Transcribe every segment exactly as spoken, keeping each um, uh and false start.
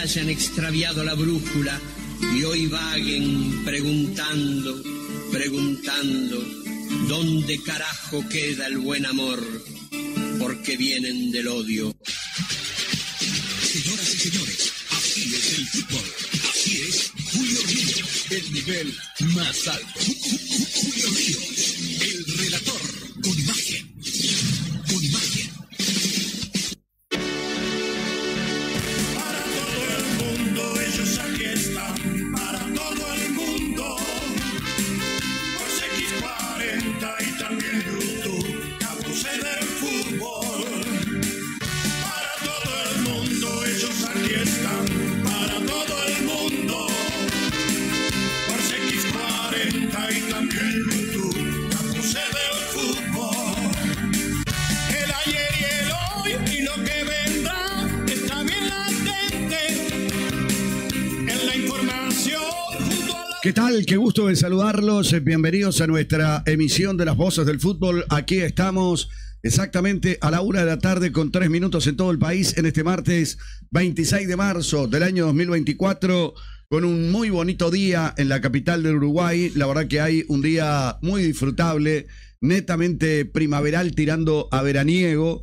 hayan extraviado la brújula y hoy vaguen preguntando, preguntando, ¿dónde carajo queda el buen amor? Porque vienen del odio. Señoras y señores, así es el fútbol. Así es Julio Ríos, el nivel más alto. Julio Ríos, el relator con imagen. Con imagen. Para todo el mundo, ellos aquí están. Para todo el mundo. Por X cuarenta y también YouTube. Cabuse del fútbol. Para todo el mundo, ellos aquí están. Para todo el mundo. Por X cuarenta y también YouTube. Cabuse del fútbol. El ayer y el hoy y lo que vendrá está bien latente en la información junto a la... ¿Qué tal? Qué gusto de saludarlos. Bienvenidos a nuestra emisión de las Voces del Fútbol. Aquí estamos exactamente a la una de la tarde con tres minutos en todo el país en este martes veintiséis de marzo del año dos mil veinticuatro, con un muy bonito día en la capital del Uruguay. La verdad que hay un día muy disfrutable, netamente primaveral tirando a veraniego.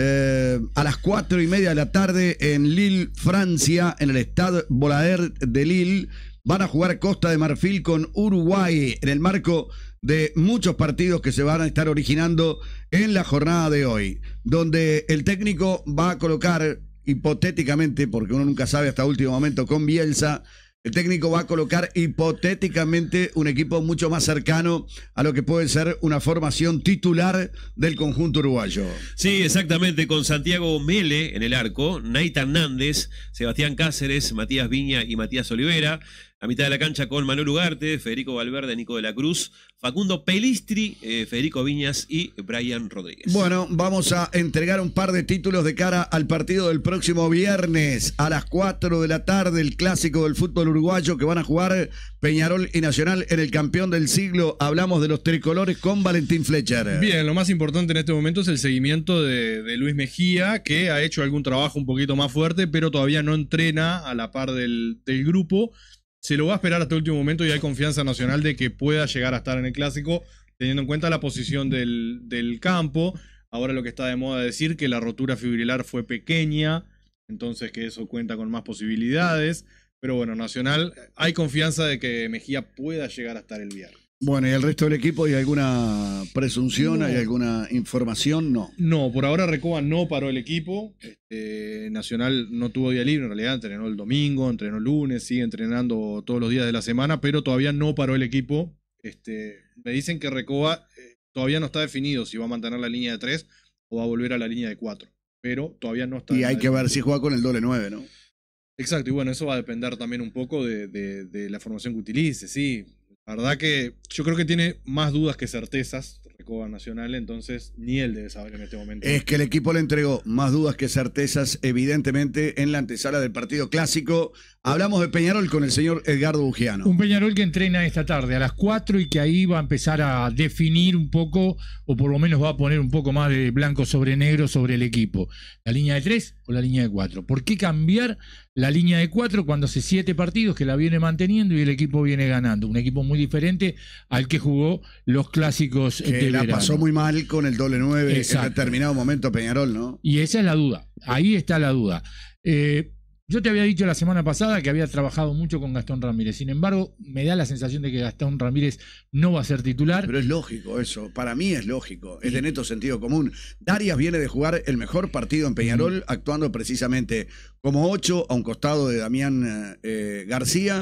Eh, a las cuatro y media de la tarde en Lille, Francia, en el Stade Bolaer de Lille, van a jugar Costa de Marfil con Uruguay en el marco de muchos partidos que se van a estar originando en la jornada de hoy, donde el técnico va a colocar hipotéticamente, porque uno nunca sabe hasta último momento con Bielsa, el técnico va a colocar hipotéticamente un equipo mucho más cercano a lo que puede ser una formación titular del conjunto uruguayo. Sí, exactamente, con Santiago Mele en el arco, Nathan Hernández, Sebastián Cáceres, Matías Viña y Matías Olivera. A mitad de la cancha con Manuel Ugarte, Federico Valverde, Nico de la Cruz, Facundo Pelistri, eh, Federico Viñas y Brian Rodríguez. Bueno, vamos a entregar un par de títulos de cara al partido del próximo viernes a las cuatro de la tarde, el clásico del fútbol uruguayo que van a jugar Peñarol y Nacional en el campeón del siglo. Hablamos de los tricolores con Valentín Fletcher. Bien, lo más importante en este momento es el seguimiento de, de Luis Mejía, que ha hecho algún trabajo un poquito más fuerte, pero todavía no entrena a la par del, del grupo. Se lo va a esperar hasta el último momento y hay confianza nacional de que pueda llegar a estar en el clásico, teniendo en cuenta la posición del, del campo. Ahora lo que está de moda es decir que la rotura fibrilar fue pequeña, entonces que eso cuenta con más posibilidades. Pero bueno, Nacional, hay confianza de que Mejía pueda llegar a estar el viernes. Bueno, ¿y el resto del equipo hay alguna presunción, No. hay alguna información? No. No, por ahora Recoba no paró el equipo. Este, Nacional no tuvo día libre, en realidad entrenó el domingo, entrenó el lunes, sigue entrenando todos los días de la semana, pero todavía no paró el equipo. Este, me dicen que Recoba eh, todavía no está definido si va a mantener la línea de tres o va a volver a la línea de cuatro, pero todavía no está. Y hay que ver si juega con el doble nueve, ¿no? Exacto, y bueno, eso va a depender también un poco de, de, de la formación que utilice, sí. La verdad que yo creo que tiene más dudas que certezas Recoba Nacional, entonces ni él debe saber en este momento. Es que el equipo le entregó más dudas que certezas, evidentemente, en la antesala del partido clásico. Hablamos de Peñarol con el señor Edgardo Bugiano. Un Peñarol que entrena esta tarde a las cuatro y que ahí va a empezar a definir un poco, o por lo menos va a poner un poco más de blanco sobre negro sobre el equipo. ¿La línea de tres o la línea de cuatro? ¿Por qué cambiar la línea de cuatro cuando hace siete partidos que la viene manteniendo y el equipo viene ganando? Un equipo muy diferente al que jugó los clásicos que de la verano. pasó muy mal con el doble nueve Exacto. en determinado momento Peñarol, ¿no? Y esa es la duda, ahí está la duda. Eh, yo te había dicho la semana pasada que había trabajado mucho con Gastón Ramírez, sin embargo me da la sensación de que Gastón Ramírez no va a ser titular. Pero es lógico eso, para mí es lógico, es de neto sentido común. Darias viene de jugar el mejor partido en Peñarol, mm. actuando precisamente como ocho a un costado de Damián eh, García.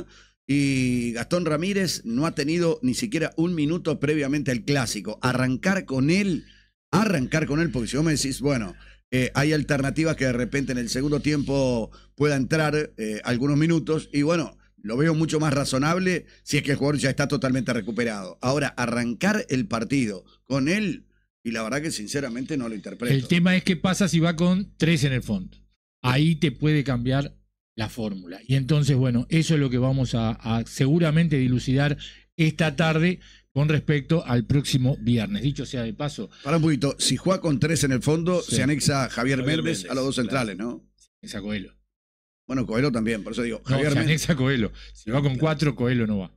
Y Gastón Ramírez no ha tenido ni siquiera un minuto previamente al clásico. Arrancar con él, arrancar con él, porque si vos me decís, bueno, eh, hay alternativas que de repente en el segundo tiempo pueda entrar eh, algunos minutos, y bueno, lo veo mucho más razonable si es que el jugador ya está totalmente recuperado. Ahora, arrancar el partido con él, y la verdad que sinceramente no lo interpreto. El tema es qué pasa si va con tres en el fondo. Ahí te puede cambiar la fórmula. Y entonces, bueno, eso es lo que vamos a, a seguramente dilucidar esta tarde con respecto al próximo viernes. Dicho sea de paso. Para un poquito, si juega con tres en el fondo, sí. se anexa Javier, Javier Méndez, Méndez a los dos centrales, claro. ¿no? Esa Coelho. Bueno, Coelho también, por eso digo. No, Javier se Méndez anexa Coelho. Si va con cuatro, Coelho no va.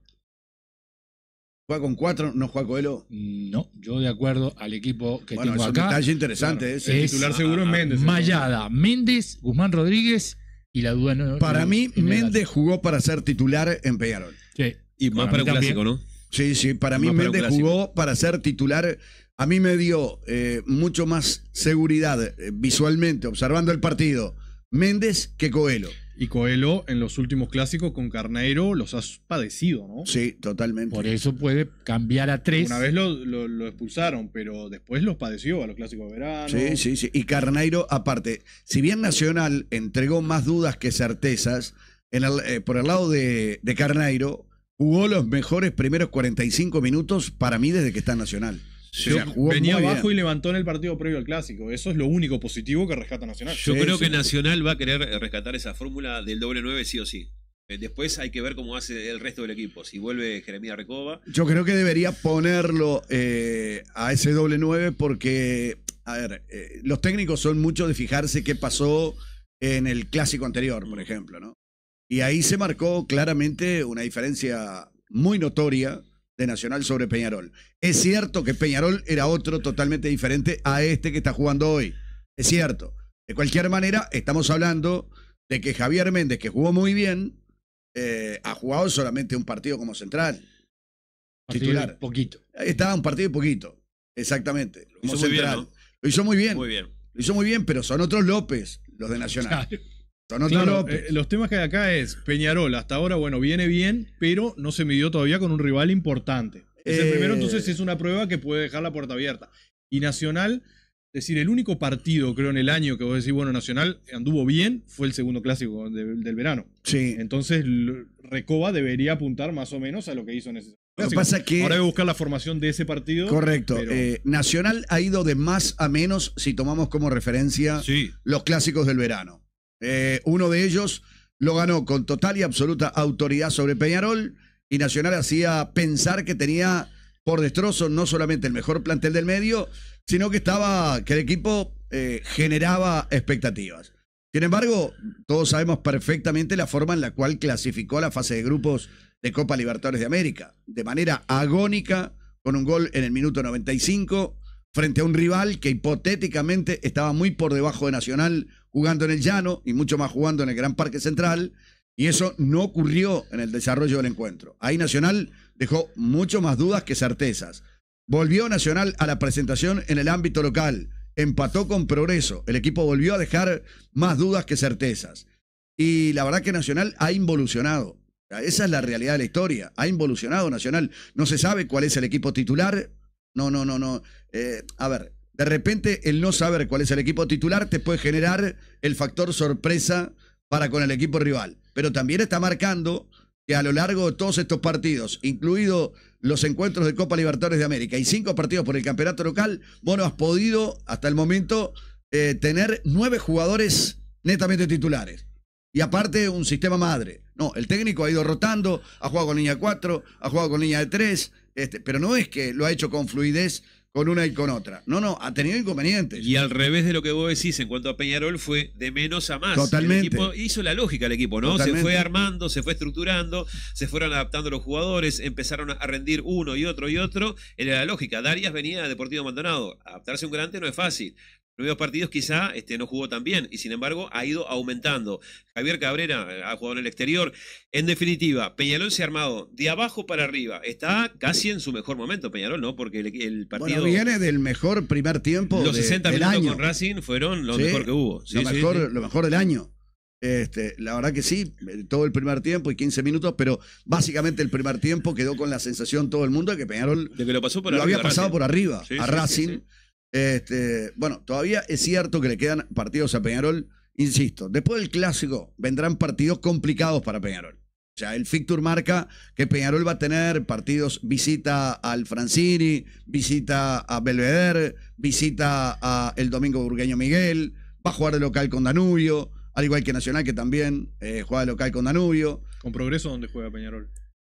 juega con cuatro, no juega Coelho. No, yo de acuerdo al equipo que Bueno, tengo es un acá. detalle interesante Claro. ese. El Es- titular seguro es Méndez. Mayada, Méndez, Guzmán Rodríguez y la duda no. Para no- mí, en el- Méndez jugó para ser titular en Peñarol. Sí. Y más Para para mí un también. clásico, ¿no? Sí, sí, para mí Más para un Méndez clásico. jugó para ser titular. A mí me dio eh, mucho más seguridad eh, visualmente observando el partido Méndez que Coelho. Y Coelho en los últimos clásicos con Carneiro los has padecido, ¿no? Sí, totalmente. Por eso puede cambiar a tres. Una vez lo, lo- lo expulsaron, pero después los padeció a los clásicos de verano. Sí, sí, sí. Y Carneiro, aparte, si bien Nacional entregó más dudas que certezas, en el, eh, por el lado de, de Carneiro, jugó los mejores primeros cuarenta y cinco minutos para mí desde que está en Nacional. O sea, jugó Venía muy abajo bien. y levantó en el partido previo al clásico. Eso es lo único positivo que rescata Nacional. Yo Sí, creo sí. que Nacional va a querer rescatar esa fórmula del doble nueve sí o sí. Eh, Después hay que ver cómo hace el resto del equipo. Si vuelve Jeremías Recoba. Yo creo que debería ponerlo eh, a ese doble nueve porque, a ver, eh, los técnicos son mucho de fijarse qué pasó en el clásico anterior, por ejemplo, ¿no? Y ahí se marcó claramente una diferencia muy notoria de Nacional sobre Peñarol. Es cierto que Peñarol era otro totalmente diferente a este que está jugando hoy. Es cierto. De cualquier manera, estamos hablando de que Javier Méndez, que jugó muy bien, eh, ha jugado solamente un partido como central. Partido Titular. Poquito. Ahí estaba un partido y poquito. Exactamente. Como hizo muy bien, central. ¿no? Lo hizo muy bien. Muy bien. Lo hizo muy bien, pero son otros López, los de Nacional. Claro. Son otros Claro, López. eh, los temas que hay acá es Peñarol, hhasta ahora, bueno, viene bien, pero no se midió todavía con un rival importante. Es el Eh, primero, entonces es una prueba que puede dejar la puerta abierta. Y Nacional, es decir, el único partido, creo, en el año que vos decís, bueno, Nacional anduvo bien, fue el segundo clásico de- del verano. Sí. Entonces, l- Recoba debería apuntar más o menos a lo que hizo en ese Lo que clásico. pasa que- Ahora hay que buscar la formación de ese partido. Correcto. pero- Eh, Nacional ha ido de más a menos si tomamos como referencia Sí. los clásicos del verano. Eh, uno de ellos lo ganó con total y absoluta autoridad sobre Peñarol y Nacional hacía pensar que tenía por destrozo no solamente el mejor plantel del medio, sino que estaba que el equipo eh, generaba expectativas. Sin embargo, todos sabemos perfectamente la forma en la cual clasificó a la fase de grupos de Copa Libertadores de América, de manera agónica, con un gol en el minuto noventa y cinco, frente a un rival que hipotéticamente estaba muy por debajo de Nacional, jugando en el llano y mucho más jugando en el Gran Parque Central, y eso no ocurrió en el desarrollo del encuentro. Ahí Nacional dejó mucho más dudas que certezas. Volvió Nacional a la presentación en el ámbito local, empató con Progreso, el equipo volvió a dejar más dudas que certezas. Y la verdad que Nacional ha involucionado. Esa es la realidad de la historia. Ha involucionado Nacional. No se sabe cuál es el equipo titular. No, no, no, no. Eh, a ver, de repente el no saber cuál es el equipo titular te puede generar el factor sorpresa para con el equipo rival. Pero también está marcando que a lo largo de todos estos partidos, incluidos los encuentros de Copa Libertadores de América y cinco partidos por el campeonato local, vos no has podido hasta el momento eh, tener nueve jugadores netamente titulares. Y aparte un sistema madre. No, el técnico ha ido rotando, ha jugado con línea cuatro, ha jugado con línea de tres, este, pero no es que lo ha hecho con fluidez con una y con otra. No, no, ha tenido inconvenientes. Y al revés de lo que vos decís en cuanto a Peñarol, fue de menos a más. Totalmente. El equipo hizo la lógica el equipo, ¿no? Totalmente. Se fue armando, se fue estructurando, se fueron adaptando los jugadores, empezaron a rendir uno y otro y otro. Era la lógica. Darias venía de Deportivo Maldonado. Adaptarse a un grande no es fácil. Los primeros partidos quizá este, no jugó tan bien y sin embargo ha ido aumentando. Javier Cabrera eh, ha jugado en el exterior. En definitiva, Peñarol se ha armado de abajo para arriba. Está casi en su mejor momento Peñarol, ¿no? Porque el, el partido... Bueno, viene del mejor primer tiempo Los de- sesenta del minutos año. con Racing fueron lo Sí, mejor que hubo. Sí, lo, sí, mejor, sí. lo mejor del año. Este, la verdad que sí, todo el primer tiempo y quince minutos, pero básicamente el primer tiempo quedó con la sensación todo el mundo de que Peñarol De que lo pasó por lo arriba había pasado Racing. por arriba Sí, a sí, Racing. sí, sí. Este, bueno, todavía es cierto que le quedan partidos a Peñarol, insisto, después del clásico vendrán partidos complicados para Peñarol. O sea, el fixture marca que Peñarol va a tener partidos, visita al Francini, visita a Belvedere, visita a el Domingo Burgueño Miguel, va a jugar de local con Danubio, al igual que Nacional que también eh, juega de local con Danubio. Con Progreso, ¿dónde juega Peñarol?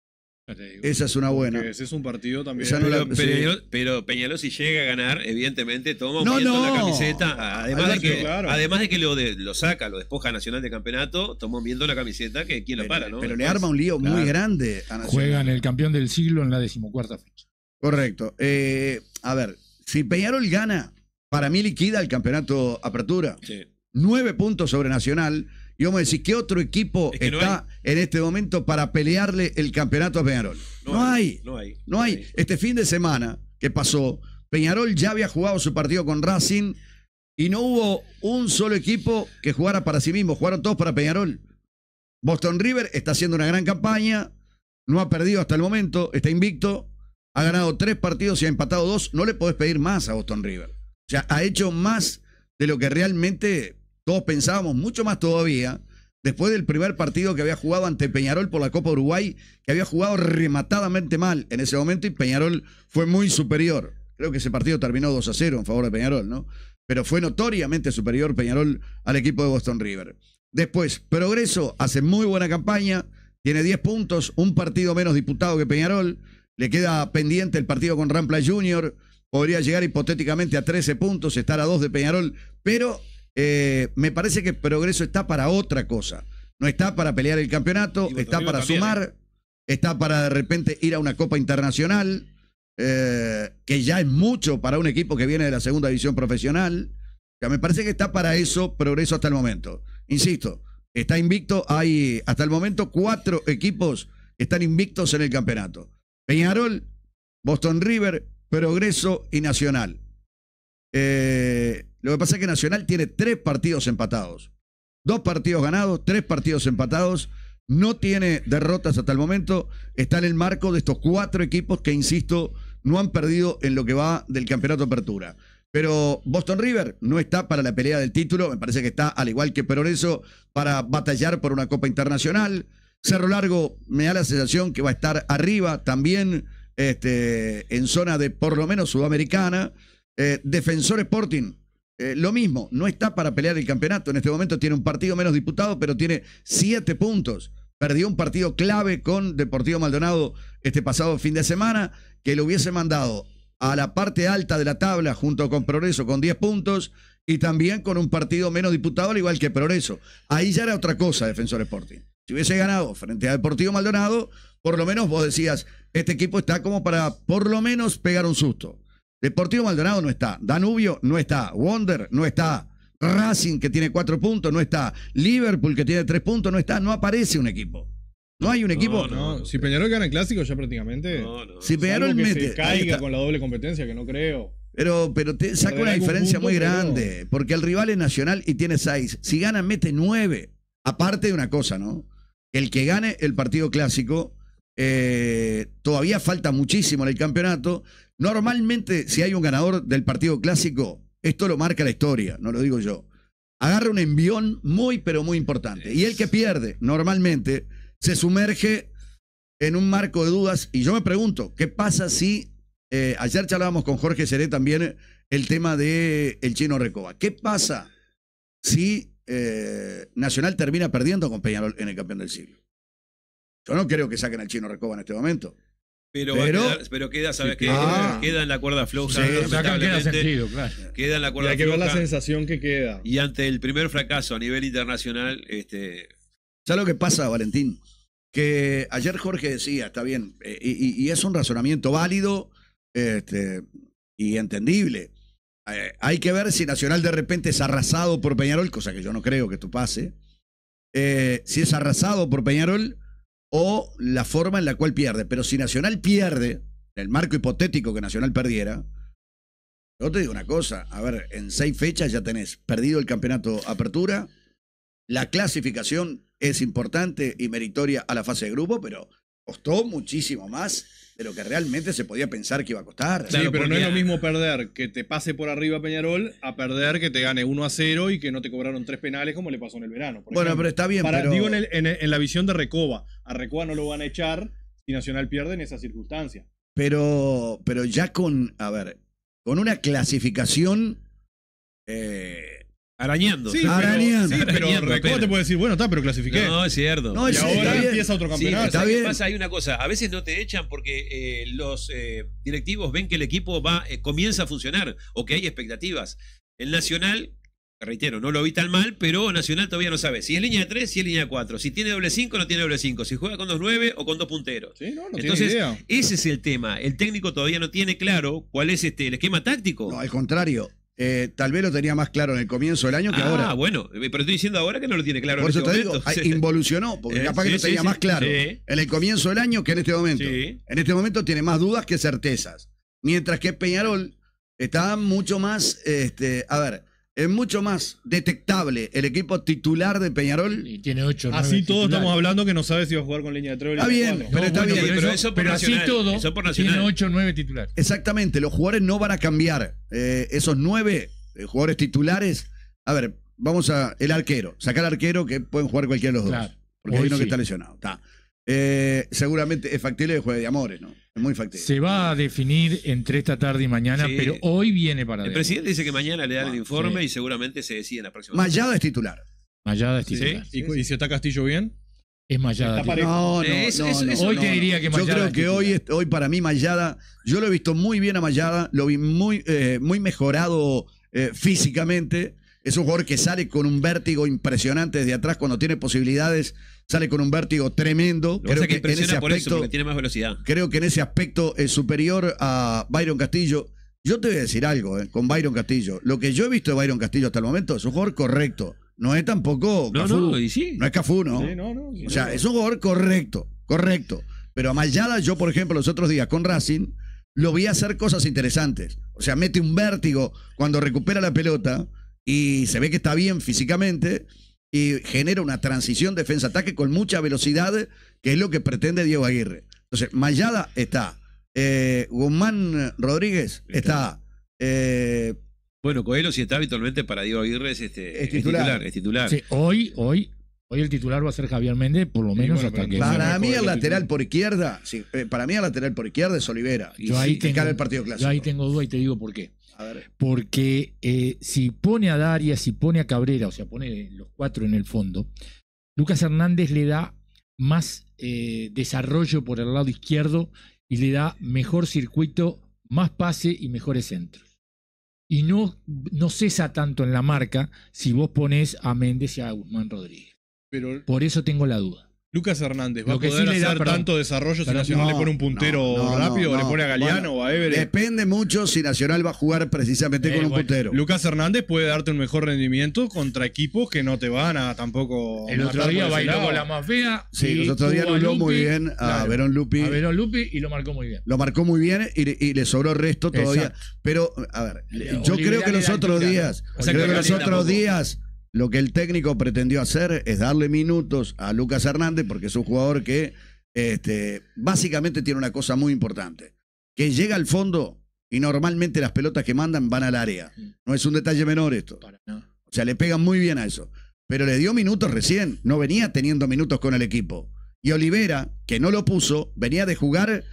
Esa es una buena. Porque ese es un partido también. Esa no Pero, la- pero, sí. pero Peñarol, si llega a ganar, evidentemente toma un No, viento en no. la camiseta. Además Alberto, de que, claro. además de que lo, de, lo saca, lo despoja a Nacional de campeonato, toma un viento en la camiseta que quién lo para, ¿no? Pero le Después. arma un lío muy Claro. grande a Nacional. Juegan el campeón del siglo en la decimocuarta fecha. Correcto. Eh, a ver, si Peñarol gana, para mí liquida el campeonato Apertura. Sí. Nueve puntos sobre Nacional. Y vamos a decir, ¿qué otro equipo Es que no está en este momento para pelearle el campeonato a Peñarol? No, No hay. No hay. No hay. Este fin de semana que pasó, Peñarol ya había jugado su partido con Racing y no hubo un solo equipo que jugara para sí mismo. Jugaron todos para Peñarol. Boston River está haciendo una gran campaña, no ha perdido hasta el momento, está invicto, ha ganado tres partidos y ha empatado dos. No le podés pedir más a Boston River. O sea, ha hecho más de lo que realmente todos pensábamos, mucho más todavía, después del primer partido que había jugado ante Peñarol por la Copa Uruguay, que había jugado rematadamente mal en ese momento y Peñarol fue muy superior. Creo que ese partido terminó dos a cero en favor de Peñarol, ¿no? Pero fue notoriamente superior Peñarol al equipo de Boston River. Después, Progreso hace muy buena campaña, tiene diez puntos, un partido menos disputado que Peñarol, le queda pendiente el partido con Rampla Junior, podría llegar hipotéticamente a trece puntos, estar a dos de Peñarol, pero eh, me parece que Progreso está para otra cosa. No está para pelear el campeonato, Y está Botafogo para también, sumar, está para de repente ir a una Copa Internacional, eh, que ya es mucho para un equipo que viene de la segunda división profesional. O sea, me parece que está para eso Progreso hasta el momento. Insisto, está invicto, hay hasta el momento cuatro equipos que están invictos en el campeonato. Peñarol, Boston River, Progreso y Nacional. Eh, lo que pasa es que Nacional tiene tres partidos empatados. Dos partidos ganados, tres partidos empatados. No tiene derrotas hasta el momento. Está en el marco de estos cuatro equipos que, insisto, no han perdido en lo que va del campeonato Apertura. Pero Boston River no está para la pelea del título. Me parece que está, al igual que Progreso, para batallar por una Copa Internacional. Cerro Largo me da la sensación que va a estar arriba también, este, en zona de por lo menos sudamericana. Eh, Defensor Sporting, eh, lo mismo, no está para pelear el campeonato. En este momento tiene un partido menos disputado, pero tiene siete puntos. Perdió un partido clave con Deportivo Maldonado este pasado fin de semana, que lo hubiese mandado a la parte alta de la tabla junto con Progreso con diez puntos y también con un partido menos disputado, al igual que Progreso. Ahí ya era otra cosa Defensor Sporting. Si hubiese ganado frente a Deportivo Maldonado, por lo menos vos decías, este equipo está como para por lo menos pegar un susto. Deportivo Maldonado no está, Danubio no está, Wonder no está, Racing que tiene cuatro puntos no está, Liverpool que tiene tres puntos no está, no aparece un equipo. No hay un equipo. No, no, si Peñarol gana el clásico ya prácticamente. No, no. Si Peñarol Salvo que mete, se ahí caiga está. con la doble competencia, que no creo. Pero, pero te saca Perderá una algún diferencia punto, muy pero- grande, porque el rival es Nacional y tiene seis. Si gana, mete nueve. Aparte de una cosa, ¿no? El que gane el partido clásico, eh, todavía falta muchísimo en el campeonato. Normalmente, si hay un ganador del partido clásico, esto lo marca la historia, no lo digo yo. Agarra un envión muy, pero muy importante. Y el que pierde, normalmente, se sumerge en un marco de dudas. Y yo me pregunto, ¿qué pasa si... Eh, ayer charlábamos con Jorge Seré también el tema de el Chino Recoba. ¿Qué pasa si eh, Nacional termina perdiendo con Peñarol en el campeón del siglo? Yo no creo que saquen al Chino Recoba en este momento. Pero, Pero- va a quedar- pero queda, ¿sabes qué? Ah. Queda en la cuerda floja. Sí, Sacan queda lamentablemente. sentido, claro. Queda en la Y cuerda hay que ver la floja. sensación que queda. Y ante el primer fracaso a nivel internacional, este, ¿Sabes lo que pasa, Valentín? Que ayer Jorge decía, está bien, eh, y, y es un razonamiento válido este, y entendible. Eh, hay que ver si Nacional de repente es arrasado por Peñarol, cosa que yo no creo que esto pase. Eh, si es arrasado por Peñarol o la forma en la cual pierde. Pero si Nacional pierde, en el marco hipotético que Nacional perdiera, yo te digo una cosa, a ver, en seis fechas ya tenés perdido el campeonato Apertura, la clasificación es importante y meritoria a la fase de grupo, pero costó muchísimo más de lo que realmente se podía pensar que iba a costar. Claro, sí, pero no porque- es lo mismo perder que te pase por arriba Peñarol a perder que te gane uno a cero y que no te cobraron tres penales como le pasó en el verano. por Bueno, ejemplo. pero está bien, Para- pero... Digo en, el- en el- en la visión de Recoba. A Recoba no lo van a echar si Nacional pierde en esa circunstancia. Pero, pero ya con, a ver, con una clasificación eh, Arañando. Sí, pero, Arañando. sí, pero Arañando, Recoba apenas. te puede decir, bueno, está, pero clasifiqué. No, es cierto. No, y sí, ahora está bien. empieza otro Sí, campeonato. está ¿sabes qué bien. pasa? Hay una cosa, a veces no te echan porque eh, los eh, directivos ven que el equipo va eh, comienza a funcionar o que hay expectativas. El Nacional, reitero, no lo vi tan mal, pero Nacional todavía no sabe si es línea de tres, si es línea de cuatro, si tiene doble cinco o no tiene doble cinco, si juega con dos nueve o con dos punteros. Sí, no, no Entonces, tiene idea. ese es el tema. El técnico todavía no tiene claro cuál es este el esquema táctico. No, al contrario. Eh, tal vez lo tenía más claro en el comienzo del año que ah, ahora. bueno, pero estoy diciendo ahora que no lo tiene claro Por en eso este te digo, momento. ah, Sí. involucionó, porque Eh, capaz que sí, lo tenía sí, más sí. claro Sí. en el comienzo del año que en este momento. Sí. En este momento tiene más dudas que certezas. Mientras que Peñarol está mucho más, este, a ver, es mucho más detectable el equipo titular de Peñarol. Y tiene ocho. Así nueve todos titulares. estamos hablando que no sabe si va a jugar con línea de tres o Está línea de bien, cuatro. pero está bueno, bien. Pero, pero eso, eso por pero así Nacional, todo, eso por Nacional. tiene ocho o nueve titulares. Exactamente, los jugadores no van a cambiar. Eh, esos nueve eh, jugadores titulares. A ver, vamos a. El arquero. Sacar al arquero que pueden jugar cualquiera de los dos. Claro. Porque hay Hoy uno que sí. está lesionado. Está. Eh, seguramente es factible que juegue de Amores, ¿no? Es muy factible. Se va a definir entre esta tarde y mañana, Sí. pero hoy viene para El adelante. presidente dice que mañana le dan el informe sí. y seguramente se decide en la próxima. Mayada es titular. Mayada es Sí. titular. ¿Y, y si está Castillo bien? Es Mayada Está titular. No, no, Eso- no, eso- no, eso Hoy no, te no. diría que Yo Mayada creo es que hoy, titular. es- hoy para mí Mayada, yo lo he visto muy bien a Mayada, lo vi muy, eh, muy mejorado eh, físicamente. Es un jugador que sale con un vértigo impresionante desde atrás cuando tiene posibilidades, sale con un vértigo tremendo. Lo que Creo pasa es que que en ese impresiona por eso, aspecto, porque tiene más velocidad. creo que en ese aspecto es superior a Byron Castillo. Yo te voy a decir algo eh, con Byron Castillo. Lo que yo he visto de Byron Castillo hasta el momento es un jugador correcto. No es tampoco No, Cafú. no, y sí. No es Cafú, ¿no? Sí, no, no. O sea, es un jugador correcto, correcto. Pero a Mayada, yo, por ejemplo, los otros días con Racing, lo vi hacer cosas interesantes. O sea, mete un vértigo cuando recupera la pelota y se ve que está bien físicamente y genera una transición defensa-ataque con mucha velocidad, que es lo que pretende Diego Aguirre. Entonces, Mayada está. Eh, Guzmán Rodríguez está. Eh, Bueno, Coelho, si está habitualmente para Diego Aguirre, es, este, Es titular. Es titular. Sí, hoy, hoy, hoy el titular va a ser Javier Méndez, por lo menos bueno, hasta pero que. para no, mí, no, el no, lateral no. por izquierda, sí, eh, para mí, el lateral por izquierda es Olivera. Y Yo ahí sí, que tengo, cara el partido clásico. yo ahí tengo duda y te digo por qué. A ver. Porque eh, si pone a Darias, si pone a Cabrera, o sea, pone los cuatro en el fondo, Lucas Hernández le da más eh, desarrollo por el lado izquierdo y le da mejor circuito, más pase y mejores centros. Y no, no cesa tanto en la marca si vos ponés a Méndez y a Guzmán Rodríguez. Pero Por eso tengo la duda. Lucas Hernández, ¿va Lo a que poder sí le da, hacer perdón, tanto desarrollo si perdón, Nacional no, le pone un puntero no, no, rápido? no, ¿Le pone a Galeano bueno, o a Everett? Depende mucho si Nacional va a jugar precisamente Eh, con un bueno, puntero. Lucas Hernández puede darte un mejor rendimiento contra equipos que no te van a tampoco. El otro matar día por ese bailó lado. con la más fea. Sí, y los otros días tuvo a anuló muy Lupi, bien a claro, Verón Lupi. A Verón Lupi y lo marcó muy bien. Lo marcó muy bien y, y le sobró resto todavía. Exacto. Pero, a ver, Olivera yo creo que le los da otros altura, días, ¿no? O sea, creo que que los Galeano otros tampoco. días, lo que el técnico pretendió hacer es darle minutos a Lucas Hernández, porque es un jugador que este, básicamente tiene una cosa muy importante, que llega al fondo y normalmente las pelotas que mandan van al área. No es un detalle menor esto. Para nada. O sea, le pegan muy bien a eso. Pero le dio minutos recién. No venía teniendo minutos con el equipo. Y Olivera, que no lo puso, venía de jugar.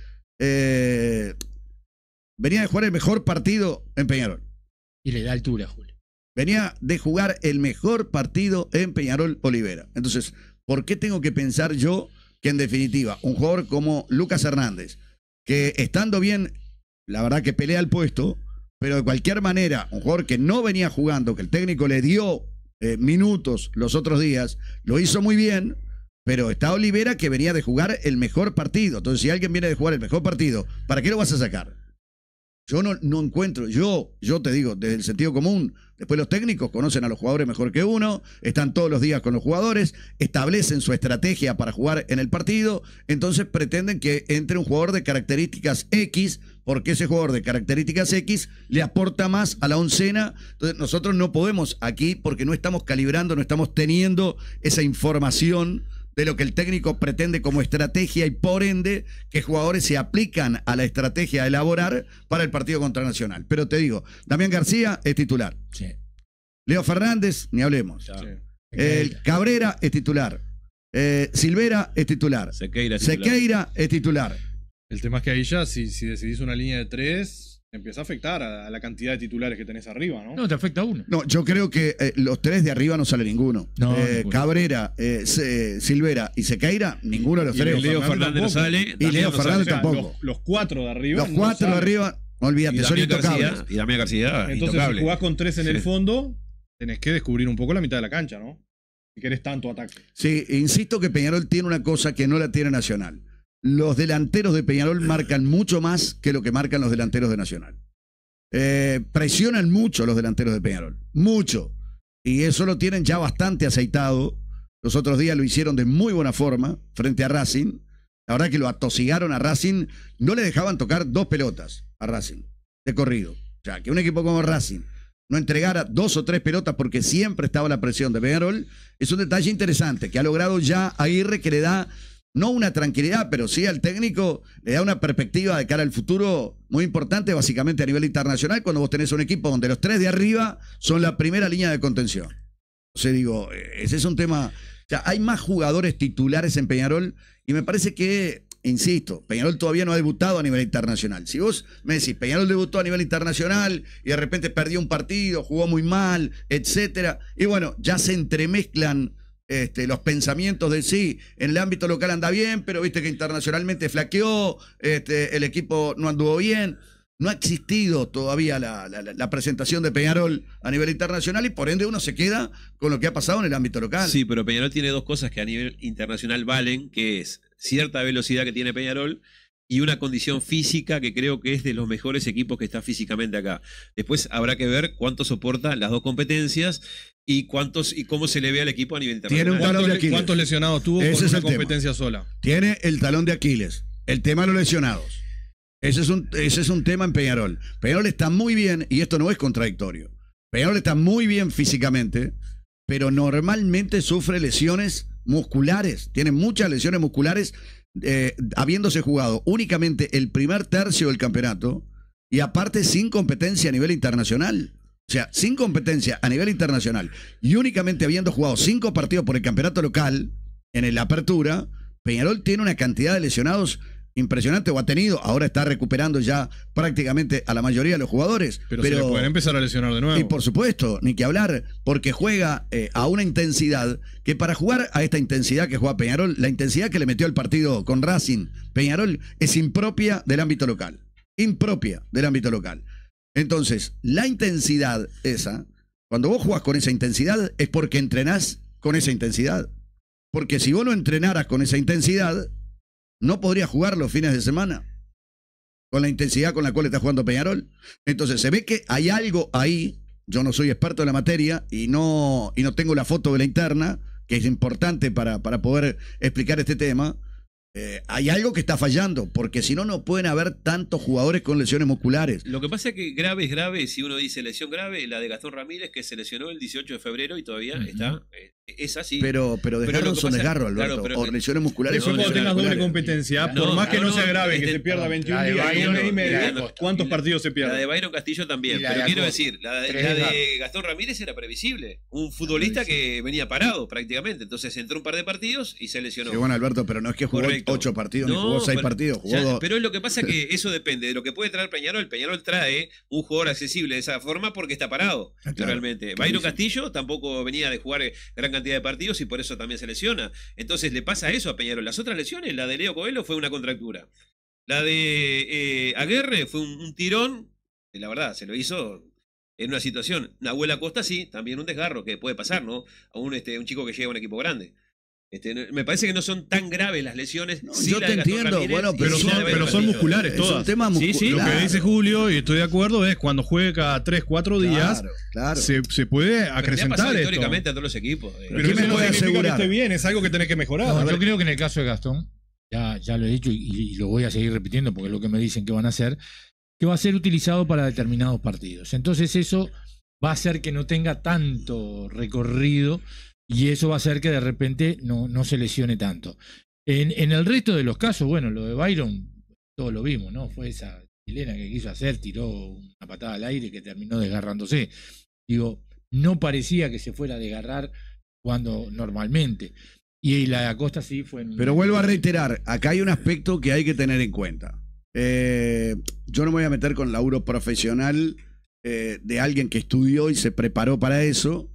eh, venía de jugar el mejor partido en Peñarol. Y le da altura, Julio. Venía de jugar el mejor partido en Peñarol Olivera. Entonces, ¿por qué tengo que pensar yo que en definitiva un jugador como Lucas Hernández, que estando bien, la verdad que pelea el puesto, pero de cualquier manera, un jugador que no venía jugando, que el técnico le dio eh, minutos los otros días, lo hizo muy bien, pero está Olivera que venía de jugar el mejor partido. Entonces, si alguien viene de jugar el mejor partido, ¿para qué lo vas a sacar? Yo no, no encuentro, yo, yo te digo, desde el sentido común, después los técnicos conocen a los jugadores mejor que uno, están todos los días con los jugadores, establecen su estrategia para jugar en el partido, entonces pretenden que entre un jugador de características X, porque ese jugador de características X le aporta más a la oncena. Entonces nosotros no podemos aquí, porque no estamos calibrando, no estamos teniendo esa información de lo que el técnico pretende como estrategia y por ende que jugadores se aplican a la estrategia a elaborar para el partido contra Nacional. Pero te digo, Damián García es titular. Sí. Leo Fernández, ni hablemos. Sí. El Cabrera es titular. Eh, Silvera es titular. Sequeira, titular. Sequeira es titular. El tema es que ahí ya, si, si decidís una línea de tres, empieza a afectar a, a la cantidad de titulares que tenés arriba, ¿no? No, te afecta a uno. No, yo creo que eh, los tres de arriba no sale ninguno. No, Eh, ninguno. Cabrera, eh, Se- Silvera y Sequeira, ninguno de los Y tres. Leo Fernández no tampoco. sale. Y Damián Leo no Fernández sale. tampoco. Los, los cuatro de arriba. Los no cuatro de salen. arriba, olvídate, Y son Damián intocables. García, y Damián García, Entonces, intocable. si jugás con tres en el Sí. fondo, tenés que descubrir un poco la mitad de la cancha, ¿no? Si querés tanto ataque. Sí, insisto que Peñarol tiene una cosa que no la tiene Nacional. Los delanteros de Peñarol marcan mucho más que lo que marcan los delanteros de Nacional. Eh, presionan mucho los delanteros de Peñarol, mucho. Y eso lo tienen ya bastante aceitado. Los otros días lo hicieron de muy buena forma frente a Racing. La verdad que lo atosigaron a Racing. No le dejaban tocar dos pelotas a Racing de corrido. O sea, que un equipo como Racing no entregara dos o tres pelotas porque siempre estaba la presión de Peñarol, es un detalle interesante que ha logrado ya Aguirre, que le da no una tranquilidad, pero sí al técnico le da una perspectiva de cara al futuro muy importante, básicamente a nivel internacional, cuando vos tenés un equipo donde los tres de arriba son la primera línea de contención. O sea, digo, ese es un tema. O sea, hay más jugadores titulares en Peñarol y me parece que, insisto, Peñarol todavía no ha debutado a nivel internacional. Si vos me decís, Peñarol debutó a nivel internacional y de repente perdió un partido, jugó muy mal, etcétera, y bueno, ya se entremezclan Este, los pensamientos de sí, en el ámbito local anda bien, pero viste que internacionalmente flaqueó, este, el equipo no anduvo bien. No ha existido todavía la, la, la presentación de Peñarol a nivel internacional y por ende uno se queda con lo que ha pasado en el ámbito local. Sí, pero Peñarol tiene dos cosas que a nivel internacional valen, que es cierta velocidad que tiene Peñarol y una condición física que creo que es de los mejores equipos que está físicamente acá. Después habrá que ver cuánto soporta las dos competencias y cuántos y cómo se le ve al equipo a nivel Tiene un internacional. talón de ¿Cuántos, Aquiles. cuántos lesionados tuvo Ese por es una el tema. competencia sola? Tiene el talón de Aquiles, el tema de los lesionados. Ese es un, ese es un tema en Peñarol. Peñarol está muy bien, y esto no es contradictorio. Peñarol está muy bien físicamente, pero normalmente sufre lesiones musculares. Tiene muchas lesiones musculares, eh, habiéndose jugado únicamente el primer tercio del campeonato y aparte sin competencia a nivel internacional. O sea, sin competencia a nivel internacional y únicamente habiendo jugado cinco partidos por el campeonato local en la apertura, Peñarol tiene una cantidad de lesionados impresionante, o ha tenido, ahora está recuperando ya prácticamente a la mayoría de los jugadores. Pero, se le pueden empezar a lesionar de nuevo. Y por supuesto, ni que hablar, porque juega eh, a una intensidad que para jugar a esta intensidad que juega Peñarol, la intensidad que le metió el partido con Racing, Peñarol es impropia del ámbito local. Impropia del ámbito local. Entonces, la intensidad esa, cuando vos jugás con esa intensidad, es porque entrenás con esa intensidad. Porque si vos no entrenaras con esa intensidad, no podrías jugar los fines de semana con la intensidad con la cual está jugando Peñarol. Entonces se ve que hay algo ahí. Yo no soy experto en la materia y no, y no tengo la foto de la interna, que es importante para, para poder explicar este tema. Eh, hay algo que está fallando, porque si no, no pueden haber tantos jugadores con lesiones musculares. Lo que pasa es que grave es grave, si uno dice lesión grave, la de Gastón Ramírez, que se lesionó el dieciocho de febrero y todavía uh-huh. está, eh, es así. Pero, pero desgarros son desgarros, Alberto, claro, pero, o lesiones musculares. Eso son cuando tengas doble competencia, no, por más que no, no, no, sea grave, este, que se pierda veintiún días, Byron, un mes y medio, la, ¿cuántos la, partidos se pierden? La de Byron Castillo también, pero quiero decir, la de, la de Gastón Ramírez era previsible. Un futbolista que venía parado prácticamente, entonces entró un par de partidos y se lesionó. Sí, bueno, Alberto, pero no es que jugó Correcto. ocho partidos, no, ni jugó seis pero, partidos, jugó ya, dos. Pero es lo que pasa que eso depende de lo que puede traer Peñarol. Peñarol trae un jugador accesible de esa forma porque está parado, ah, claro, realmente. Byron Castillo tampoco venía de jugar gran cantidad de partidos y por eso también se lesiona. Entonces le pasa eso a Peñarol. Las otras lesiones, la de Leo Coelho fue una contractura. La de eh, Aguirre fue un, un tirón, que la verdad se lo hizo en una situación. Nahuel Acosta sí, también un desgarro que puede pasar, ¿no? A un, este, un chico que llega a un equipo grande. Este, me parece que no son tan graves las lesiones. No, sí, yo te entiendo, Ramírez, bueno, pero, son, pero son musculares todas. Es un tema muscular. Sí, sí. Lo que dice Julio, y estoy de acuerdo, es cuando juega cada tres, cuatro días, claro, claro. Se, se puede acrecentar esto. Históricamente a todos los equipos. Pero, pero eso no significa que esté bien, es algo que tenés que mejorar. No, yo creo que en el caso de Gastón, ya, ya lo he dicho y, y lo voy a seguir repitiendo porque es lo que me dicen que van a hacer, que va a ser utilizado para determinados partidos. Entonces eso va a hacer que no tenga tanto recorrido y eso va a hacer que de repente no, no se lesione tanto. En, en el resto de los casos, bueno, lo de Byron, todos lo vimos, ¿no? Fue esa chilena que quiso hacer, tiró una patada al aire que terminó desgarrándose. Digo, no parecía que se fuera a desgarrar cuando normalmente. Y la de Acosta sí fue... En un... Pero vuelvo a reiterar, acá hay un aspecto que hay que tener en cuenta. Eh, yo no me voy a meter con laburo profesional eh, de alguien que estudió y se preparó para eso,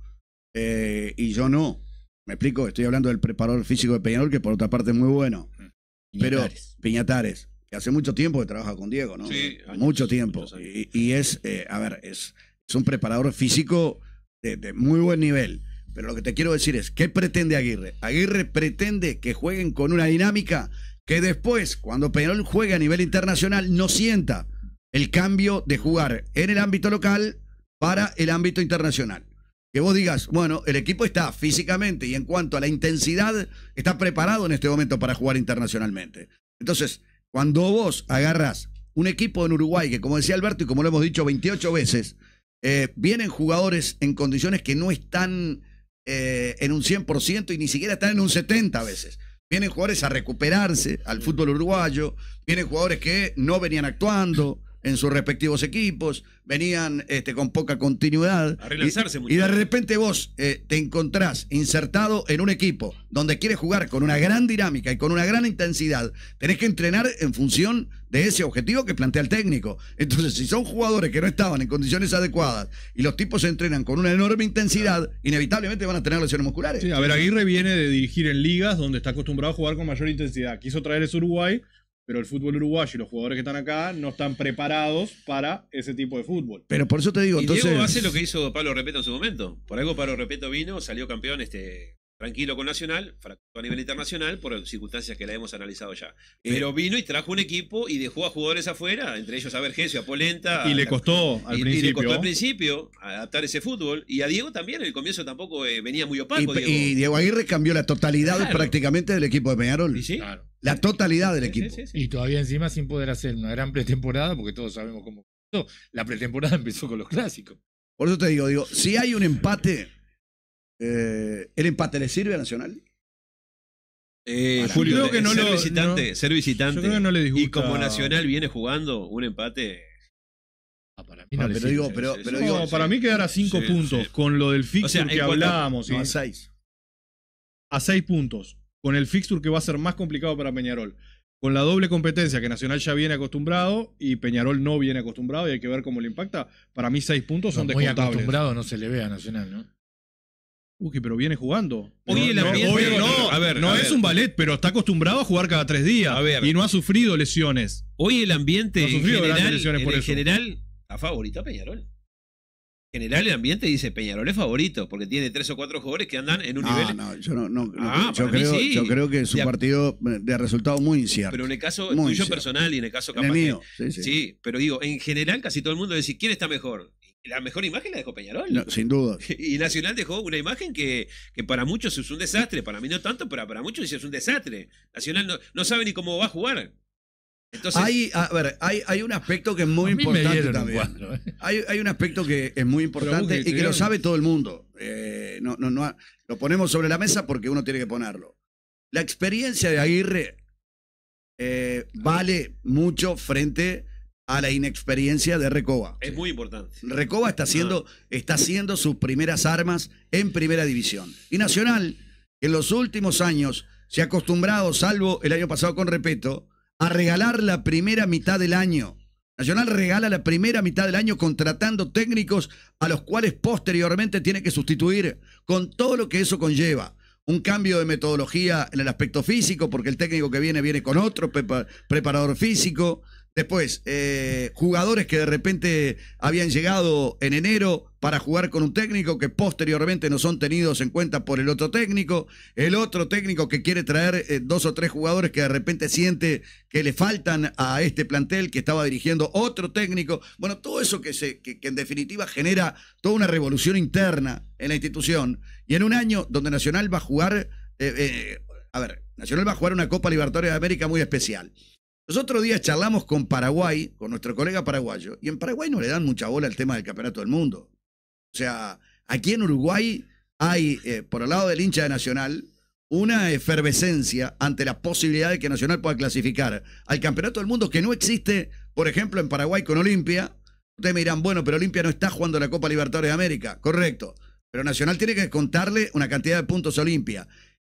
eh, y yo no. ¿Me explico? Estoy hablando del preparador físico de Peñarol, que por otra parte es muy bueno. Pero Piñatares. Piñatares, que hace mucho tiempo que trabaja con Diego, ¿no? Sí, años, mucho tiempo. muchos años. Y, y es, eh, a ver, es, es un preparador físico de, de muy buen nivel. Pero lo que te quiero decir es, ¿qué pretende Aguirre? Aguirre pretende que jueguen con una dinámica que después, cuando Peñarol juegue a nivel internacional, no sienta el cambio de jugar en el ámbito local para el ámbito internacional. Que vos digas, bueno, el equipo está físicamente y en cuanto a la intensidad, está preparado en este momento para jugar internacionalmente. Entonces, cuando vos agarras un equipo en Uruguay, que como decía Alberto y como lo hemos dicho veintiocho veces, eh, vienen jugadores en condiciones que no están eh, en un cien por ciento y ni siquiera están en un setenta por ciento a veces. Vienen jugadores a recuperarse al fútbol uruguayo, vienen jugadores que no venían actuando en sus respectivos equipos, venían este, con poca continuidad. A relanzarse y, mucho. y de repente vos eh, te encontrás insertado en un equipo donde quieres jugar con una gran dinámica y con una gran intensidad. Tenés que entrenar en función de ese objetivo que plantea el técnico. Entonces, si son jugadores que no estaban en condiciones adecuadas y los tipos se entrenan con una enorme intensidad, inevitablemente van a tener lesiones musculares. Sí, a ver, Aguirre viene de dirigir en ligas donde está acostumbrado a jugar con mayor intensidad. Quiso traer ese Uruguay, pero el fútbol uruguayo y los jugadores que están acá no están preparados para ese tipo de fútbol. Pero por eso te digo, Y entonces... Diego hace lo que hizo Pablo Repeto en su momento. Por algo Pablo Repeto vino, salió campeón este, tranquilo con Nacional, fracasó a nivel internacional por circunstancias que la hemos analizado ya. Pero vino y trajo un equipo y dejó a jugadores afuera, entre ellos a Vergesio, a Polenta. Y le la- costó al y- y principio. le costó al principio adaptar ese fútbol. Y a Diego también, en el comienzo tampoco eh, venía muy opaco. Y, Diego. y Diego Aguirre cambió la totalidad Claro. prácticamente del equipo de Peñarol. ¿Y sí? Claro. La totalidad del Sí, equipo. sí, sí, sí. Y todavía encima sin poder hacer una gran pretemporada, porque todos sabemos cómo empezó. La pretemporada empezó con los clásicos. Por eso te digo, digo, si hay un empate, eh, ¿el empate le sirve a Nacional? Eh, Para Julio, mí creo que no ser lo- visitante, no- ser visitante. yo creo que no le disgusta. Y como Nacional viene jugando un empate. Ah, para mí no Ah, le pero sirve. digo, pero, sí, pero sí. digo, No, para mí quedar a cinco Sí, puntos sí. con lo del fixture O sea, en que cuanto- hablábamos. no, ¿sí? a seis. A seis puntos. Con el fixture que va a ser más complicado para Peñarol. Con la doble competencia que Nacional ya viene acostumbrado y Peñarol no viene acostumbrado y hay que ver cómo le impacta. Para mí seis puntos son No, muy descontables. acostumbrado no se le ve a Nacional, ¿no? Uy, pero viene jugando. Hoy no, el no, ambiente- obvio, no, a ver, no a es ver. un ballet, pero está acostumbrado a jugar cada tres días. A ver. Y no ha sufrido lesiones. Hoy el ambiente No ha en sufrido grandes general, lesiones en por el eso. general a favorito a Peñarol. En general el ambiente dice Peñarol es favorito porque tiene tres o cuatro jugadores que andan en un No, nivel. no, yo no, no, no, Ah, yo, para mí creo, sí. yo creo que es un De- partido de resultado muy incierto. Pero en el caso Muy tuyo cierto. personal y en el caso En el capaz mío, que- sí, sí. sí, pero digo, en general casi todo el mundo dice quién está mejor. Y la mejor imagen la dejó Peñarol. No, sin duda. Y Nacional dejó una imagen que, que para muchos es un desastre, para mí no tanto, pero para muchos es un desastre. Nacional no, no sabe ni cómo va a jugar. Entonces, Hay, a ver, hay, hay un aspecto que es muy A mí me importante dieron un también. cuadro, ¿eh? Hay, hay un aspecto que es muy importante Pero, y que Buki, lo te sabe todo el mundo. Eh, no, no, no, lo ponemos sobre la mesa porque uno tiene que ponerlo. La experiencia de Aguirre eh, vale mucho frente a la inexperiencia de Recoba. es muy importante. Recoba está haciendo, está haciendo sus primeras armas en primera división. Y Nacional, que en los últimos años se ha acostumbrado, salvo el año pasado con Repeto, a regalar la primera mitad del año. Nacional regala la primera mitad del año contratando técnicos a los cuales posteriormente tiene que sustituir con todo lo que eso conlleva. Un cambio de metodología en el aspecto físico, porque el técnico que viene viene con otro prepa- preparador físico. Después, eh, jugadores que de repente habían llegado en enero para jugar con un técnico que posteriormente no son tenidos en cuenta por el otro técnico. El otro técnico que quiere traer eh, dos o tres jugadores que de repente siente que le faltan a este plantel que estaba dirigiendo otro técnico. Bueno, todo eso que, se, que, que en definitiva genera toda una revolución interna en la institución. Y en un año donde Nacional va a jugar, eh, eh, a ver, Nacional va a jugar una Copa Libertadores de América muy especial. Los otros días charlamos con Paraguay, con nuestro colega paraguayo, y en Paraguay no le dan mucha bola al tema del Campeonato del Mundo. O sea, aquí en Uruguay hay, eh, por el lado del hincha de Nacional, una efervescencia ante la posibilidad de que Nacional pueda clasificar al Campeonato del Mundo que no existe, por ejemplo, en Paraguay con Olimpia. Ustedes me dirán, bueno, pero Olimpia no está jugando la Copa Libertadores de América. Correcto. Pero Nacional tiene que contarle una cantidad de puntos a Olimpia.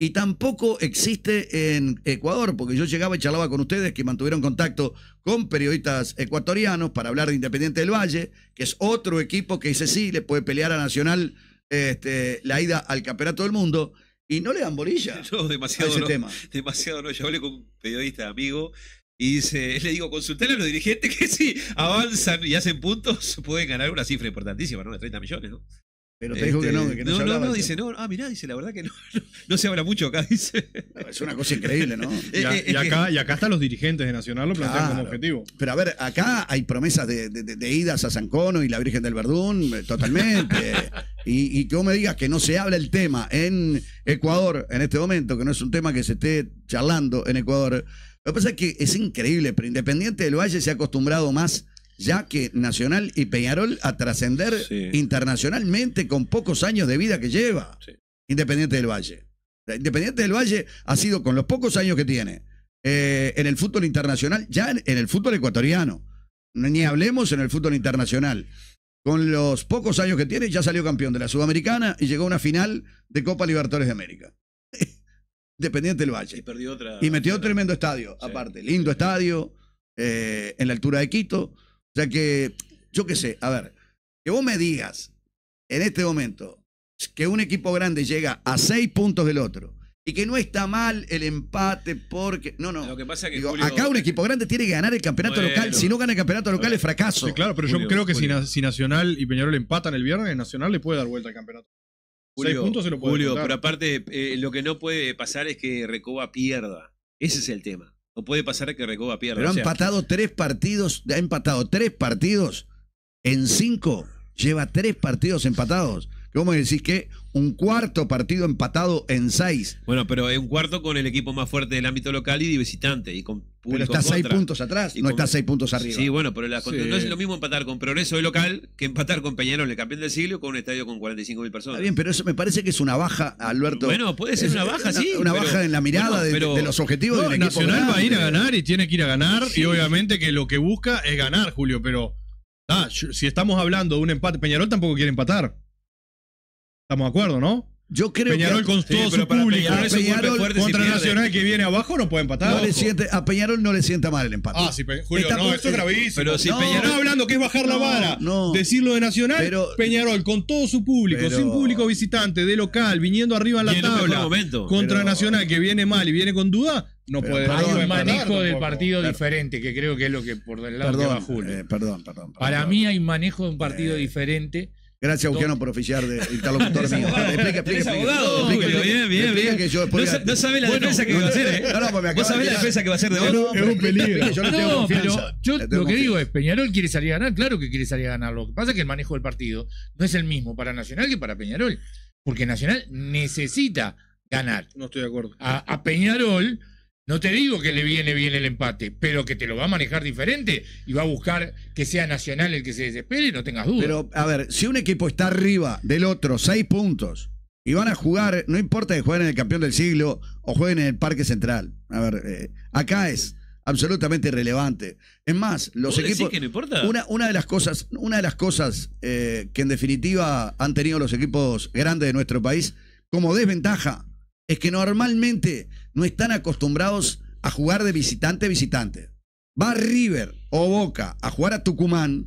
y tampoco existe en Ecuador, porque yo llegaba y charlaba con ustedes que mantuvieron contacto con periodistas ecuatorianos para hablar de Independiente del Valle, que es otro equipo que ese sí le puede pelear a Nacional este, la ida al campeonato del mundo, y no le dan bolilla No, demasiado a ese no, tema. demasiado no. Yo hablé con un periodista amigo y dice, le digo, consultarle a los dirigentes que si avanzan y hacen puntos, pueden ganar una cifra importantísima, ¿no? De treinta millones, ¿no? Pero te dijo que no, que no, no, se no, hablaba no, del dice, tema. no, ah, mirá, dice, la verdad que no, no, no se habla mucho acá, dice. Es una cosa increíble, ¿no? Y, a- Eh, y eh, acá, y acá están los dirigentes de Nacional, lo plantean Claro. como objetivo. Pero a ver, acá hay promesas de, de- de- de idas a San Cono y la Virgen del Verdún, eh, totalmente. y, y que vos me digas que no se habla el tema en Ecuador en este momento, que no es un tema que se esté charlando en Ecuador. Lo que pasa es que es increíble, pero Independiente del Valle se ha acostumbrado más, ya que Nacional y Peñarol, a trascender Sí. internacionalmente con pocos años de vida que lleva. Sí. Independiente del Valle. Independiente del Valle ha sido, con los pocos años que tiene, eh, en el fútbol internacional, ya en, en el fútbol ecuatoriano, ni hablemos en el fútbol internacional. Con los pocos años que tiene, ya salió campeón de la Sudamericana y llegó a una final de Copa Libertadores de América. Independiente del Y Valle. perdió otra. Y metió tremendo estadio, Sí. aparte. Lindo estadio, eh, en la altura de Quito. O sea que, yo qué sé, a ver, que vos me digas en este momento que un equipo grande llega a seis puntos del otro y que no está mal el empate porque... No, no. Lo que pasa es que Digo, Julio- acá un equipo grande tiene que ganar el campeonato Bueno. local. Si no gana el campeonato local Bueno. es fracaso. Sí, claro, pero Julio, yo creo que si, Julio. Na- si Nacional y Peñarol empatan el viernes, Nacional le puede dar vuelta al campeonato. Seis Julio, puntos se lo puede Julio, contar. pero aparte, eh, lo que no puede pasar es que Recoba pierda. Ese es el tema. No puede pasar que Recoba pierda. Pero ha O sea, empatado tres partidos, ha empatado tres partidos en cinco. Lleva tres partidos empatados. ¿Cómo decís que un cuarto partido empatado en seis? Bueno, pero es un cuarto con el equipo más fuerte del ámbito local y de visitante. Y con Pero público está en seis contra. puntos atrás, Y no con- está seis puntos arriba. Sí, bueno, pero la- Sí. no es lo mismo empatar con Progreso de local que empatar con Peñarol, el campeón del siglo, con un estadio con cuarenta y cinco mil personas. Está bien, pero eso me parece que es una baja, Alberto. Bueno, puede ser Es una baja, sí. Una pero- baja en la mirada bueno, de, pero- de los objetivos No, del equipo Nacional va a ir a grande. ganar y tiene que ir a ganar. Y obviamente que lo que busca es ganar, Julio. Pero ah, yo- si estamos hablando de un empate, Peñarol tampoco quiere empatar. Estamos de acuerdo, ¿no? Yo creo Peñarol que con Sí, todo pero su para público Peñarol es un golpe Peñarol fuerte si contra pierde. Nacional que viene abajo no puede empatar. no le ojo. siente, a Peñarol no le sienta mal el empate. Ah, sí, Pe- Julio, Está no, por- eso es gravísimo. Pero si No, Peñarol. Estamos hablando que es bajar la No, vara. no. Decirlo de Nacional, Pero- Peñarol con todo su público, Pero- sin público visitante, de local, viniendo arriba en la Y en un mejor tabla. momento. Contra Pero- Nacional que viene mal y viene con duda, no Pero puede. perdón, no Hay puede un empatar manejo del tampoco. partido Claro. diferente, que creo que es lo que por del lado que va Perdón, Julio. eh, perdón, perdón, Para perdón. mí hay un manejo de un partido Eh, diferente. Gracias, Eugenio, por oficiar de interlocutor mío. abogado, Explica, explica, tenés explica. abogado, Explica, Julio, explica. bien, bien, Explica bien. que yo después- No sa- no sabe la Bueno, defensa que va a hacer, ¿eh? No, no, pues me acaba Vos sabés de la tirar. defensa que va a hacer de No, vos. no, Es un pero- peligro. Yo le tengo No, confianza. pero yo Le tengo lo que digo confianza. es, Peñarol quiere salir a ganar, claro que quiere salir a ganar. Lo que pasa es que el manejo del partido no es el mismo para Nacional que para Peñarol. Porque Nacional necesita ganar. No estoy de acuerdo. A, a Peñarol, no te digo que le viene bien el empate, pero que te lo va a manejar diferente y va a buscar que sea Nacional el que se desespere, no tengas duda. Pero, a ver, si un equipo está arriba del otro, seis puntos, y van a jugar, no importa que jueguen en el campeón del siglo o jueguen en el Parque Central. A ver, eh, acá es absolutamente irrelevante. Es más, los ¿Vos decís equipos. que no importa? Una, una de las cosas, una de las cosas eh, que en definitiva han tenido los equipos grandes de nuestro país como desventaja es que normalmente no están acostumbrados a jugar de visitante a visitante. Va River o Boca a jugar a Tucumán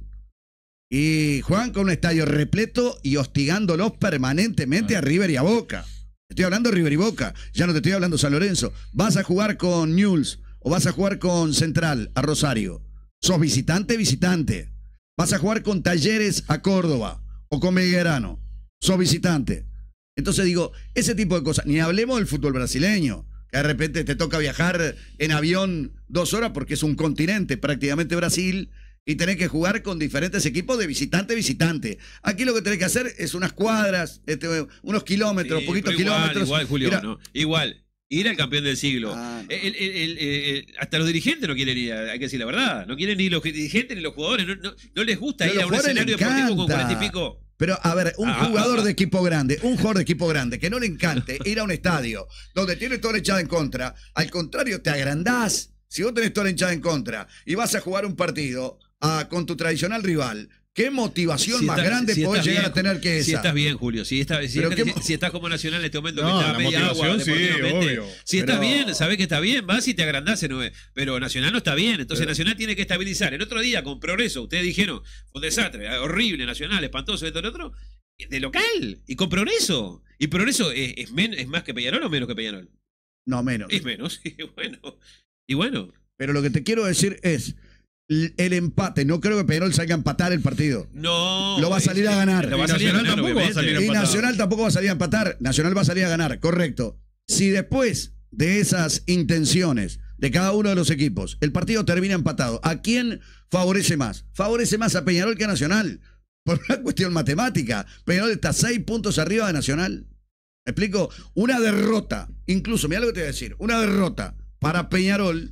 y juegan con un estadio repleto y hostigándolos permanentemente a River y a Boca. Estoy hablando de River y Boca, ya no te estoy hablando de San Lorenzo. Vas a jugar con Newell's o vas a jugar con Central a Rosario. Sos visitante, visitante. Vas a jugar con Talleres a Córdoba o con Belgrano. Sos visitante. Entonces digo, ese tipo de cosas. Ni hablemos del fútbol brasileño, que de repente te toca viajar en avión dos horas porque es un continente, prácticamente Brasil, y tenés que jugar con diferentes equipos de visitante a visitante. Aquí lo que tenés que hacer es unas cuadras, este, unos kilómetros, Sí, poquitos pero igual, kilómetros. Igual, Julio, Mira, ¿no? Igual. Ir al campeón del siglo. Ah, no. El- el- el- el- hasta los dirigentes no quieren ir, hay que decir la verdad. No quieren ni los dirigentes ni los jugadores. No, no- no les gusta Pero ir a a un los jugadores escenario les deportivo con encanta. cuarenta y pico. Pero, a ver, un Ah, jugador ah, ah. de equipo grande, un jugador de equipo grande, que no le encante ir a un estadio donde tiene toda la hinchada en contra, al contrario, te agrandás. Si vos tenés toda la hinchada en contra y vas a jugar un partido ah, con tu tradicional rival, ¿Qué motivación Si más estás- grande si podés estás llegar bien, a tener que esa? Si estás bien, Julio. Si, está- si, Pero estás- qué si- mo- si estás como Nacional en este momento No, que está la media agua motivación sí, deportivamente. obvio. Si estás Pero- bien, sabés que está bien, vas y te agrandás. en- Pero Nacional no está bien. Entonces Pero- Nacional tiene que estabilizar. El otro día con Progreso, ustedes dijeron, fue un desastre, horrible, Nacional, espantoso, esto, lo otro. De local. Y con Progreso. Y Progreso es, es, men- es más que Peñarol o menos que Peñarol. No, menos. Es menos. Y bueno. Y bueno. Pero lo que te quiero decir es l- el empate. No creo que Peñarol salga a empatar el partido. No. Lo va a salir a ganar. Lo va a Y salir a Nacional ganar, tampoco va a obviamente. salir a Y empatar. Nacional tampoco va a salir a empatar. Nacional va a salir a ganar, correcto. Si después de esas intenciones de cada uno de los equipos, el partido termina empatado, ¿a quién favorece más? Favorece más a Peñarol que a Nacional. Por una cuestión matemática. Peñarol está seis puntos arriba de Nacional. ¿Me explico? Una derrota, incluso, mira lo que te voy a decir, una derrota para Peñarol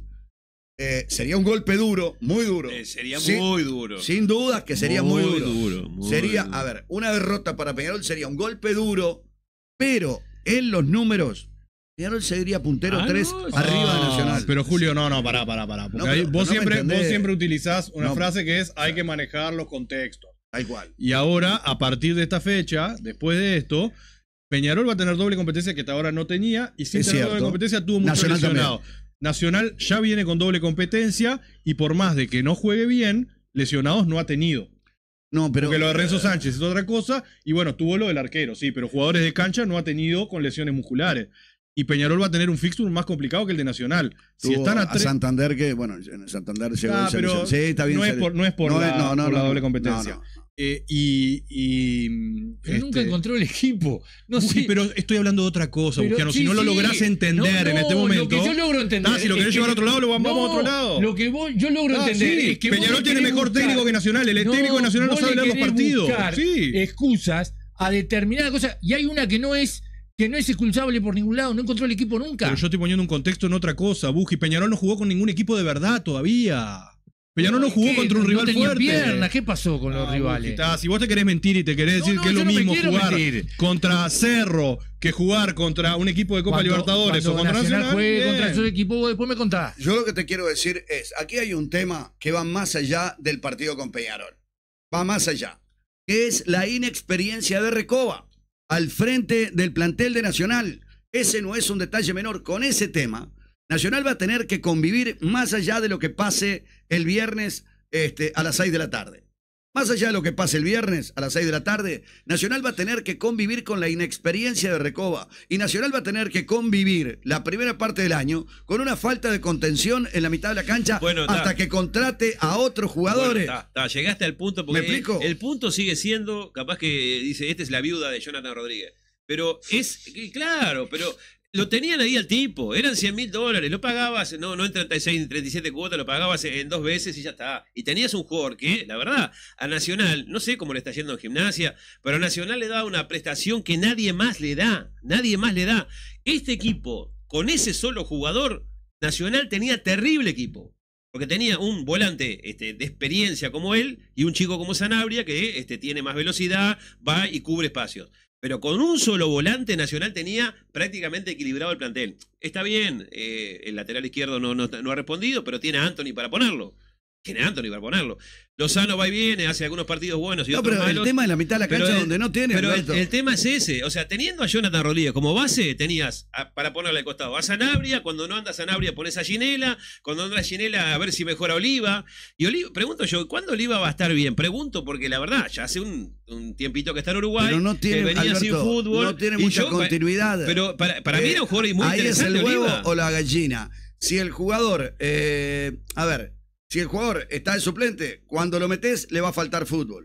eh, sería un golpe duro, muy duro. Eh, sería Sí, muy duro. Sin dudas que sería muy, Muy duro. duro, muy sería, duro. a ver, una derrota para Peñarol sería un golpe duro, pero en los números, Peñarol seguiría puntero Ah, tres no, arriba de Ah, Nacional. Pero Julio, no, no, pará, pará, pará. Porque No, ahí pero- vos, pero no me siempre, entendés. vos siempre utilizás una No. frase que es hay que manejar los contextos. Tal cual. Y ahora, a partir de esta fecha, después de esto, Peñarol va a tener doble competencia que hasta ahora no tenía, y sin Es tener cierto. doble competencia tuvo muchos Nacional lesionados. Nacional ya viene con doble competencia y por más de que no juegue bien, lesionados no ha tenido. No, pero. Porque lo de Renzo Sánchez es otra cosa, y bueno, tuvo lo del arquero, sí, pero jugadores de cancha no ha tenido con lesiones musculares. Y Peñarol va a tener un fixture más complicado que el de Nacional. Si tuvo están a a tres. Santander, que, bueno, en Santander llegó Ah, y se pero lesionó. Sí, está bien. no, se es le- por, no es por no la, es- no, no, por la no, doble no, competencia. no, no. Eh, y. y Pero nunca este, encontró el equipo. No Uy, sé. pero estoy hablando de otra cosa, Pero Bugiano. Si sí, no lo sí. lográs entender No, en este no, momento. Lo que yo logro entender. Ah, si lo es querés que- llevar a otro lado, lo vamos No, a otro lado. Lo que vos, yo logro Ah, entender sí. es que vos Peñarol le tiene querés mejor buscar- técnico que Nacional. El técnico de Nacional no vos sabe le leer los querés partidos. buscar Sí. excusas a determinada cosa. Y hay una que no es que no es excusable por ningún lado. No encontró el equipo nunca. Pero yo estoy poniendo un contexto en otra cosa, Buji. Peñarol no jugó con ningún equipo de verdad todavía. Peñarol no jugó ¿Qué? contra un No rival tenía fuerte. piernas. ¿Qué pasó con los Ah, rivales? Bujita, si vos te querés mentir y te querés No, decir no, que es yo lo no me mismo quiero jugar mentir. contra Cerro que jugar contra un equipo de Copa Cuando- Libertadores o cuando contra Nacional Nacional. juegue bien. contra esos equipos, vos después me contás. Yo lo que te quiero decir es, aquí hay un tema que va más allá del partido con Peñarol. Va más allá. Que es la inexperiencia de Recoba al frente del plantel de Nacional. Ese no es un detalle menor. Con ese tema, Nacional va a tener que convivir más allá de lo que pase el viernes este, a las seis de la tarde. Más allá de lo que pase el viernes a las seis de la tarde, Nacional va a tener que convivir con la inexperiencia de Recoba. Y Nacional va a tener que convivir la primera parte del año con una falta de contención en la mitad de la cancha Bueno, hasta ta. que contrate a otros jugadores. Bueno, ta, ta, llegaste al punto porque ¿Me explico? El, el punto sigue siendo, capaz que dice, esta es la viuda de Jonathan Rodríguez. Pero es, que, claro, pero lo tenían ahí al tipo, eran cien mil dólares, lo pagabas, no, no en treinta y seis ni treinta y siete cuotas, lo pagabas en dos veces y ya está. Y tenías un jugador que, la verdad, a Nacional, no sé cómo le está yendo en Gimnasia, pero a Nacional le da una prestación que nadie más le da, nadie más le da. Este equipo, con ese solo jugador, Nacional tenía terrible equipo. Porque tenía un volante este, de experiencia como él y un chico como Sanabria que este, tiene más velocidad, va y cubre espacios. Pero con un solo volante Nacional tenía prácticamente equilibrado el plantel. Está bien, eh, el lateral izquierdo no, no, no ha respondido, pero tiene a Anthony para ponerlo. Tiene a Anthony para ponerlo. Lozano va y viene, hace algunos partidos buenos y No, otros pero el malos. tema es la mitad de la Pero cancha el- donde no tiene. Pero el, Alberto. el tema es ese. O sea, teniendo a Jonathan Rodríguez como base, tenías a- para ponerle al costado a Sanabria. Cuando no anda Sanabria, pones a Ginela. Cuando anda Ginela, a ver si mejora Oliva. Y Oliva, pregunto yo, ¿cuándo Oliva va a estar bien? Pregunto porque la verdad, ya hace un, un tiempito que está en Uruguay. Pero no tiene, que venía Alberto, sin fútbol. no tiene y mucha yo, continuidad. Pero para, para mí Eh, era un jugador muy ahí es interesante, el huevo Oliva. o la gallina. Si el jugador, eh, a ver, si el jugador está de suplente, cuando lo metes le va a faltar fútbol.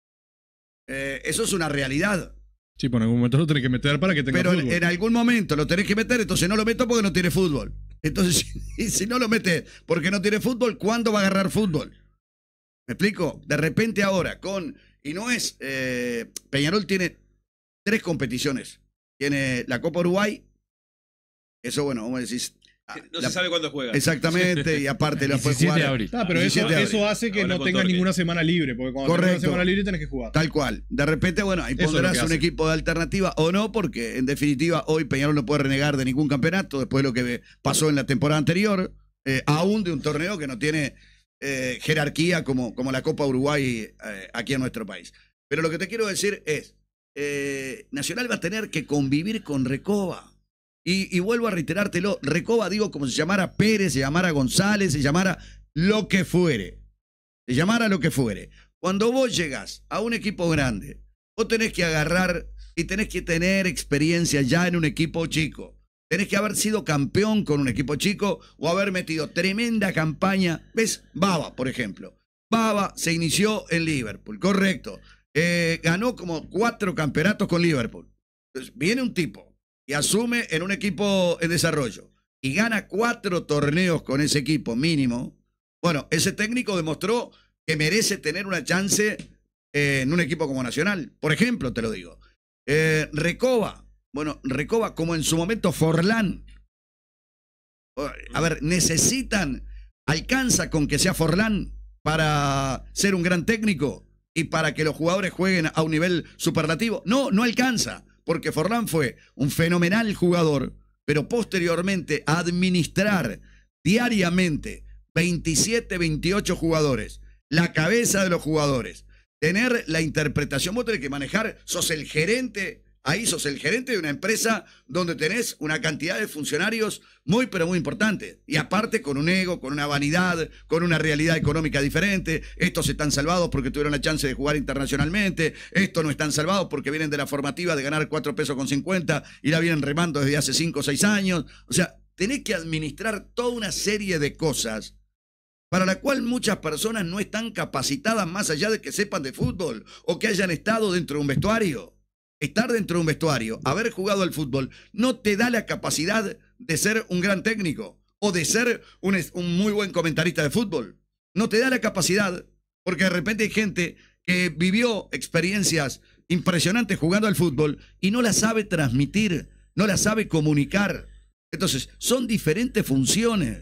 Eh, eso es una realidad. Sí, por algún momento lo tenés que meter para que tenga Pero en, fútbol. en algún momento lo tenés que meter, entonces no lo meto porque no tiene fútbol. Entonces, y si no lo metes porque no tiene fútbol, ¿cuándo va a agarrar fútbol? ¿Me explico? De repente ahora, con. Y no es. Eh, Peñarol tiene tres competiciones. Tiene la Copa Uruguay. Eso, bueno, vamos a decir. No la- se sabe cuándo juega. Exactamente, y aparte lo puede diecisiete jugar. de abril. Ah, pero eso, diecisiete de abril. eso hace que Ahora no con tengas Torque. ninguna semana libre, porque cuando tengas Correcto. una semana libre tenés que jugar. Tal cual. De repente, bueno, ahí Eso es lo pondrás que un hace. equipo de alternativa o no, porque en definitiva hoy Peñarol no puede renegar de ningún campeonato después de lo que pasó en la temporada anterior, eh, aún de un torneo que no tiene eh, jerarquía como, como la Copa Uruguay eh, aquí en nuestro país. Pero lo que te quiero decir es, eh, Nacional va a tener que convivir con Recoba. Y, y vuelvo a reiterártelo, Recoba, digo, como se llamara Pérez, se llamara González, se llamara lo que fuere. Se llamara lo que fuere. Cuando vos llegás a un equipo grande, vos tenés que agarrar y tenés que tener experiencia ya en un equipo chico. Tenés que haber sido campeón con un equipo chico o haber metido tremenda campaña. ¿Ves? Baba, por ejemplo. Baba se inició en Liverpool, correcto. Eh, ganó como cuatro campeonatos con Liverpool. Entonces, viene un tipo y asume en un equipo en desarrollo y gana cuatro torneos con ese equipo mínimo. Bueno, ese técnico demostró que merece tener una chance eh, en un equipo como Nacional. Por ejemplo, te lo digo. Eh, Recoba, bueno, Recoba como en su momento Forlán. A ver, necesitan, alcanza con que sea Forlán para ser un gran técnico y para que los jugadores jueguen a un nivel superlativo. No, no alcanza, porque Forlán fue un fenomenal jugador, pero posteriormente a administrar diariamente veintisiete, veintiocho jugadores, la cabeza de los jugadores, tener la interpretación, vos tenés que manejar, sos el gerente, ahí sos el gerente de una empresa donde tenés una cantidad de funcionarios muy, pero muy importante. Y aparte con un ego, con una vanidad, con una realidad económica diferente. Estos están salvados porque tuvieron la chance de jugar internacionalmente. Estos no están salvados porque vienen de la formativa de ganar cuatro pesos con cincuenta y la vienen remando desde hace cinco o seis años. O sea, tenés que administrar toda una serie de cosas para la cual muchas personas no están capacitadas más allá de que sepan de fútbol o que hayan estado dentro de un vestuario. Estar dentro de un vestuario, haber jugado al fútbol, no te da la capacidad de ser un gran técnico o de ser un, un muy buen comentarista de fútbol. No te da la capacidad, porque de repente hay gente que vivió experiencias impresionantes jugando al fútbol y no la sabe transmitir, no la sabe comunicar. Entonces, son diferentes funciones.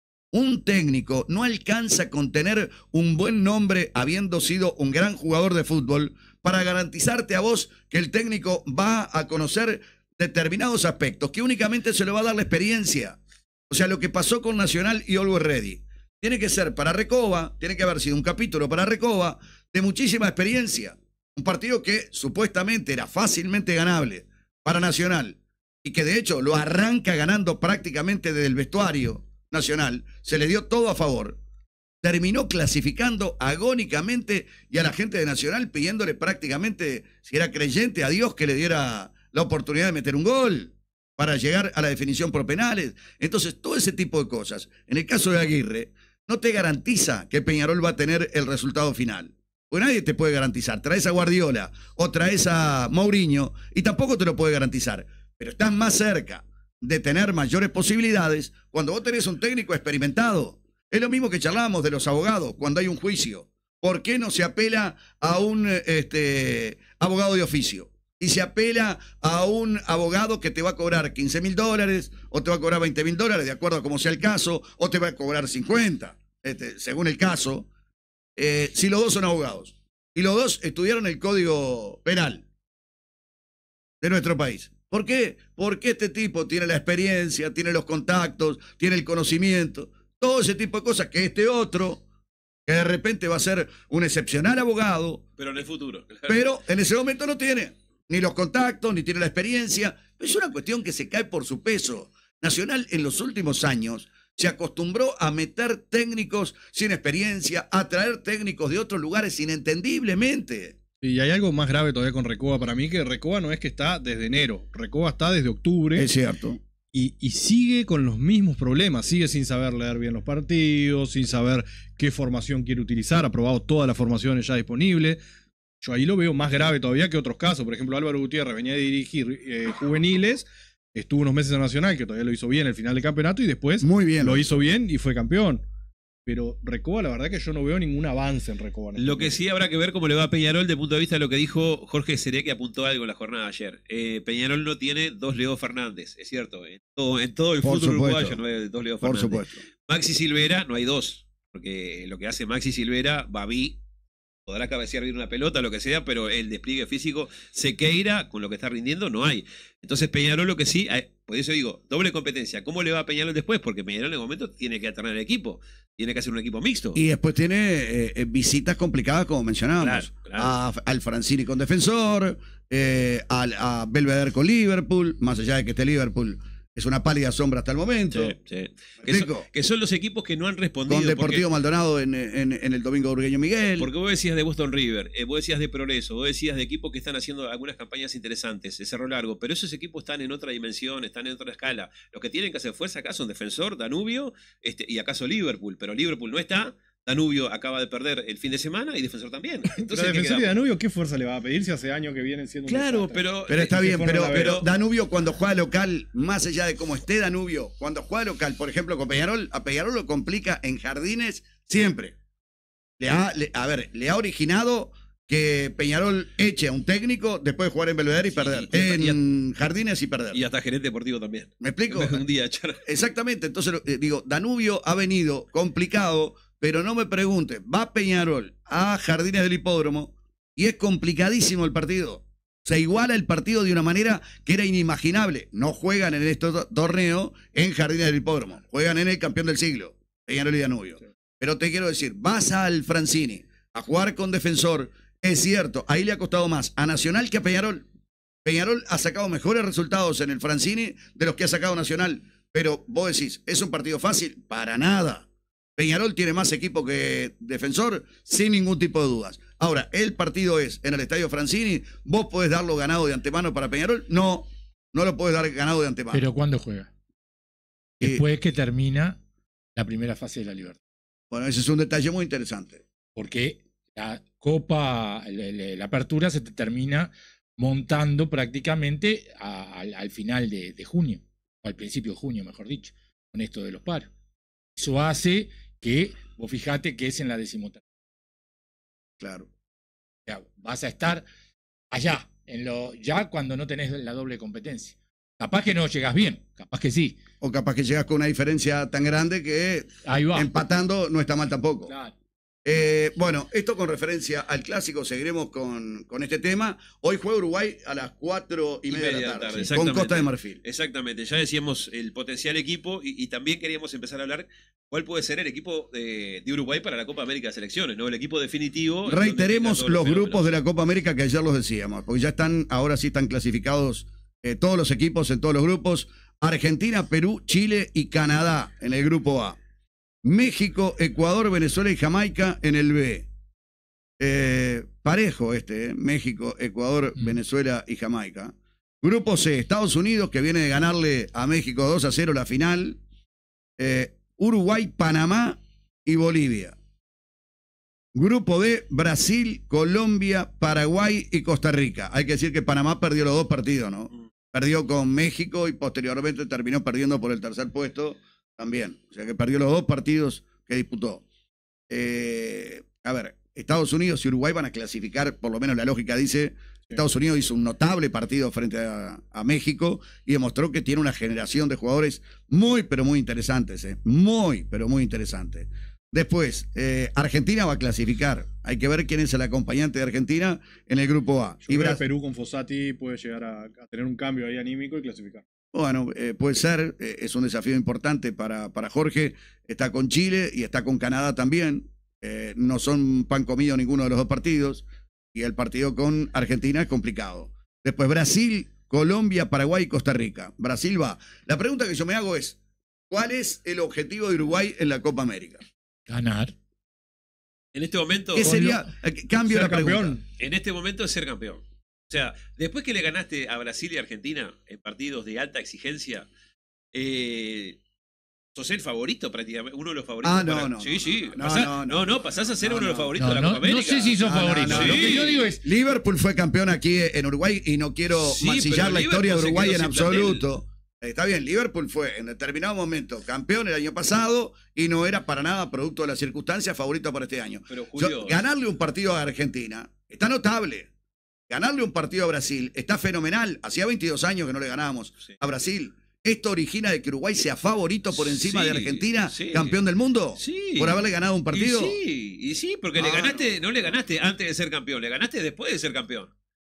Un técnico no alcanza con tener un buen nombre habiendo sido un gran jugador de fútbol para garantizarte a vos que el técnico va a conocer determinados aspectos que únicamente se le va a dar la experiencia. O sea, lo que pasó con Nacional y Always Ready tiene que ser para Recoba, tiene que haber sido un capítulo para Recoba de muchísima experiencia. Un partido que supuestamente era fácilmente ganable para Nacional y que de hecho lo arranca ganando prácticamente desde el vestuario Nacional, se le dio todo a favor, terminó clasificando agónicamente y a la gente de Nacional pidiéndole prácticamente, si era creyente, a Dios que le diera la oportunidad de meter un gol para llegar a la definición por penales. Entonces, todo ese tipo de cosas, en el caso de Aguirre, no te garantiza que Peñarol va a tener el resultado final. Porque nadie te puede garantizar. Traes a Guardiola o traes a Mourinho y tampoco te lo puede garantizar. Pero estás más cerca de tener mayores posibilidades cuando vos tenés un técnico experimentado. Es lo mismo que charlábamos de los abogados cuando hay un juicio. ¿Por qué no se apela a un este, abogado de oficio? Y se apela a un abogado que te va a cobrar quince mil dólares o te va a cobrar veinte mil dólares, de acuerdo a cómo sea el caso, o te va a cobrar cincuenta, este, según el caso, eh, si los dos son abogados. Y los dos estudiaron el Código Penal de nuestro país. ¿Por qué? Porque este tipo tiene la experiencia, tiene los contactos, tiene el conocimiento, todo ese tipo de cosas que este otro, que de repente va a ser un excepcional abogado. Pero en el futuro. Claro. Pero en ese momento no tiene ni los contactos, ni tiene la experiencia. Es una cuestión que se cae por su peso. Nacional en los últimos años se acostumbró a meter técnicos sin experiencia, a traer técnicos de otros lugares inentendiblemente. Y hay algo más grave todavía con Recoba para mí, que Recoba no es que está desde enero, Recoba está desde octubre. Es cierto. Y, y sigue con los mismos problemas, sigue sin saber leer bien los partidos, sin saber qué formación quiere utilizar, ha probado todas las formaciones ya disponibles. Yo ahí lo veo más grave todavía que otros casos. Por ejemplo, Álvaro Gutiérrez venía de dirigir eh, juveniles, estuvo unos meses en Nacional, que todavía lo hizo bien el final del campeonato, y después Muy bien. lo hizo bien y fue campeón. Pero Recoba, la verdad que yo no veo ningún avance en Recoba. En este lo que sí habrá que ver cómo le va a Peñarol de punto de vista de lo que dijo Jorge Seré, que apuntó algo en la jornada de ayer. Eh, Peñarol no tiene dos Leo Fernández, es cierto. En todo, en todo el Por fútbol supuesto. uruguayo no hay dos Leo Por Fernández. supuesto. Maxi Silvera no hay dos, porque lo que hace Maxi Silvera, Babi, podrá cabecear bien una pelota, lo que sea, pero el despliegue físico, Sequeira, con lo que está rindiendo, no hay. Entonces Peñarol lo que sí, por eso digo, doble competencia. ¿Cómo le va a Peñarol después? Porque Peñarol en el momento tiene que alternar el equipo, tiene que hacer un equipo mixto. Y después tiene eh, eh, visitas complicadas, como mencionábamos. Claro, claro. A, al Francini con Defensor, eh, al, a Belvedere con Liverpool, más allá de que esté Liverpool. Es una pálida sombra hasta el momento. Sí, sí. Que, son, que son los equipos que no han respondido. Con Deportivo porque, Maldonado en, en, en el Domingo Urgueño Miguel. Porque vos decías de Boston River, eh, vos decías de Progreso, vos decías de equipos que están haciendo algunas campañas interesantes, de Cerro Largo, pero esos equipos están en otra dimensión, están en otra escala. Los que tienen que hacer fuerza acá son Defensor, Danubio este, y acaso Liverpool, pero Liverpool no está. Danubio acaba de perder el fin de semana y Defensor también. Entonces, pero Defensor y Danubio, ¿qué fuerza le va a pedir si hace años que vienen siendo un Claro, desastre? pero... Pero está bien, pero, pero pero Danubio cuando juega local, más allá de cómo esté Danubio, cuando juega local, por ejemplo, con Peñarol, a Peñarol lo complica en Jardines siempre. Le ha, le, a ver, le ha originado que Peñarol eche a un técnico después de jugar en Belvedere y Sí, perder. y- y- en Jardines y perder. Y hasta gerente deportivo también. ¿Me explico? En vez de un día echar- Exactamente, entonces eh, digo, Danubio ha venido complicado, pero no me pregunte, va Peñarol a Jardines del Hipódromo y es complicadísimo el partido. Se iguala el partido de una manera que era inimaginable. No juegan en este to- torneo en Jardines del Hipódromo, juegan en el campeón del siglo, Peñarol y Danubio. Pero te quiero decir, vas al Francini a jugar con Defensor, es cierto, ahí le ha costado más a Nacional que a Peñarol. Peñarol ha sacado mejores resultados en el Francini de los que ha sacado Nacional. Pero vos decís, ¿es un partido fácil? Para nada. Peñarol tiene más equipo que Defensor, sin ningún tipo de dudas. Ahora, el partido es en el Estadio Francini. ¿Vos podés darlo ganado de antemano para Peñarol? No, no lo podés dar ganado de antemano. Pero ¿cuándo juega? Eh, Después que termina la primera fase de la Libertad. Bueno, ese es un detalle muy interesante. Porque la Copa, la, la- la apertura se te termina montando prácticamente a- al, al final de, de junio, o al principio de junio, mejor dicho, con esto de los paros. Eso hace que, vos fijate que es en la decimotercera. Claro. O sea, vas a estar allá, en lo, ya cuando no tenés la doble competencia. Capaz que no llegas bien, capaz que sí. O capaz que llegas con una diferencia tan grande que Ahí va. empatando no está mal tampoco. Claro. Eh, bueno, esto con referencia al clásico, seguiremos con, con este tema. Hoy juega Uruguay a las cuatro y, media de la tarde, con exactamente. Costa de Marfil. Exactamente, ya decíamos el potencial equipo y, y también queríamos empezar a hablar cuál puede ser el equipo de, de Uruguay para la Copa América de Selecciones, ¿no? El equipo definitivo. Reiteremos donde los tenga todos grupos de la Copa América que ayer los decíamos, porque ya están, ahora sí están clasificados eh, todos los equipos en todos los grupos. Argentina, Perú, Chile y Canadá en el grupo A. México, Ecuador, Venezuela y Jamaica en el B. Eh, parejo este, eh, México, Ecuador, Mm. Venezuela y Jamaica. Grupo C, Estados Unidos, que viene de ganarle a México dos a cero la final. Eh, Uruguay, Panamá y Bolivia. Grupo D, Brasil, Colombia, Paraguay y Costa Rica. Hay que decir que Panamá perdió los dos partidos, ¿no? Perdió con México y posteriormente terminó perdiendo por el tercer puesto también. O sea que perdió los dos partidos que disputó. Eh, a ver, Estados Unidos y Uruguay van a clasificar, por lo menos la lógica dice, Estados Unidos hizo un notable partido frente a, a México y demostró que tiene una generación de jugadores muy, pero muy interesantes. ¿eh? Muy, pero muy interesantes. Después, eh, Argentina va a clasificar. Hay que ver quién es el acompañante de Argentina en el grupo A. Yo Y creo que Bra- Perú con Fossati puede llegar a, a tener un cambio ahí anímico y clasificar. Bueno, eh, puede ser, eh, es un desafío importante para, para Jorge. Está con Chile y está con Canadá también. Eh, no son pan comido ninguno de los dos partidos. Y el partido con Argentina es complicado. Después Brasil, Colombia, Paraguay y Costa Rica. Brasil va. La pregunta que yo me hago es, ¿cuál es el objetivo de Uruguay en la Copa América? Ganar. En este momento, ¿Qué sería? Eh, Cambio Ser la pregunta. campeón. en este momento es ser campeón. O sea, después que le ganaste a Brasil y Argentina en partidos de alta exigencia, eh, sos el favorito prácticamente, uno de los favoritos. Ah, no, para- no, Sí, no, sí. no, Pasás- no, no. no, no, pasás a ser No, uno de los no. favoritos No, de la no, Copa no América. sé si sos No, no, favorito. no, Lo sí. que yo digo es, Liverpool fue campeón aquí en Uruguay y no quiero Sí, mancillar pero la historia de Liverpool se Uruguay quedó en sin plantel. absoluto. Está bien, Liverpool fue en determinado momento campeón el año pasado y no era para nada producto de las circunstancias favorito para este año. Pero Yo- Julio, ganarle un partido a Argentina está notable. Ganarle un partido a Brasil está fenomenal. Hacía veintidós años que no le ganábamos Sí. a Brasil. ¿Esto origina de que Uruguay sea favorito por encima Sí, de Argentina, sí. campeón del mundo? Sí. ¿Por haberle ganado un partido? Y sí, y sí, porque le Ah, ganaste, no. le ganaste antes de ser campeón, le ganaste después de ser campeón.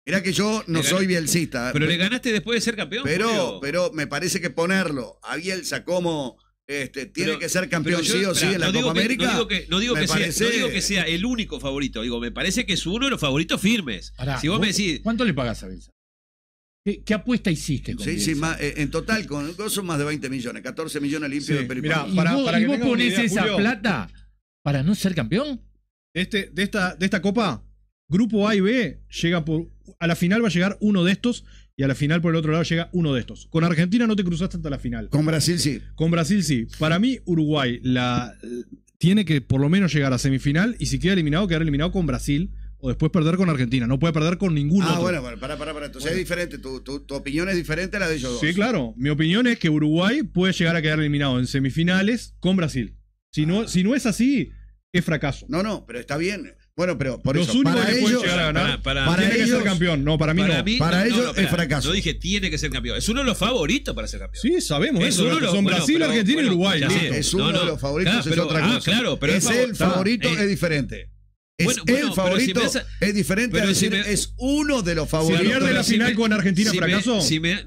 Mirá que yo no Le soy gané- bielcista. Pero le ganaste después de ser campeón. Pero, Julio. pero me parece que ponerlo a Bielsa como este, tiene Pero- que ser campeón pero yo, sí o sí esperá, en la no digo Copa que- América. No digo que, no digo me que sea, parece- no digo que sea el único favorito. Digo, me parece que es uno de los favoritos firmes. Pará, si vos, me decís, ¿cuánto le pagás a Bielsa? ¿Qué, qué apuesta hiciste con Sí, Bielsa? sí, más, eh, en total con son más de veinte millones, catorce millones limpios Sí, de Perico. mirá, ¿Y para- vos, para y que vos tengas una ponés idea, esa Julio. plata para no ser campeón? Este, de, esta, de esta copa, grupo A y B, llega por, a la final va a llegar uno de estos y a la final por el otro lado llega uno de estos. Con Argentina no te cruzaste hasta la final. Con Brasil sí. Con Brasil sí. Para mí, Uruguay la, tiene que por lo menos llegar a semifinal y si queda eliminado, quedar eliminado con Brasil o después perder con Argentina. No puede perder con ningún Ah, otro. bueno, bueno, pará, pará, pará. Entonces es diferente. Tu, tu, tu opinión es diferente a la de ellos dos. Sí, claro. Mi opinión es que Uruguay puede llegar a quedar eliminado en semifinales con Brasil. Si no, si no es así, es fracaso. No, no, pero está bien. Bueno, pero por Los eso, únicos para que pueden ellos, llegar a ganar para- para tiene que ellos- ser campeón. No, para mí para no. mí, Para no, ellos no, es esperá, fracaso. No dije tiene que ser campeón. Es uno de los favoritos para ser campeón. Sí, sabemos Es eso. uno ¿no? de los- Son bueno, Brasil, pero- Argentina bueno, y Uruguay. ya listo. sé. es uno No, no. de los favoritos, Claro, es pero- otra ah, cosa. claro, pero es es el favor- favorito, eh, es diferente. Es bueno, bueno, el pero favorito, si me hace- es diferente pero a decir, si me- es uno de los Si favoritos. pierde pero la si final me- con Argentina, si me- ¿fracaso? si me-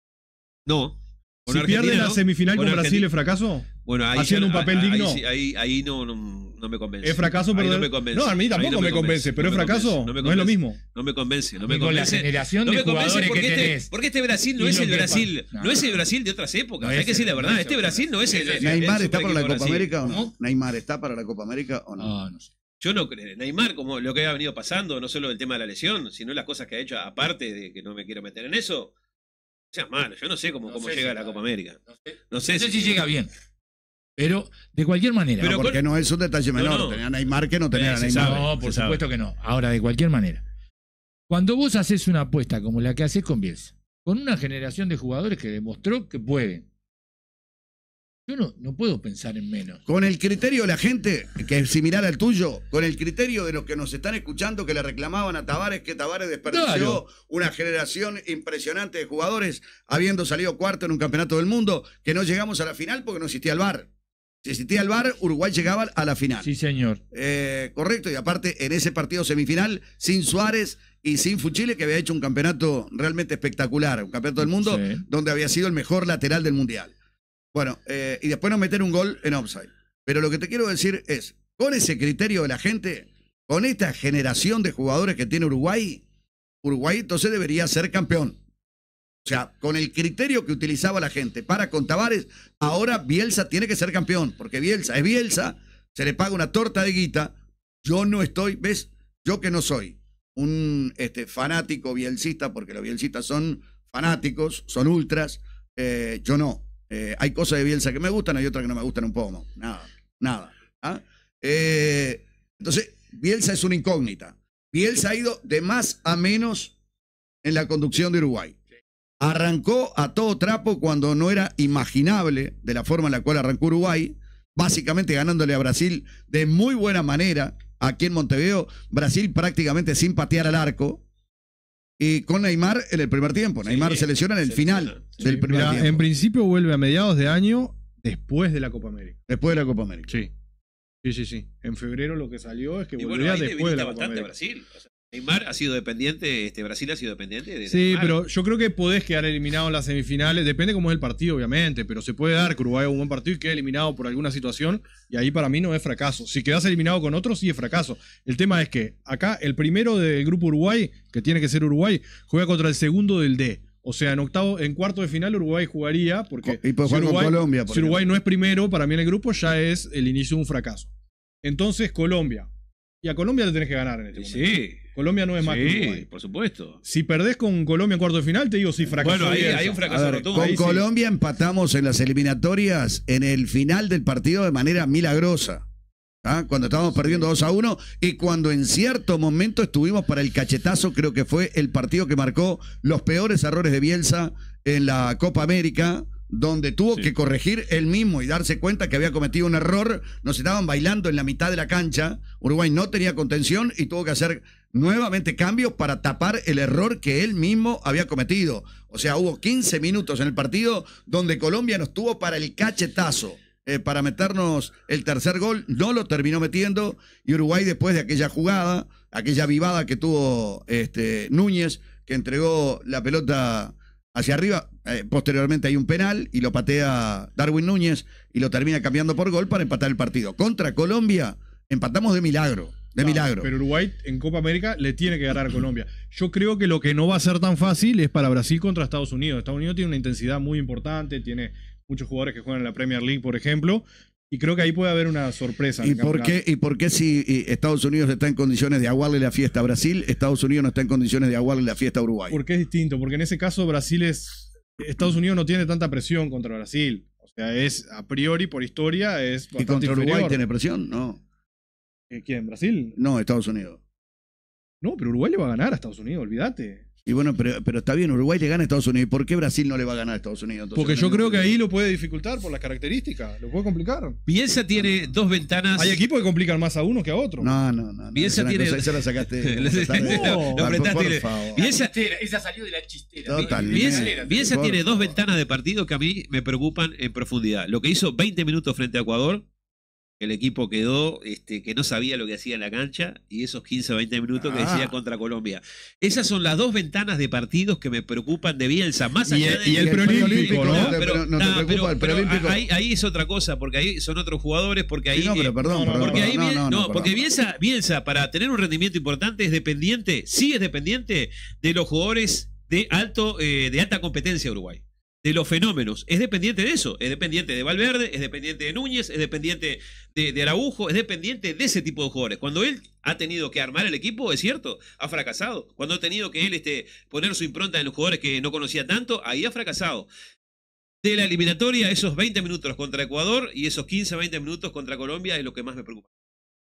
no. Con Si Argentina, pierde la no. semifinal con, Brasil, Argentina- ¿es fracaso? Bueno, ahí haciendo ya- un papel ahí- digno. Ahí, sí- ahí, ahí no, no, no me convence. ¿Es fracaso Ahí perder? no me convence. No, a mí Ahí tampoco no me convence, pero no ¿es me fracaso? convence, No me es lo convence. mismo. No me convence, no me Y con la convence. generación no de me convence jugadores porque que este, tenés. porque este Brasil no Y es lo el que Brasil, pasa- no, no, es el no. Brasil de otras épocas. No Hay es que decir la el- verdad, no es este el Brasil no es el, el- ¿Neymar el está para la super Copa equipo América o Brasil. no? ¿Neymar está para la Copa América o no? No, no sé. Yo no creo. Neymar, como lo que ha venido pasando, no solo el tema de la lesión, sino las cosas que ha hecho, aparte de que no me quiero meter en eso, sea malo. Yo no sé cómo, No cómo sé llega si a la va- Copa América. No sé, No sé no sé si- si llega bien. Pero de cualquier manera. Pero No, porque con- no es un detalle No, menor. no. Tenía a Neymar que no tenía Eh, a se Neymar. sabe. No, por se sabe. supuesto que no. Ahora, de cualquier manera. Cuando vos haces una apuesta como la que haces con Bielsa, con una generación de jugadores que demostró que pueden, yo no, no puedo pensar en menos. Con el criterio de la gente, que es similar al tuyo, con el criterio de los que nos están escuchando que le reclamaban a Tavares que Tavares desperdició Claro. una generación impresionante de jugadores, habiendo salido cuarto en un campeonato del mundo, que no llegamos a la final porque no existía el V A R. Si existía el V A R, Uruguay llegaba a la final. Sí, señor. Eh, correcto, y aparte en ese partido semifinal, sin Suárez y sin Fuchile, que había hecho un campeonato realmente espectacular, un campeonato del mundo, Sí. donde había sido el mejor lateral del mundial. Bueno, eh, y después nos meter un gol en offside. Pero lo que te quiero decir es, con ese criterio de la gente, con esta generación de jugadores que tiene Uruguay, Uruguay entonces debería ser campeón. O sea, con el criterio que utilizaba la gente para con Tavares, ahora Bielsa tiene que ser campeón, porque Bielsa es Bielsa, se le paga una torta de guita. Yo no estoy, ¿ves? Yo que no soy un este, fanático bielcista, porque los bielcistas son fanáticos, son ultras, eh, yo no. Eh, hay cosas de Bielsa que me gustan, hay otras que no me gustan un poco. Nada, nada. ¿Ah? Eh, entonces, Bielsa es una incógnita. Bielsa ha ido de más a menos en la conducción de Uruguay. Arrancó a todo trapo cuando no era imaginable de la forma en la cual arrancó Uruguay, básicamente ganándole a Brasil de muy buena manera aquí en Montevideo, Brasil prácticamente sin patear al arco, y con Neymar en el primer tiempo. Sí, Neymar se lesiona en el se final lesiona. del Sí, primer mirá, tiempo, en principio vuelve a mediados de año después de la Copa América. después de la Copa América. Sí. Sí, sí, sí. En febrero lo que salió es que Y bueno, volvería ahí después de la debilita Copa bastante a América. Brasil. O sea, Neymar ha sido dependiente, este, Brasil ha sido dependiente de Sí, Neymar. pero yo creo que podés quedar eliminado en las semifinales. Depende cómo es el partido, obviamente. Pero se puede dar que Uruguay haga un buen partido y quede eliminado por alguna situación. Y ahí para mí no es fracaso. Si quedás eliminado con otros, sí es fracaso. El tema es que acá el primero del grupo Uruguay, que tiene que ser Uruguay, juega contra el segundo del D. O sea, en octavo, en cuarto de final Uruguay jugaría porque Y puede si jugar con Uruguay, Colombia, por si Uruguay ejemplo. no es primero, para mí en el grupo ya es el inicio de un fracaso. Entonces Colombia. Y a Colombia le tenés que ganar en este Sí, momento. sí, Colombia no es más que Uruguay. sí, por supuesto. Si perdés con Colombia en cuarto de final, te digo sí, fracaso. Bueno, ahí Bielsa. hay un A fracaso ver, rotundo. con ahí sí. Colombia empatamos en las eliminatorias en el final del partido de manera milagrosa. ¿Ah? Cuando estábamos perdiendo dos a uno y cuando en cierto momento estuvimos para el cachetazo, creo que fue el partido que marcó los peores errores de Bielsa en la Copa América, donde tuvo Sí. que corregir él mismo y darse cuenta que había cometido un error. Nos estaban bailando en la mitad de la cancha, Uruguay no tenía contención y tuvo que hacer nuevamente cambios para tapar el error que él mismo había cometido. O sea, hubo quince minutos en el partido donde Colombia nos tuvo para el cachetazo. Eh, para meternos el tercer gol, no lo terminó metiendo y Uruguay después de aquella jugada, aquella vivada que tuvo este, Núñez, que entregó la pelota hacia arriba, eh, posteriormente hay un penal y lo patea Darwin Núñez y lo termina cambiando por gol para empatar el partido. Contra Colombia, empatamos de milagro, de Claro, milagro. Pero Uruguay en Copa América le tiene que ganar a Colombia. Yo creo que lo que no va a ser tan fácil es para Brasil contra Estados Unidos. Estados Unidos tiene una intensidad muy importante, tiene muchos jugadores que juegan en la Premier League, por ejemplo, y creo que ahí puede haber una sorpresa. en ¿Y el por, campeonato. qué, ¿Y por qué si eh, Estados Unidos está en condiciones de aguarle la fiesta a Brasil, Estados Unidos no está en condiciones de aguarle la fiesta a Uruguay? Porque es distinto, porque en ese caso Brasil es... Estados Unidos no tiene tanta presión contra Brasil. O sea, es a priori, por historia, es ¿Y bastante contra Uruguay inferior. tiene presión? No. Eh, ¿Quién? ¿Brasil? No, Estados Unidos. No, pero Uruguay le va a ganar a Estados Unidos, olvídate. Y bueno, pero, pero está bien, Uruguay le gana a Estados Unidos. ¿Y por qué Brasil no le va a ganar a Estados Unidos? Entonces, Porque no yo tengo creo que idea. ahí lo puede dificultar por las características, lo puede complicar. Bielsa tiene dos ventanas. Hay equipos que complican más a uno que a otro. No, no, no. no Bielsa es una tiene- cosa, esa la sacaste. Lo- esa tarde. lo Ah, por- apretaste y por le- favor. Bielsa, Esa salió de la chistera. Totalmente. Bielsa, Bielsa Por tiene dos favor. ventanas de partido que a mí me preocupan en profundidad. Lo que hizo veinte minutos frente a Ecuador, el equipo quedó este, que no sabía lo que hacía en la cancha, y esos quince o veinte minutos que Ah. decía contra Colombia. Esas son las dos ventanas de partidos que me preocupan de Bielsa, más Y allá el- de... y el preolímpico, ¿no? No te, Pero, no te nah, preocupa pero- el pero preolímpico. ahí, ahí es otra cosa, porque ahí son otros jugadores, porque ahí... Sí, no, pero eh, perdón, no, no, perdón, porque ahí perdón. Biel- no, no, no, no, porque perdón. Bielsa, Bielsa, para tener un rendimiento importante, es dependiente, sí es dependiente de los jugadores de alto, eh, de alta competencia de Uruguay. De los fenómenos. Es dependiente de eso. Es dependiente de Valverde, es dependiente de Núñez, es dependiente de, de Araujo, es dependiente de ese tipo de jugadores. Cuando él ha tenido que armar el equipo, es cierto, ha fracasado. Cuando ha tenido que él este, poner su impronta en los jugadores que no conocía tanto, ahí ha fracasado. De la eliminatoria, esos veinte minutos contra Ecuador y esos quince, veinte minutos contra Colombia es lo que más me preocupa.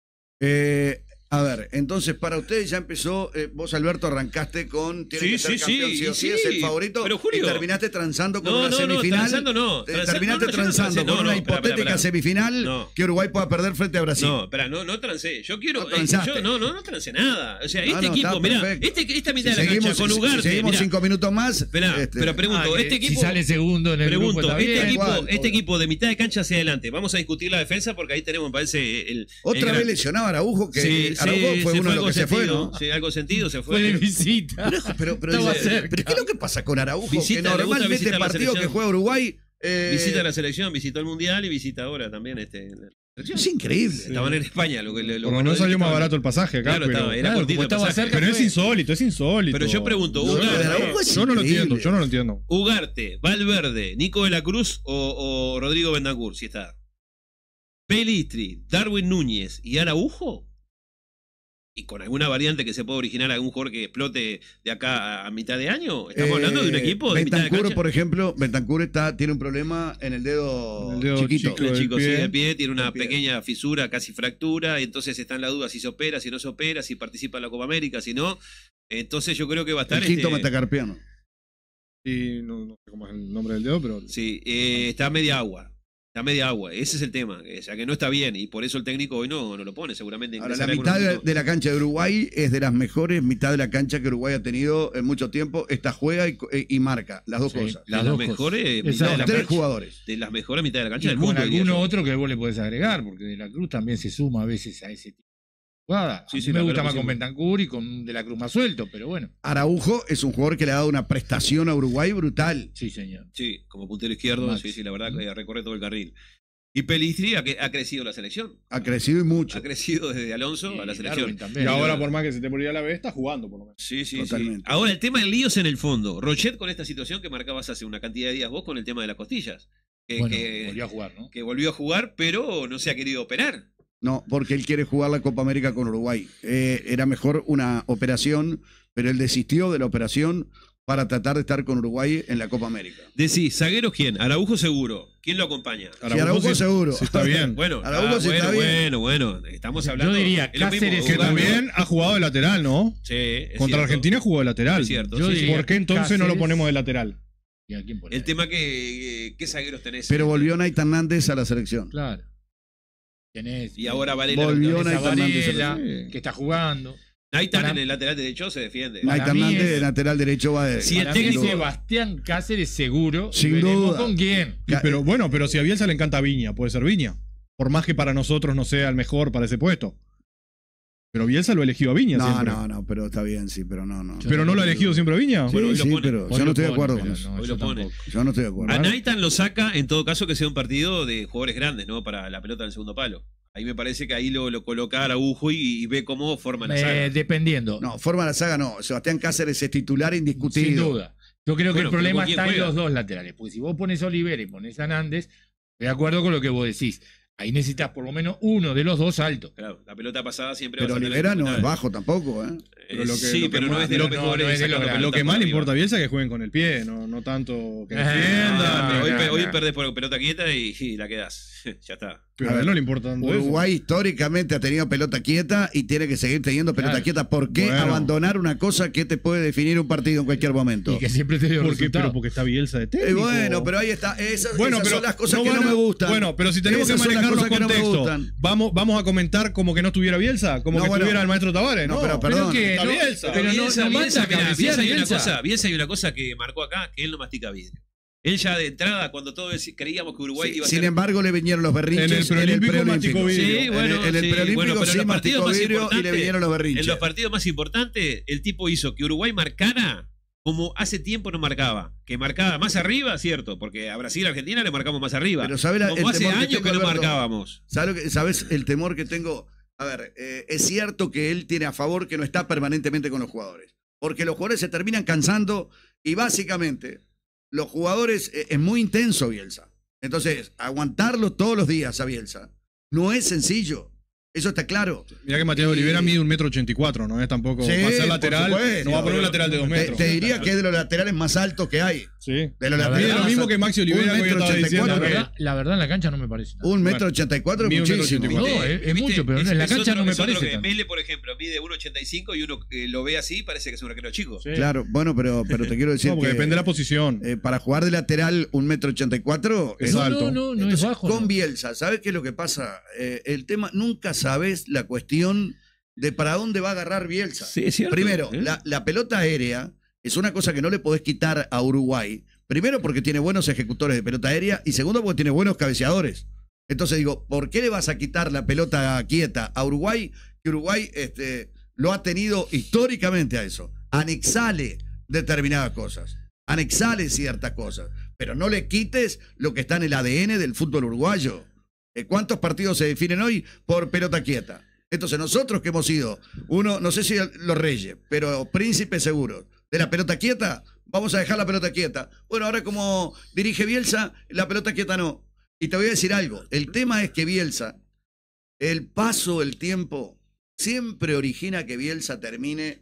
Eh, a ver, entonces para ustedes ya empezó, eh, vos Alberto arrancaste con tiene Sí, que ser sí, campeón sí, sí o sí, sí. es el favorito Pero, Julio, y terminaste transando con No, una no, no, semifinal. transando no. Te- Transa- terminaste no, no, yo no transando transé. con No, una no, espera, hipotética espera, espera. semifinal No. que Uruguay pueda perder frente a Brasil. No, espera, no, no trancé. Yo quiero. No eh, transaste. yo no, no, no trancé nada. O sea, Ah, este no, equipo, está mirá, perfecto. este, esta mitad Si de la seguimos, cancha con si- si Ugarte. seguimos mirá, cinco minutos más. Esperá, este, pero pregunto, Ah, que este equipo. si sale segundo en el Pregunto, grupo, está este bien. equipo, Igual, este obvio. equipo de mitad de cancha hacia adelante, vamos a discutir la defensa porque ahí tenemos, me parece, el. el otra gran- vez lesionado a Araujo, que Sí, Araujo sí, fue se uno de los algo que se fue, sentido, ¿no? Sí, algo sentido se Fue de fue. visita. Pero, pero, pero, Estaba dice, cerca. pero ¿qué es lo que pasa con Araujo? Visita, que le gusta normalmente visitar la partidos que selección. juega Uruguay. eh, Visita la selección, visitó el mundial y visita ahora también este. la selección. es increíble. Estaban en España, lo que lo, Por lo menos salió más barato el pasaje acá, Claro, pero, estaba, era Claro, cortito como el estaba pasaje. cerca, pero es fue- insólito, es insólito. Pero yo pregunto, Lo de Ugarte, Araujo es yo no lo increíble. entiendo, yo no lo entiendo. Ugarte, Valverde, Nico de la Cruz o, o Rodrigo Bentancur, si está. Pelistri, Darwin Núñez y Araujo. Y con alguna variante que se pueda originar algún jugador que explote de acá a, a mitad de año. Estamos hablando de un Eh, equipo de mitad de Bentancur, cancha. por ejemplo, Bentancur está, tiene un problema en el dedo, El dedo chiquito. chico. El del chico pie. sigue de pie, tiene una Del pie. pequeña fisura, casi fractura, entonces está en la duda si se opera, si no se opera, si participa en la Copa América, si no. Entonces yo creo que va a estar. El quinto este, metacarpiano. Sí, no, no sé cómo es el nombre del dedo, pero Sí, eh, está a media agua. Está a media agua. Ese es el tema. O sea, que no está bien. Y por eso el técnico hoy no, no lo pone. Seguramente Ahora, la ingresará mitad con de, un- de la cancha de Uruguay es de las mejores mitad de la cancha que Uruguay ha tenido en mucho tiempo. Esta juega y, y marca, las dos Sí, cosas. de las las dos mejores cosas. mitad Esa de es la la Tres cancha. jugadores. De las mejores mitad de la Y cancha del con mundo. diría alguno yo. otro que vos le podés agregar, porque De la Cruz también se suma a veces a ese tipo de jugada. Sí, A sí, mí me la gusta verdad más que con sí. Bentancur y con De la Cruz más suelto, pero bueno, Araujo es un jugador que le ha dado una prestación a Uruguay brutal. sí, señor. Sí, como puntero izquierdo. Max. Sí, sí, la verdad que recorre todo el carril. Y Pelistri ha, que- ha crecido la selección. Ha crecido y mucho. Ha crecido desde Alonso a la Y selección. Darwin también. y ahora por más que se te muriera la vez, está jugando por lo menos. Sí, sí, Totalmente. sí. Ahora, el tema del lío es en el fondo. Rochet con esta situación que marcabas hace una cantidad de días vos con el tema de las costillas. Que, Bueno, que- volvió a jugar, ¿no? que volvió a jugar, pero no se ha querido operar. No, porque él quiere jugar la Copa América con Uruguay. Eh, era mejor una operación, pero él desistió de la operación para tratar de estar con Uruguay en la Copa América. Decís, ¿zagueros quién? Araujo seguro. ¿Quién lo acompaña? Si Araujo sí- seguro. sí está bien. Bueno, Araujo ah, sí bueno, está bien. bueno, bueno. Estamos hablando. Yo diría, es lo mismo, Cáceres, que Ugarte. también ha jugado de lateral, ¿no? Sí, es Contra cierto. Argentina jugó de lateral. Es cierto. Yo sí, sí. diría- ¿Por qué entonces no lo Cáceres- ponemos de lateral? ¿Y a quién pone? El tema que. ¿Qué zagueros tenés? Pero volvió Nait Hernández a la selección. Claro. Tenés. Y ahora Varela. Volvió tenés a Nait Hernández a la Varela, selección. que está jugando. Naitan Para- en el lateral derecho se defiende. Nait Para mí Hernández, es- de lateral derecho, va de. Sí, el Para mí técnico- Sebastián Cáceres seguro. Sin Veremos duda. con quién. Y pero bueno, pero si a Bielsa le encanta Viña, puede ser Viña. Por más que para nosotros no sea el mejor para ese puesto. Pero Bielsa lo ha elegido a Viña No, siempre. no, no, pero está bien, sí, pero no, no. ¿Pero no lo ha elegido siempre a Viña? Sí, Bueno, hoy lo sí, pone. pero Hoy yo lo no estoy de pone, acuerdo pero con eso. no, Hoy yo lo pone. tampoco. Yo no estoy de acuerdo. A Naitan lo saca, en todo caso, que sea un partido de jugadores grandes, ¿no? Para la pelota del segundo palo. Ahí me parece que ahí lo, lo coloca a Araujo y, y ve cómo forma la Eh, saga. dependiendo. No, forma la saga no. Sebastián Cáceres es titular indiscutido. Sin duda. Yo creo que Bueno, el problema pero ¿quién está en juega? los dos laterales. Porque si vos pones a Olivera y pones a Nández, estoy de acuerdo con lo que vos decís. Ahí necesitas por lo menos uno de los dos altos. Claro, la pelota pasada siempre Pero va a tener Olivera no es dificultades. bajo tampoco, ¿eh? Eh, Pero lo que- sí, lo que pero no más- es de lo- los no, mejores no es de sacando los pelota Lo que por más le arriba. importa a Bielsa es que jueguen con el pie, no, no tanto que Ah, defiendan. Ah, no, hoy, no, pe- hoy no. perdés por pelota quieta y, y la quedás. Ya está. Pero a él no le importa tanto eso. Uruguay históricamente ha tenido pelota quieta y tiene que seguir teniendo pelota Claro. quieta. ¿Por qué Bueno. abandonar una cosa que te puede definir un partido en cualquier momento? Y que siempre te dio ¿Por qué? resultado. Pero porque está Bielsa de Eh, técnico. bueno, pero ahí está. Esas, Bueno, esas pero son las cosas no que van no a- me gustan. Bueno, pero si tenemos Esas que son las manejar los cosas que no me contextos, gustan. vamos, vamos a comentar como que no estuviera Bielsa, como No, que bueno. estuviera el maestro Tavares, No, ¿no? pero perdón. que Está no- Bielsa. pero no- Bielsa, no Bielsa, manda a mirá, cabecear, Bielsa hay una Bielsa. cosa, Bielsa hay una cosa que marcó acá, que él no mastica vidrio. Él ya de entrada, cuando todos creíamos que Uruguay Sí, iba a sin ser... embargo, le vinieron los berrinches. En el preolímpico masticó vidrio. Sí, En bueno, el, en el sí, preolímpico bueno, pero sí en los partidos masticó más vidrio y le importantes, vinieron los berrinches. En los partidos más importantes, el tipo hizo que Uruguay marcara como hace tiempo no marcaba. Que marcaba más arriba, cierto, porque a Brasil y Argentina le marcamos más arriba. Pero ¿sabe la- el como hace temor que años que, tengo, no Alberto? marcábamos. ¿Sabes, lo que- ¿Sabes el temor que tengo? A ver, eh, es cierto que él tiene a favor que no está permanentemente con los jugadores. Porque los jugadores se terminan cansando y básicamente los jugadores, eh, es muy intenso Bielsa. Entonces, aguantarlo todos los días a Bielsa no es sencillo. Eso está claro. Mirá que Matías Olivera mide un metro ochenta y cuatro, no es tampoco. Sí, va a ser por lateral, supuesto. no va a poner un lateral de dos Te, metros. te diría que es de los laterales más altos que hay. Sí. De los La Mide laterales lo más mismo altos. que Maxi Olivera, Un que hoy metro estaba ochenta y diciendo La cuatro. que- verdad, la verdad, en la cancha no me parece tanto. Un metro ochenta y cuatro es Mide un metro muchísimo. ochenta y cuatro. No, es, es ¿Viste? mucho, pero en la es cancha otro- no me es otro parece que tanto. Mele, por ejemplo, mide uno ochenta y cinco y uno que lo ve así parece que es un arquero chico. Sí. Claro, bueno, pero, pero te quiero decir No, porque que depende de la posición. eh, para jugar de lateral un metro ochenta y cuatro Es no, alto. no, no, no es Entonces, bajo. con no. Bielsa, ¿sabes qué es lo que pasa? Eh, el tema, nunca sabes la cuestión de para dónde va a agarrar Bielsa. Sí, es cierto. Primero, ¿Eh? la, la pelota aérea es una cosa que no le podés quitar a Uruguay. Primero porque tiene buenos ejecutores de pelota aérea y segundo porque tiene buenos cabeceadores. Entonces digo, ¿por qué le vas a quitar la pelota quieta a Uruguay? Que Uruguay este, lo ha tenido históricamente a eso. Anexale determinadas cosas. Anexale ciertas cosas. Pero no le quites lo que está en el A D N del fútbol uruguayo. Eh, ¿Cuántos partidos se definen hoy por pelota quieta? Entonces nosotros que hemos sido uno, no sé si los reyes, pero príncipes seguros de la pelota quieta, vamos a dejar la pelota quieta. Bueno, ahora como dirige Bielsa, la pelota quieta no. Y te voy a decir algo, el tema es que Bielsa, el paso del tiempo, siempre origina que Bielsa termine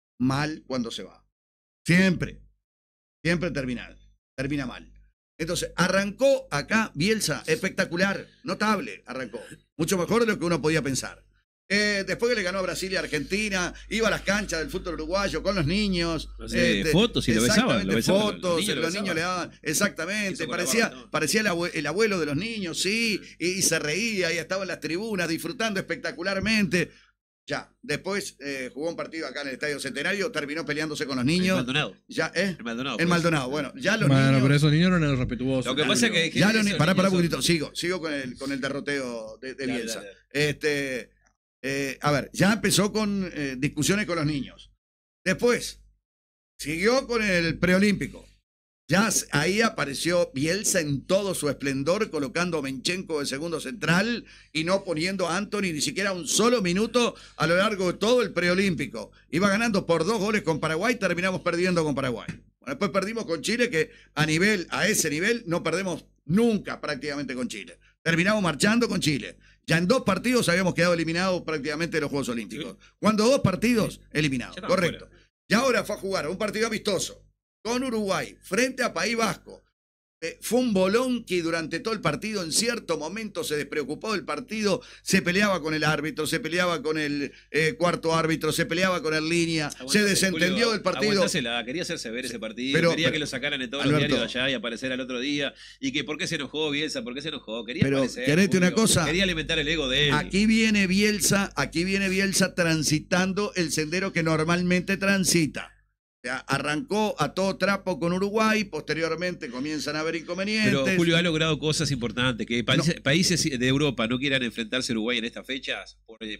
mal cuando se va. Siempre. Siempre termina, termina mal. Entonces, arrancó acá Bielsa, espectacular, notable, arrancó. Mucho mejor de lo que uno podía pensar. Eh, después que le ganó a Brasil y Argentina, iba a las canchas del fútbol uruguayo con los niños. No sé, fotos y lo besaban, lo exactamente, besaban, fotos, los niños lo los niños besaban. le daban. Exactamente, Hizo con la parecía, barba, ¿no? parecía el, abue- el abuelo de los niños, sí, y, y se reía y estaba en las tribunas disfrutando espectacularmente. Ya, después eh, jugó un partido acá en el Estadio Centenario, terminó peleándose con los El niños. Maldonado. Ya, ¿eh? El Maldonado. El pues. Maldonado, bueno, ya los Bueno, niños. pero esos niños no eran respetuosos. Lo que pasa es que... que Ya los esos ni- pará, pará un niños poquitito, sigo, sigo con el, con el derroteo de, de Dale, Bielsa. dale, dale. Este, eh, a ver, ya empezó con eh, discusiones con los niños. Después, siguió con el preolímpico. Ya s- ahí apareció Bielsa en todo su esplendor, colocando a Menchenko de segundo central y no poniendo a Anthony ni siquiera un solo minuto a lo largo de todo el preolímpico. Iba ganando por dos goles con Paraguay, terminamos perdiendo con Paraguay. Bueno, después perdimos con Chile, que a nivel, a ese nivel, no perdemos nunca prácticamente con Chile. Terminamos marchando con Chile. Ya en dos partidos habíamos quedado eliminados prácticamente de los Juegos Olímpicos. Cuando dos partidos, eliminados. Ya estamos Correcto. Y ahora fue a jugar un partido amistoso con Uruguay frente a País Vasco. Eh, fue un bolón que durante todo el partido, en cierto momento, se despreocupó del partido, se peleaba con el árbitro, se peleaba con el eh, cuarto árbitro, se peleaba con el línea, se Aguantase, desentendió Julio, del partido. aguantásela, quería hacerse ver ese partido, Pero- quería pero- que lo sacaran en todos Alberto, los diarios allá y aparecer al otro día. Y que por qué se enojó Bielsa, por qué se enojó. Quería Pero, aparecer, querete una Julio. cosa. Quería alimentar el ego de él. Aquí viene Bielsa, aquí viene Bielsa transitando el sendero que normalmente transita. O sea, arrancó a todo trapo con Uruguay, posteriormente comienzan a haber inconvenientes. Pero Julio ha logrado cosas importantes. Que países, países de Europa no quieran enfrentarse a Uruguay en estas fechas por, el- por el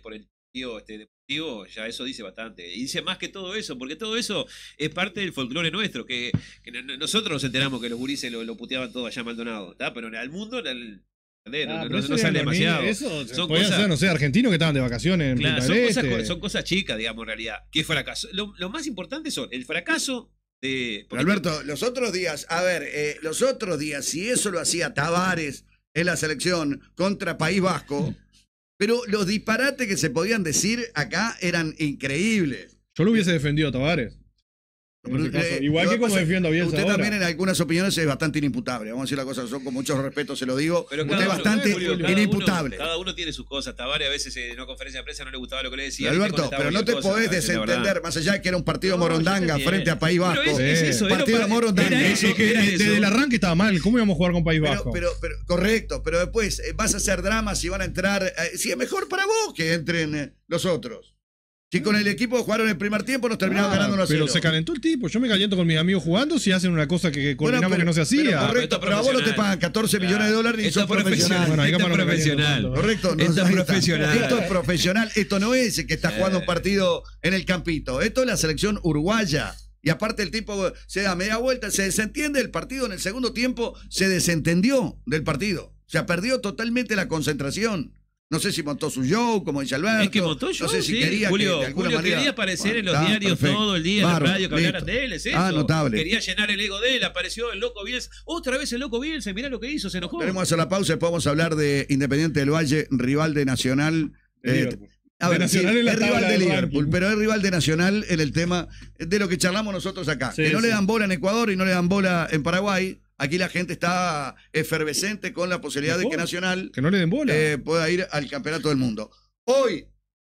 digo, este, deportivo, ya eso dice bastante. Y dice más que todo eso, porque todo eso es parte del folclore nuestro, que, que no- nosotros nos enteramos que los gurises lo, lo puteaban todo allá a Maldonado, ¿tá? Pero al mundo el- ¿entendés? no, Ah, no- pero no eso sale eran los demasiado. niños, Eso Son podían cosas- ser, no sé, argentinos que estaban de vacaciones en Claro, Punta son, del cosas, Este. son cosas chicas, digamos, en realidad. ¿Qué fracaso? Lo, lo más importante son el fracaso de... Pero Alberto, los otros días, a ver, eh, los otros días, si eso lo hacía Tavares en la selección contra País Vasco, pero los disparates que se podían decir acá eran increíbles. Yo lo hubiese defendido a Tavares. En ese caso. Eh, Igual lo que como pasa- defiendo a Bielsa Usted ahora. también en algunas opiniones es bastante inimputable. Vamos a decir la cosa, yo con mucho respeto se lo digo. Pero Usted cada es uno- bastante Julio, cada inimputable. Uno, cada uno tiene sus cosas. Tavares a veces en una conferencia de prensa no le gustaba lo que le decía. Pero ¿viste? Alberto, Contestaba pero no te cualquier cosa, podés a veces, la desentender, verdad. más allá de que era un partido No, morondanga yo también. frente a País Vasco. Pero es, es eso, era partido para- morondanga. era Es eso, que era desde eso. el arranque estaba mal. ¿Cómo íbamos a jugar con País Pero, Vasco? pero, pero, correcto, pero después eh, vas a hacer dramas y van a entrar. eh, si es mejor para vos que entren eh, los otros. Si con el equipo jugaron el primer tiempo, nos terminaron Ah, ganando uno a pero cero. se calentó el tipo. Yo me caliento con mis amigos jugando si hacen una cosa que, que Bueno, coordinamos pero- que no se pero hacía. correcto, Esto pero a vos no te profesional. pagan catorce millones de Claro. dólares ni Esto sos es profesional. profesional. Bueno, ahí Esto es capaz no me caliento profesional. tanto. Correcto, no, Esto es ahí está. profesional. Esto es profesional, esto no es que está jugando un partido en el campito, esto es la selección uruguaya. Y aparte el tipo se da media vuelta, se desentiende del partido en el segundo tiempo, se desentendió del partido. O sea, perdió totalmente la concentración. No sé si montó su show, como dice Alberto. Es que montó yo, no sé si sí. quería Julio, que de alguna Julio manera... quería aparecer Bueno, en los está, diarios perfecto. todo el día, en Bárbaro, la radio, que hablaran listo. de él, es eso. Ah, notable. Quería llenar el ego de él, apareció el loco Bielsa. Otra vez el loco Bielsa, mirá lo que hizo, se enojó. Tenemos que hacer la pausa y podemos hablar de Independiente del Valle, rival de Nacional. De Eh, Liverpool. A ver, De Nacional sí, en la es rival tabla de del Liverpool, ranking. pero es rival de Nacional en el tema de lo que charlamos nosotros acá. Sí, que no le sí. dan bola en Ecuador y no le dan bola en Paraguay. Aquí la gente está efervescente con la posibilidad de Mejor. que Nacional Que no le den bola. eh, pueda ir al campeonato del mundo. Hoy,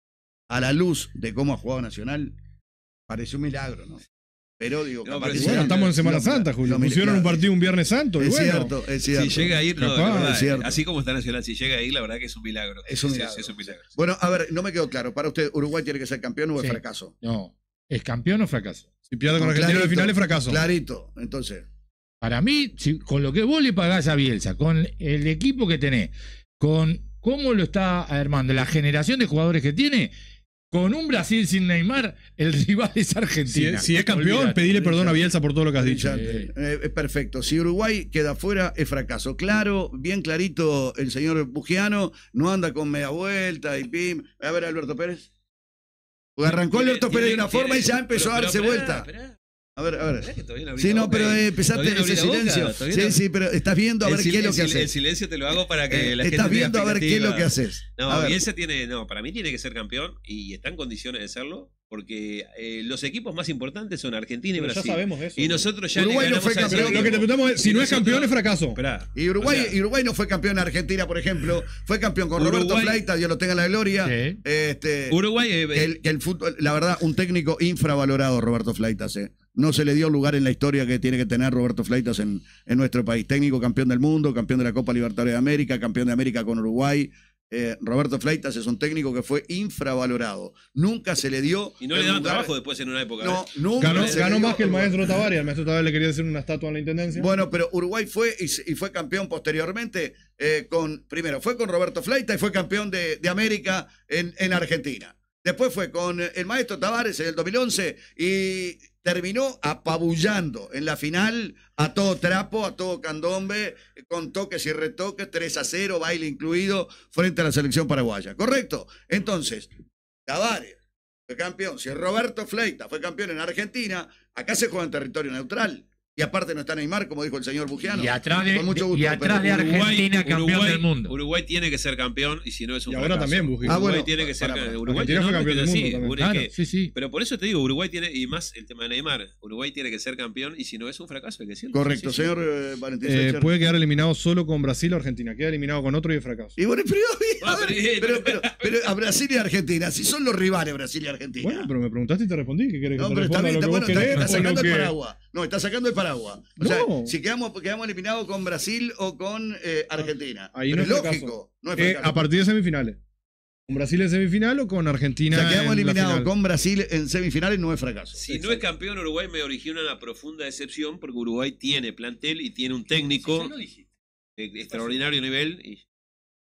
a la luz de cómo ha jugado Nacional, parece un milagro, ¿no? Pero digo, No, capaz pero que sí, Bueno, sea- estamos en Semana lo- Santa, lo- Julio. lo- Pusieron un claro, partido un Viernes Santo. Y Es bueno, cierto, es cierto. Si llega a ir, no, Capaz, la verdad, es cierto. así como está Nacional, si llega a ir, la verdad que es un milagro. Es un Sí, milagro. sí, es un milagro. Bueno, a ver, no me quedó claro. Para usted, ¿Uruguay tiene que ser campeón o es Sí. fracaso? No, ¿es campeón o fracaso? si pierde con No, Argentina en la clarito, final es fracaso. Clarito, entonces. Para mí, si- con lo que vos le pagás a Bielsa, con el equipo que tenés, con cómo lo está armando, la generación de jugadores que tiene, con un Brasil sin Neymar, el rival es Si, Argentina. si es campeón, Olvídate. pedile perdón a Bielsa por todo lo que has dicho. Brillante. Eh, es perfecto. Si Uruguay queda fuera, es fracaso. Claro, bien clarito el señor Bugiano, no anda con media vuelta y pim. A ver, Alberto Pérez. Porque arrancó Tiene- Alberto Pérez de tiene- una forma y ya tiene- empezó pero- a darse pero vuelta. esperá, esperá. A ver, a Esperá ver. que todavía no abrí Sí, la no, boca, pero eh. eh, empezaste Todavía no ese abrí la boca, silencio. todavía Sí, no- sí, pero estás viendo a El ver sil- qué es lo el que sil- haces. El silencio te lo hago para que Eh, la gente estás tenga viendo a ver qué es lo que expectativa. haces. No, A ver. Bielsa tiene, no, para mí tiene que ser campeón y está en condiciones de serlo porque eh, los equipos más importantes son Argentina y Pero ya Brasil. sabemos eso. Y nosotros ya Uruguay le no ganamos fue a ese campeón. Pero lo que te equipo. preguntamos es, si Y no es nosotros- campeón es fracaso. Esperá, Y Uruguay, o sea, y Uruguay no fue campeón en Argentina, por ejemplo. Fue campeón con Roberto Uruguay- Flaita, Dios lo tenga en la gloria. Sí. Este, Uruguay eh, que el, que el fútbol, la verdad, un técnico infravalorado, Roberto Flaitas. eh. No se le dio lugar en la historia que tiene que tener Roberto Flaitas en, en nuestro país. Técnico campeón del mundo, campeón de la Copa Libertadores de América, campeón de América con Uruguay. Eh, Roberto Flaitas es un técnico que fue infravalorado. Nunca se le dio. y no le el daban lugar- trabajo después en una época. No, ¿eh? nunca Ganó, se le ganó dio más que el lugar. maestro Tavares. El maestro Tavares le quería hacer una estatua en la intendencia. Bueno, pero Uruguay fue y, se- y fue campeón posteriormente eh, con, primero fue con Roberto Flaita y fue campeón de, de América en, en Argentina. Después fue con el maestro Tavares en el dos mil once y terminó apabullando en la final a todo trapo, a todo candombe, con toques y retoques, tres a cero, baile incluido, frente a la selección paraguaya. ¿Correcto? Entonces, Tavares fue campeón. Si Roberto Fleita fue campeón en Argentina, acá se juega en territorio neutral. Y aparte no está Neymar, como dijo el señor Bugiano. Y atrás de, Con mucho gusto, y atrás de pero Argentina, campeón del mundo. Uruguay tiene que ser campeón y si no es un Y ahora fracaso. también, Bugi. Ah, Uruguay bueno, tiene que ser para, para. Uruguay Argentina fue no, campeón del sí, mundo también. Uruguay Claro, que- sí, sí. Pero por eso te digo, Uruguay tiene, y más el tema de Neymar, Uruguay tiene que ser campeón y si no es un fracaso, hay que decirlo. Correcto, Sí, sí, sí. señor eh, Valentín Eh, Sánchez. puede quedar eliminado solo con Brasil o Argentina. Queda eliminado con otro y es fracaso. Y bueno, pero, a Ah, ver, pero- pero, pero- pero a Brasil y Argentina, si son los rivales Brasil y Argentina. Bueno, pero me preguntaste y te respondí. ¿Qué querés que No, te pero está responda bien, lo está, que bueno, vos está, querés está o lo sacando el que- paraguas. No, está sacando el paraguas. O sea, No. si quedamos, quedamos eliminados con Brasil o con eh, Argentina. Ahí Pero no es es fracaso. lógico, no es Eh, fracaso. a partir de semifinales. ¿Con Brasil en semifinal o con O Argentina sea, quedamos en la eliminados final? con Brasil en semifinales, no es fracaso. Si no es campeón Uruguay me origina una profunda decepción porque Uruguay tiene plantel y tiene un técnico de extraordinario nivel y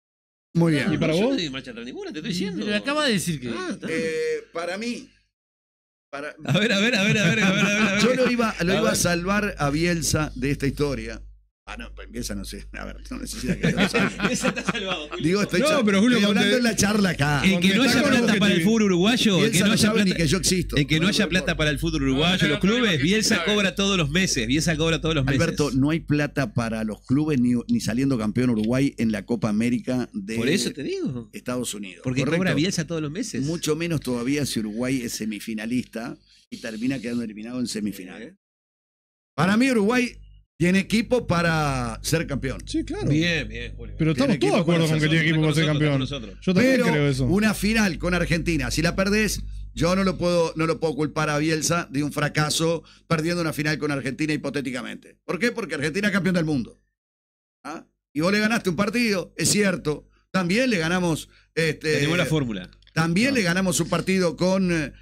Muy bien. ¿Y para Yo vos? no doy marcha atrás ninguna, te estoy diciendo. Le acaba de decir que. Ah, está. Eh, para mí, para, A ver, a ver, a ver, a ver, a ver, a ver. A ver. yo lo iba, lo A iba a ver. salvar a Bielsa de esta historia. Ah, no, pues Bielsa no sé. A ver, no necesita que lo salve. Ese está salvado. Julio. Digo, estoy, No, cha- pero Julio, estoy hablando conte- en la charla acá. El que no haya Contestá con plata para el objetividad. fútbol uruguayo, el que Bielsa no no haya sabe ni plata, que yo existo. el que no No, haya no, plata no. para el fútbol uruguayo, No, no, los clubes, no, no, Bielsa no, cobra todos los meses, Bielsa cobra todos los meses. Alberto, no hay plata para los clubes ni, ni saliendo campeón Uruguay en la Copa América de Por eso te digo. Estados Unidos. Porque ¿correcto? cobra Bielsa todos los meses. Mucho menos todavía si Uruguay es semifinalista y termina quedando eliminado en semifinales. Para mí Uruguay tiene equipo para ser campeón. Sí, claro. Bien, bien, Julio. Pero estamos Tiene todos de equipo acuerdo para con que ser- tiene equipo para ser Está con campeón. nosotros. Yo también Pero creo eso. una final con Argentina, si la perdés, yo no lo puedo, no lo puedo culpar a Bielsa de un fracaso perdiendo una final con Argentina hipotéticamente. ¿Por qué? Porque Argentina es campeón del mundo. ¿Ah? Y vos le ganaste un partido, es cierto. También le ganamos. Este, Tenemos la fórmula. También le ganamos un partido con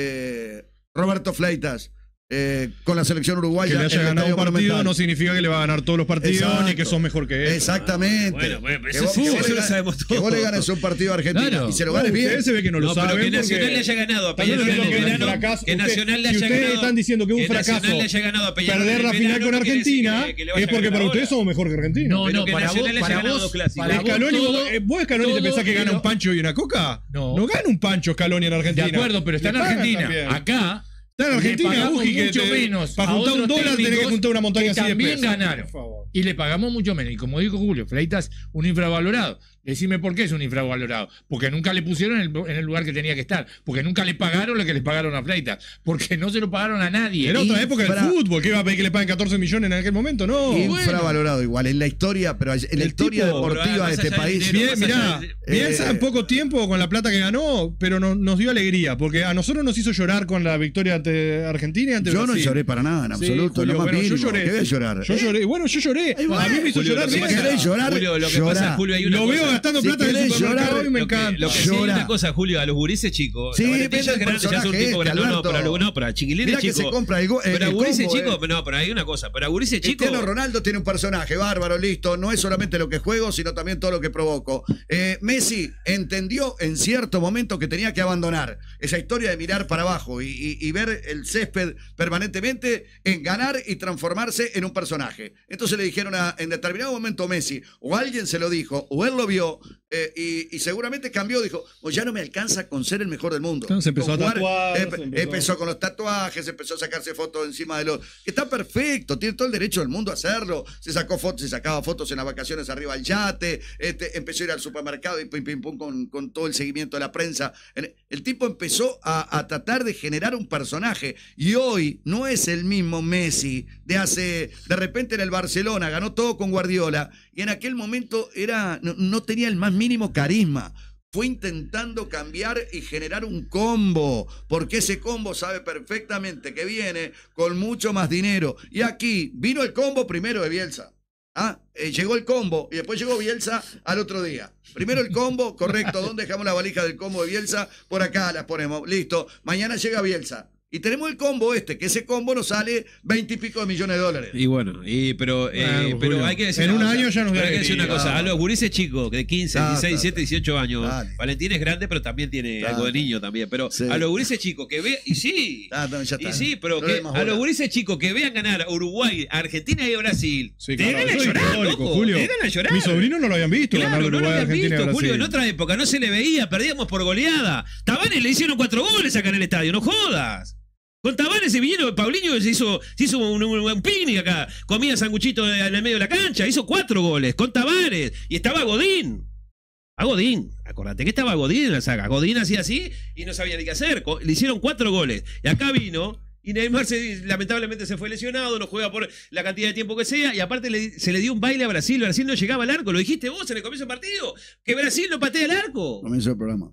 eh, Roberto Fleitas, eh, con la selección uruguaya. Que le en haya el ganado un Estadio partido Monumental. no significa que le va a ganar todos los partidos Exacto. ni que sos mejor que él. Exactamente. Bueno, bueno, pero Que eso vos- sí, que vos eso le lo ganes- sabemos Que todos. vos le ganes un partido a Argentina Claro. y se lo No, ganes bien. ustedes se ve que no lo No, pero saben. que Nacional porque le haya ganado a están Peñarol diciendo en que el es un verano, fracaso. que Usted- Nacional le si haya ustedes ganado. están diciendo que es un que Nacional fracaso le haya ganado a Peñarol perder en la el final verano, con no quiere decir Argentina, que- que le vaya es a porque ganar para ahora. ustedes somos mejor que Argentina. No, Pero no, que para vos, Nacional le haya para ganado vos, dos clásicos. para vos Scaloni, todo- vos, eh, vos Scaloni te todo pensás que gana lo- un pancho y una coca? No. No gana un pancho Scaloni en De Argentina. acuerdo, pero está en Le pagan Argentina. también. Acá. Está en le Argentina, pagamos Uji, que mucho te- menos. para a juntar un otros dólar tenés que técnicos juntar una montaña que así de también pesos. ganaron. Por favor. Y le pagamos mucho menos. Y como dijo Julio, Fleitas, un infravalorado. Decime por qué es un infravalorado. Porque nunca le pusieron en el, en el lugar que tenía que estar. Porque nunca le pagaron lo que le pagaron a Fleitas. Porque no se lo pagaron a nadie. Era otra Infra- época del fútbol, que iba a pedir que le paguen catorce millones en aquel momento, no. Infravalorado igual. En la historia, pero en la El historia tipo- deportiva pero de este más allá del país. dinero, Bien, más allá mirá, del- Bielsa Eh, en poco tiempo con la plata que ganó, pero no- nos dio alegría, porque a nosotros nos hizo llorar con la victoria ante Argentina y ante Yo no Brasil. lloré para nada, en Sí, absoluto. Julio, no más bueno, yo mínimo. lloré. ¿Qué voy a llorar? Yo ¿Eh? lloré, bueno, yo lloré. Ahí va. A mí me hizo Julio, llorar lo que Si pasa- Bielsa. querés llorar, Julio, lo que llorá. pasa, Julio, hay una Lo veo cosa. gastando Si plata en el querés supermercado llorar, y me Lo que, encanta. lo que sí hay Llora. una cosa, Julio, a los gurises chicos. Sí, los depende Valentillas del grandes ya son personaje tipo este, grande. No, no, Alberto. pero, no, pero a chiquilines Mirá que chicos. se compra el, go- el- Pero a el gurises combo, chicos, eh. no, pero hay una cosa. Pero a gurises chicos. Cristiano Ronaldo tiene un personaje bárbaro, listo. No es solamente lo que juego, sino también todo lo que provoco. Eh, Messi entendió en cierto momento que tenía que abandonar esa historia de mirar para abajo y, y- y ver el césped permanentemente en ganar y transformarse en un personaje. Entonces le dijeron a- en determinado momento Messi, o alguien se lo dijo, o él lo vio, eh, y, y seguramente cambió, dijo, pues ya no me alcanza con ser el mejor del mundo. Entonces empezó Con a jugar- tatuar, empe- se empezó- empezó con los tatuajes, empezó a sacarse fotos encima de los... que está perfecto, tiene todo el derecho del mundo a hacerlo. Se sacó fotos, se sacaba fotos en las vacaciones arriba del yate, este, empezó a ir al supermercado y pim, pim, pum, con, con todo el seguimiento de la prensa. El, el tipo empezó a, a tratar de generar un personaje y hoy no es el mismo Messi de hace, de repente en el Barcelona, ganó todo con Guardiola y en aquel momento era, no, no tenía el más mínimo carisma. Fue intentando cambiar y generar un combo, porque ese combo sabe perfectamente que viene con mucho más dinero. Y aquí vino el combo primero de Bielsa. Ah, eh, llegó el combo y después llegó Bielsa al otro día. Primero el combo, correcto. ¿Dónde dejamos la valija del combo de Bielsa? Por acá las ponemos. Listo. Mañana llega Bielsa. Y tenemos el combo este, que ese combo nos sale veinte y pico de millones de dólares. Y bueno, y, pero, eh, Bueno, pero Julio, hay que decir en una un cosa, año ya nos pero hay que da decir una alegría. cosa. A los gurises chicos de quince, Ah, dieciséis, está, diecisiete, dieciocho años. Dale. Valentín es grande, pero también tiene Claro. algo de niño también. Pero Sí. a los gurises chicos que vean. Y sí. Ah, no, ya está. Y sí, pero No le que dé más a los bola. gurises chicos que vean ganar a Uruguay, a Argentina y a Brasil. Sí, te claro, dan a yo soy llorar, católico, loco. Julio. Te dan a llorar. Mis sobrinos no lo habían visto ganar Claro, no lo Uruguay, habían Argentina y visto, Brasil. Julio. En otra época no se le veía, perdíamos por goleada. Tavares le hicieron cuatro goles acá en el estadio, no jodas. Con Tavares se vino, Paulinho se hizo, se hizo un, un, un picnic acá, comía sanguchito en el medio de la cancha, hizo cuatro goles con Tavares y estaba Godín. A Godín, acordate que estaba Godín en la saga. Godín hacía así y no sabía ni qué hacer. Co- Le hicieron cuatro goles. Y acá vino. Y Neymar se- lamentablemente se fue lesionado, no juega por la cantidad de tiempo que sea. Y aparte le- se le dio un baile a Brasil. Brasil no llegaba al arco. Lo dijiste vos en el comienzo del partido. Que Brasil no patea el arco. Comienzo el programa.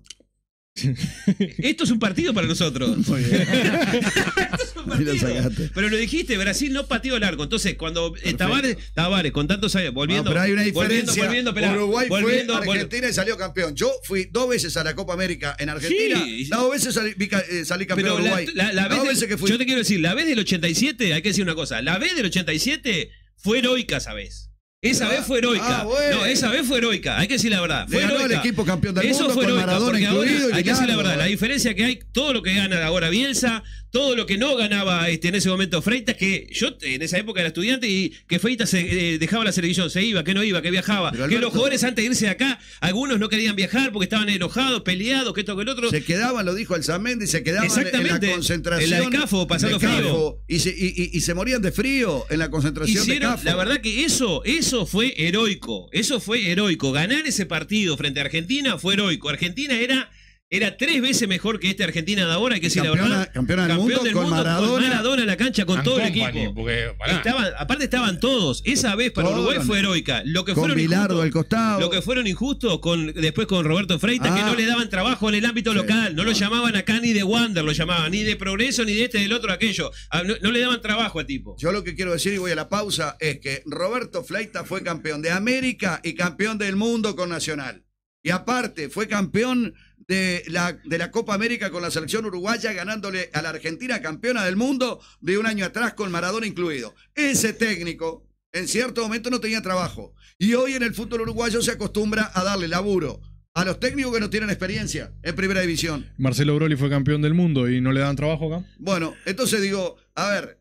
Esto es un partido para nosotros. Muy bien. Esto es un Ahí lo partido. sacaste. Pero lo dijiste, Brasil no pateó el arco. Entonces, cuando eh, Tavares, Tavares, con tantos años, volviendo. No, pero hay una volviendo, diferencia. volviendo, esperá, Uruguay volviendo, fue a vol- Argentina y salió campeón. Yo fui dos veces a la Copa América en Argentina. Sí. Las dos veces salí, vi ca- eh, salí campeón Pero de la, Uruguay. la- la Las vez dos del- veces que fui. yo te quiero decir, la vez del ochenta y siete, hay que decir una cosa, la vez del ochenta y siete fue heroica esa vez. Esa Ah, vez fue heroica. ah, bueno. No, esa vez fue heroica. Hay que decir la verdad. Le Fue ganó heroica. al equipo campeón del Eso mundo fue con heroica, Maradona porque ahora incluido y hay que decir la ganó. verdad. La diferencia que hay, todo lo que gana ahora Bielsa, todo lo que no ganaba este, en ese momento Freitas, que yo en esa época era estudiante y que Freitas se, eh, dejaba la selección, se iba, que no iba, que viajaba. Pero, que Alberto, los jugadores antes de irse de acá, algunos no querían viajar porque estaban enojados, peleados, que esto, que el otro. Se quedaban, lo dijo Alzamendi, se quedaban en la Exactamente, concentración. en la de Cafo, pasando de Cafo, frío. Y se, y, y- y se morían de frío en la concentración de Hicieron, Cafo. la verdad que eso, eso fue heroico. Eso fue heroico. Ganar ese partido frente a Argentina fue heroico. Argentina era, era tres veces mejor que esta Argentina de ahora, hay que decir la Campeona- verdad. campeona del mundo con Maradona. con Maradona en la cancha, con And todo el company, equipo. porque, pará. Estaban, aparte estaban todos. Esa vez para Todos. Uruguay fue heroica. Lo que Con fueron Bilardo injustos- al costado. Lo que fueron injustos con, después con Roberto Freitas, Ah. que no le daban trabajo en el ámbito Sí. local. No lo llamaban acá ni de Wander, lo llamaban, ni de Progreso, ni de este, del otro, aquello. Ah, No, no le daban trabajo al tipo. Yo lo que quiero decir, y voy a la pausa, es que Roberto Fleitas fue campeón de América y campeón del mundo con Nacional. Y aparte, fue campeón de la, de la Copa América con la selección uruguaya, ganándole a la Argentina campeona del mundo de un año atrás con Maradona incluido. Ese técnico, en cierto momento, no tenía trabajo. Y hoy en el fútbol uruguayo se acostumbra a darle laburo a los técnicos que no tienen experiencia en primera división. Marcelo Broli fue campeón del mundo y no le dan trabajo acá. Bueno, entonces digo, a ver,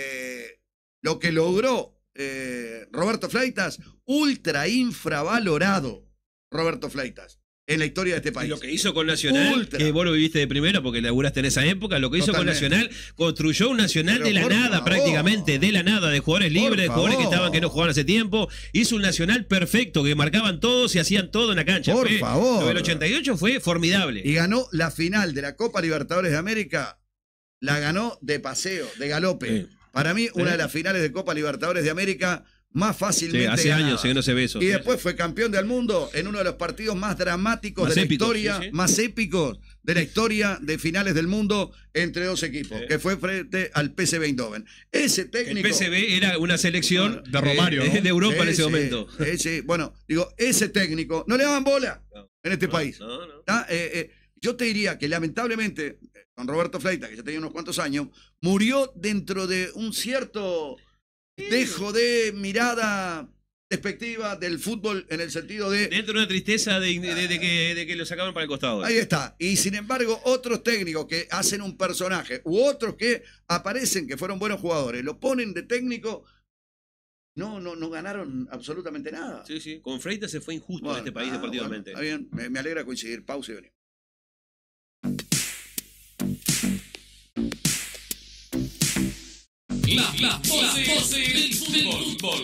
eh, lo que logró eh, Roberto Fleitas, ultra infravalorado Roberto Fleitas en la historia de este Y país. lo que hizo con Nacional, Ultra. que vos lo viviste de primera porque laburaste en esa época, lo que hizo Totalmente. con Nacional, construyó un Nacional Pero de la por nada favor. prácticamente, de la nada, de jugadores Por libres, de jugadores que favor. estaban que no jugaban hace tiempo. Hizo un Nacional perfecto, que marcaban todos y hacían todo en la cancha. Por Fue- favor. Lo del ochenta y ocho fue formidable. Y ganó la final de la Copa Libertadores de América, la ganó de paseo, de galope. Sí. Para mí, una Sí. de las finales de Copa Libertadores de América más Sí, fácilmente hace ganada. años que no se ve eso. Y después fue campeón del mundo en uno de los partidos más dramáticos Más de la épicos, historia, sí, sí. más épicos de la historia de finales del mundo entre dos equipos, Sí. que fue frente al P S V Eindhoven. Ese El técnico... P S V era una selección De Romario, eh, ¿no? de Europa en ese Ese- momento. ese- bueno, digo, ese técnico no le daban bola No, en este no, país. no, no. ¿Tá? Eh, eh, yo te diría que lamentablemente, eh, con Roberto Fleitas, que ya tenía unos cuantos años, murió dentro de un cierto dejo de mirada despectiva del fútbol en el sentido de... Dentro de una tristeza de, de- de que, de que lo sacaban para el costado. Ahí está. Y sin embargo, otros técnicos que hacen un personaje u otros que aparecen que fueron buenos jugadores, lo ponen de técnico, no, no, no ganaron absolutamente nada. Sí, sí. Con Freitas se fue injusto Bueno, en este país ah, deportivamente. bueno, está bien, me, me alegra coincidir. Pausa y venimos. La voz del fútbol.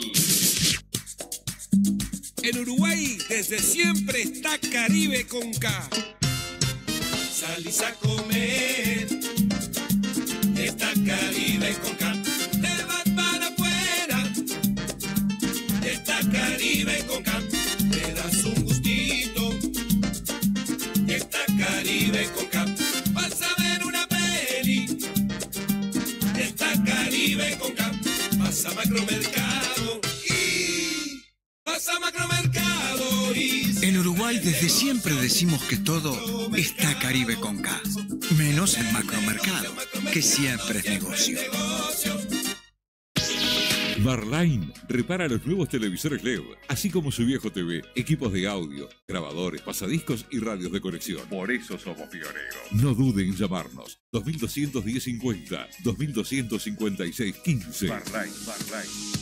En Uruguay desde siempre está Caribe con K. Salís a comer, está Caribe con K. Te vas para afuera, está Caribe con K. Te das un gustito, está Caribe con K. Vas a ver una peli, está Caribe con K. Vas a Macromercado y vas a Macromercado y En Uruguay desde siempre decimos que todo está Caribe con K, menos en Macromercado, que siempre es negocio. Barline repara los nuevos televisores L E D, así como su viejo T V, equipos de audio, grabadores, pasadiscos y radios de conexión. Por eso somos pioneros. No duden en llamarnos. dos mil doscientos diez cincuenta, dos mil doscientos cincuenta y seis quince. Barline, Barline.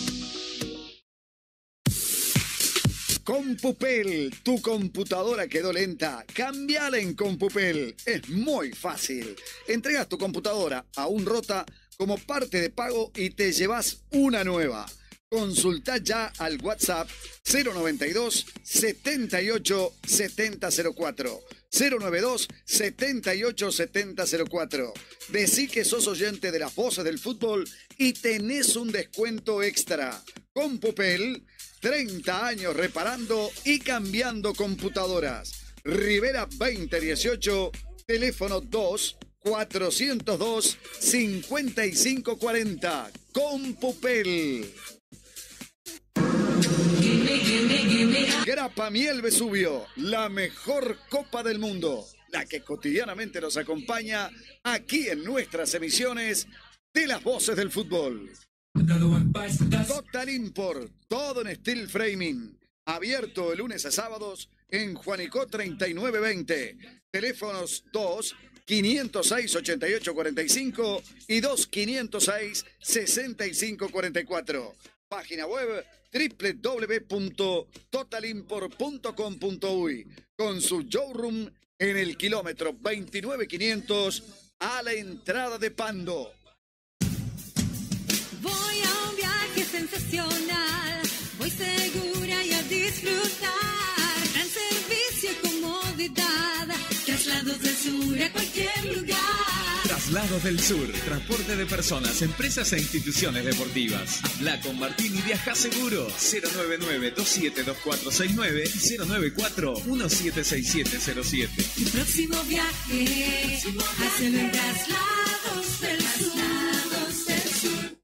Compupel, tu computadora quedó lenta. Cámbiala en Compupel. Es muy fácil. Entregas tu computadora a un rota como parte de pago y te llevas una nueva. Consulta ya al WhatsApp cero noventa y dos, setenta y ocho, setenta cero cuatro. cero noventa y dos, setenta y ocho, setenta cero cuatro. Decí que sos oyente de las voces del fútbol y tenés un descuento extra. Compupel, treinta años reparando y cambiando computadoras. Rivera veinte dieciocho, teléfono dos, cuatrocientos dos, cincuenta y cinco cuarenta. Compupel. Grapa Miel Vesubio, la mejor copa del mundo, la que cotidianamente nos acompaña aquí en nuestras emisiones de las voces del fútbol. Total Import, todo en steel framing. Abierto de lunes a sábados en Juanico treinta y nueve veinte. Teléfonos dos, quinientos seis, ochenta y ocho cuarenta y cinco y dos, quinientos seis, sesenta y cinco cuarenta y cuatro. Página web doble u doble u doble u punto total import punto com punto uy con su showroom en el kilómetro veintinueve quinientos a la entrada de Pando. Voy a un viaje sensacional, voy segura y a disfrutar. Gran servicio y comodidad, traslados del sur a cualquier lugar. Traslados del Sur, transporte de personas, empresas e instituciones deportivas. Habla con Martín y viaja seguro. cero nueve nueve, dos siete dos cuatro seis nueve y cero nueve cuatro, uno siete seis siete cero siete. Tu próximo viaje, hacen en Traslados del Sur. Traslados del Sur.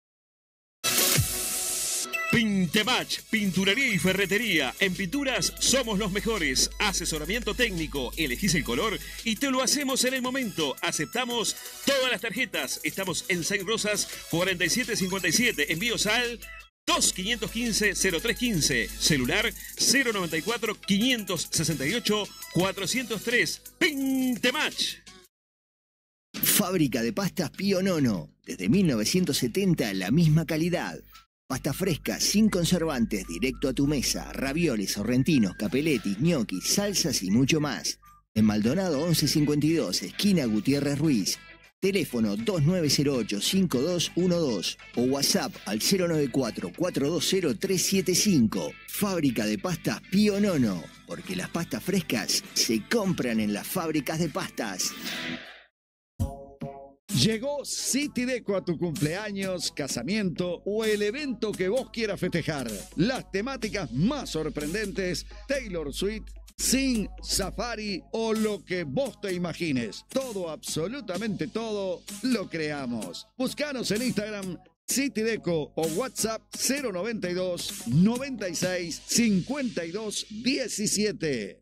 Pintemach, pinturería y ferretería. En pinturas somos los mejores. Asesoramiento técnico, elegís el color y te lo hacemos en el momento. Aceptamos todas las tarjetas. Estamos en Saint Rosas cuarenta y siete cincuenta y siete. Envíos al dos quinientos quince cero tres quince. Celular cero noventa y cuatro, quinientos sesenta y ocho, cuatrocientos tres. Pintemach. Fábrica de pastas Pío Nono. Desde mil novecientos setenta, la misma calidad. Pasta fresca, sin conservantes, directo a tu mesa. Ravioles, sorrentinos, capeletis, ñoquis, salsas y mucho más. En Maldonado once cincuenta y dos, esquina Gutiérrez Ruiz. Teléfono dos nueve cero ocho, cinco dos uno dos o WhatsApp al cero nueve cuatro, cuatro dos cero, tres siete cinco. Fábrica de pastas Pío Nono, porque las pastas frescas se compran en las fábricas de pastas. Llegó City Deco a tu cumpleaños, casamiento o el evento que vos quieras festejar. Las temáticas más sorprendentes, Taylor Swift, Sing, Safari o lo que vos te imagines. Todo, absolutamente todo, lo creamos. Búscanos en Instagram City Deco o WhatsApp cero noventa y dos, noventa y seis, cincuenta y dos, diecisiete.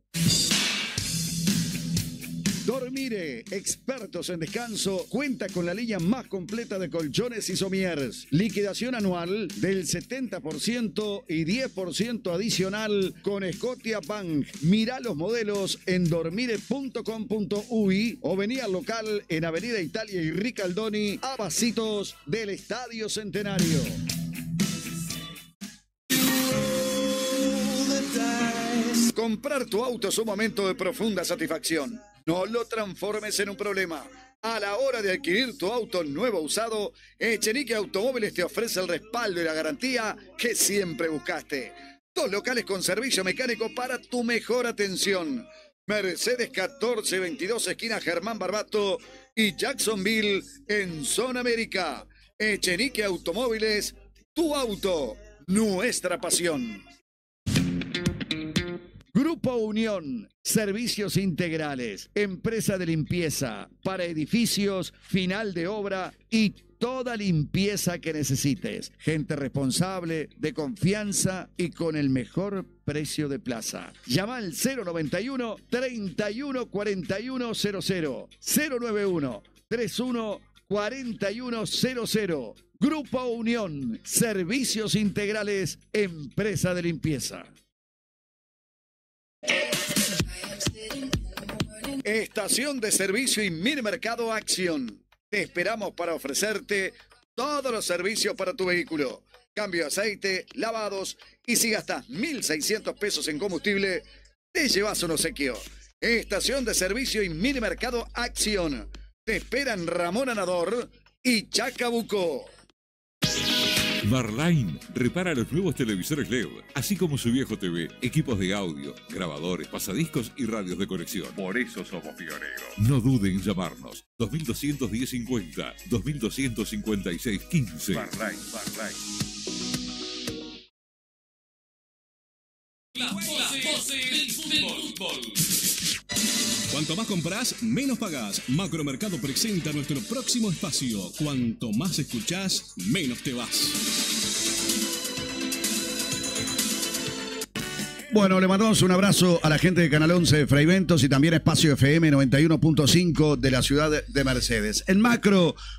Dormire, expertos en descanso, cuenta con la línea más completa de colchones y sommiers. Liquidación anual del setenta por ciento y diez por ciento adicional con Scotia Bank. Mirá los modelos en dormire punto com punto uy o vení al local en Avenida Italia y Ricaldoni a pasitos del Estadio Centenario. Comprar tu auto es un momento de profunda satisfacción. No lo transformes en un problema. A la hora de adquirir tu auto nuevo o usado, Echenique Automóviles te ofrece el respaldo y la garantía que siempre buscaste. Dos locales con servicio mecánico para tu mejor atención. Mercedes catorce veintidós, esquina Germán Barbato y Jacksonville en Zona América. Echenique Automóviles, tu auto, nuestra pasión. Grupo Unión, servicios integrales, empresa de limpieza para edificios, final de obra y toda limpieza que necesites. Gente responsable, de confianza y con el mejor precio de plaza. Llama al cero noventa y uno, treinta y uno, cuarenta y uno cero cero, cero noventa y uno, treinta y uno, cuarenta y uno cero cero. Grupo Unión, servicios integrales, empresa de limpieza. Estación de servicio y mini mercado Acción. Te esperamos para ofrecerte todos los servicios para tu vehículo. Cambio de aceite, lavados y si gastas mil seiscientos pesos en combustible, te llevas un obsequio. Estación de servicio y mini mercado Acción. Te esperan Ramón Anador y Chacabuco. Marline repara los nuevos televisores L E D, así como su viejo T V, equipos de audio, grabadores, pasadiscos y radios de conexión. Por eso somos pioneros. No duden en llamarnos. dos mil doscientos diez cincuenta, dos mil doscientos cincuenta y seis quince. Marline, Marline. Las voces del fútbol. Cuanto más compras, menos pagás. Macromercado presenta nuestro próximo espacio. Cuanto más escuchás, menos te vas. Bueno, le mandamos un abrazo a la gente de Canal once de Fraiventos y también Espacio F M noventa y uno punto cinco de la ciudad de Mercedes. En Macro,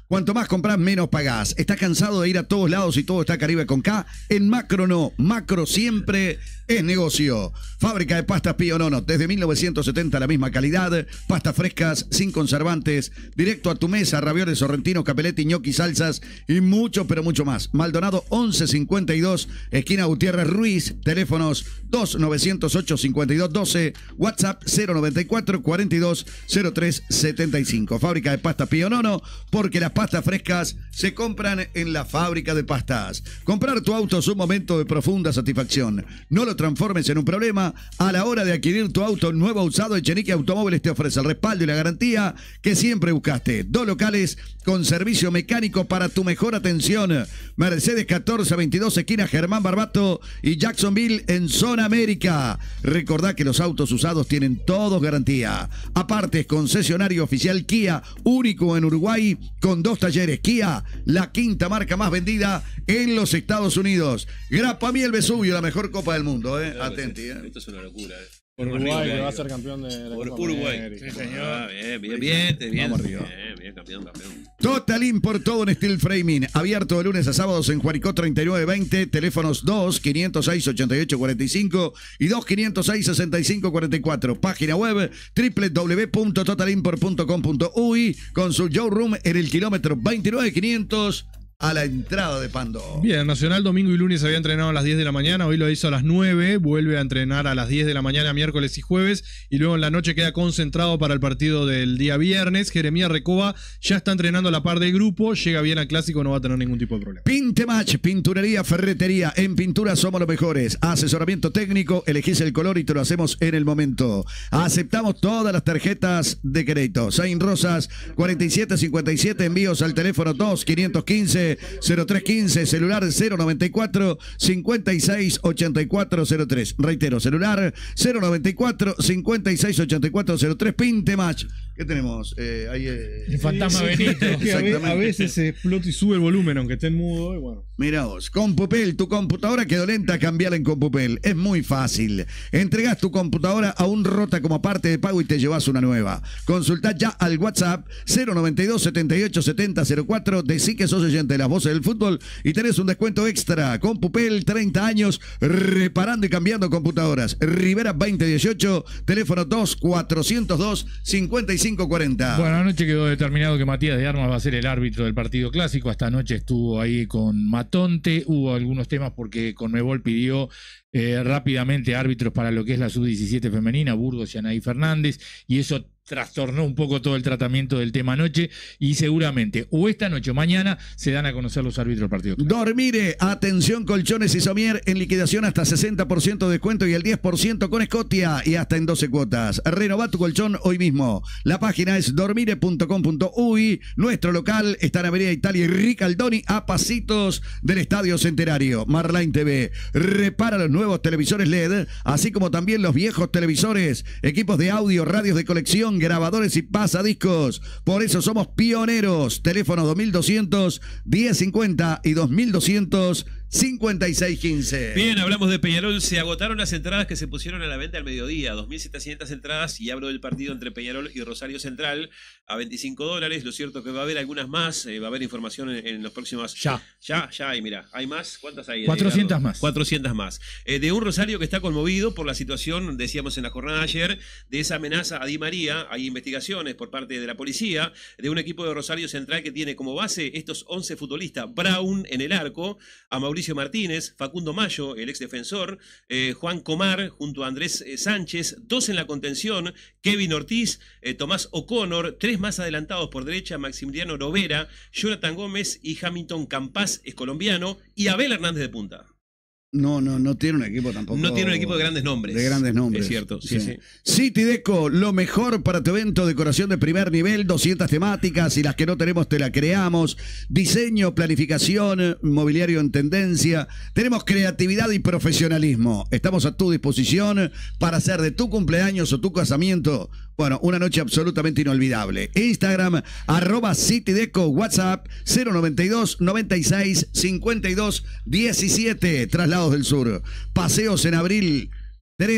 Cuanto más compras, menos pagás. ¿Estás cansado de ir a todos lados y todo está Caribe con K? En Macro no. Macro siempre es negocio. Fábrica de pastas Pío Nono. Desde mil novecientos setenta la misma calidad. Pastas frescas, sin conservantes. Directo a tu mesa. Ravioles sorrentinos, capeletti, ñoqui, salsas y mucho, pero mucho más. Maldonado once cincuenta y dos. Esquina Gutiérrez Ruiz. Teléfonos dos nueve cero ocho cinco dos uno dos. WhatsApp cero noventa y cuatro cuarenta y dos cero tres setenta y cinco. Fábrica de pastas Pío Nono. Porque las pastas frescas se compran en la fábrica de pastas. Comprar tu auto es un momento de profunda satisfacción. No lo transformes en un problema. A la hora de adquirir tu auto nuevo o usado, Echenique Automóviles te ofrece el respaldo y la garantía que siempre buscaste. Dos locales con servicio mecánico para tu mejor atención. Mercedes catorce veintidós, esquina Germán Barbato y Jacksonville en Zona América. Recordá que los autos usados tienen todos garantía. Aparte, es concesionario oficial Kia, único en Uruguay, con dos talleres. Kia, la quinta marca más vendida en los Estados Unidos. Grapa Miel Vesubio, la mejor copa del mundo, ¿eh? Atenti, ¿eh? Esto es una locura, ¿eh? Por Uruguay, que va a ser campeón de la Por Copa Uruguay. América. Sí, señor. Ah, bien, bien, bien, bien. Vamos arriba. Bien, bien, campeón, campeón. Total Import, todo en steel framing. Abierto de lunes a sábados en Juaricó treinta y nueve veinte. Teléfonos dos quinientos seis ochenta y ocho cuarenta y cinco y dos quinientos seis sesenta y cinco cuarenta y cuatro. Página web doble u doble u doble u punto total import punto com punto u y con su showroom en el kilómetro veintinueve quinientos a la entrada de Pando. Bien, Nacional domingo y lunes había entrenado a las diez de la mañana, hoy lo hizo a las nueve, vuelve a entrenar a las diez de la mañana miércoles y jueves y luego en la noche queda concentrado para el partido del día viernes. Jeremías Recoba ya está entrenando a la par del grupo, llega bien al clásico, no va a tener ningún tipo de problema. Pintemach, pinturería, ferretería. En pintura somos los mejores. Asesoramiento técnico, elegís el color y te lo hacemos en el momento. Aceptamos todas las tarjetas de crédito. Saint Rosas cuarenta y siete cincuenta y siete, envíos al teléfono dos quinientos quince cero tres quince, celular cero noventa y cuatro cincuenta y seis ochenta y cuatro cero tres. Reitero, celular cero noventa y cuatro cincuenta y seis ochenta y cuatro cero tres. Pintemach. ¿Qué tenemos? Eh, ahí, eh, El fantasma sí, sí, Benito. es que a, ve- a veces se explota y sube el volumen, aunque esté en mudo. Y bueno. Mira vos, Compupel, tu computadora quedó lenta, cambiala en Compupel. Es muy fácil. Entregás tu computadora a un Rota como parte de pago y te llevas una nueva. Consultá ya al WhatsApp cero noventa y dos setenta y ocho setenta cero cuatro. Decí que sos oyente de las voces del fútbol y tenés un descuento extra. Compupel, treinta años reparando y cambiando computadoras. Rivera veinte dieciocho, teléfono dos cuatrocientos dos cincuenta y cinco cuarenta. Bueno, anoche quedó determinado que Matías de Armas va a ser el árbitro del partido clásico. Hasta anoche estuvo ahí con Matonte. Hubo algunos temas porque Conmebol pidió eh, rápidamente árbitros para lo que es la sub diecisiete femenina, Burgos y Anaí Fernández, y eso trastornó un poco todo el tratamiento del tema anoche y seguramente o esta noche o mañana se dan a conocer los árbitros del partido clásico. Dormire, atención, colchones y somier en liquidación hasta sesenta por ciento de descuento y el diez por ciento con Escotia y hasta en doce cuotas. Renová tu colchón hoy mismo. La página es dormire punto com punto uy. Nuestro local está en Avenida Italia y Ricaldoni a pasitos del Estadio Centenario. Marline T V repara los nuevos televisores L E D, así como también los viejos televisores, equipos de audio, radios de colección, grabadores y pasadiscos. Por eso somos pioneros. Teléfonos dos mil doscientos diez cincuenta y dos mil doscientos cincuenta y seis quince. Bien, hablamos de Peñarol. Se agotaron las entradas que se pusieron a la venta al mediodía. dos mil setecientas entradas y hablo del partido entre Peñarol y Rosario Central a veinticinco dólares. Lo cierto que va a haber algunas más. Eh, va a haber información en, en los próximos... Ya. Ya, ya hay, mira. ¿Hay más? ¿Cuántas hay? cuatrocientas más. cuatrocientas más. Eh, de un Rosario que está conmovido por la situación, decíamos en la jornada de ayer, de esa amenaza a Di María. Hay investigaciones por parte de la policía de un equipo de Rosario Central que tiene como base estos once futbolistas. Brown en el arco, a Mauricio Martínez, Facundo Mayo, el ex defensor, eh, Juan Comar junto a Andrés eh, Sánchez, dos en la contención, Kevin Ortiz, eh, Tomás O'Connor, tres más adelantados por derecha, Maximiliano Lovera, Jonathan Gómez y Hamilton Campás, es colombiano, y Abel Hernández de punta. No, no, no tiene un equipo tampoco. No tiene un equipo de grandes nombres. De grandes nombres. Es cierto, sí, sí. sí. City Deco, lo mejor para tu evento, decoración de primer nivel, doscientas temáticas y las que no tenemos te la creamos. Diseño, planificación, mobiliario en tendencia. Tenemos creatividad y profesionalismo. Estamos a tu disposición para hacer de tu cumpleaños o tu casamiento, bueno, una noche absolutamente inolvidable. Instagram, arroba City Deco, WhatsApp cero noventa y dos noventa y seis cincuenta y dos diecisiete. Traslados del Sur. Paseos en abril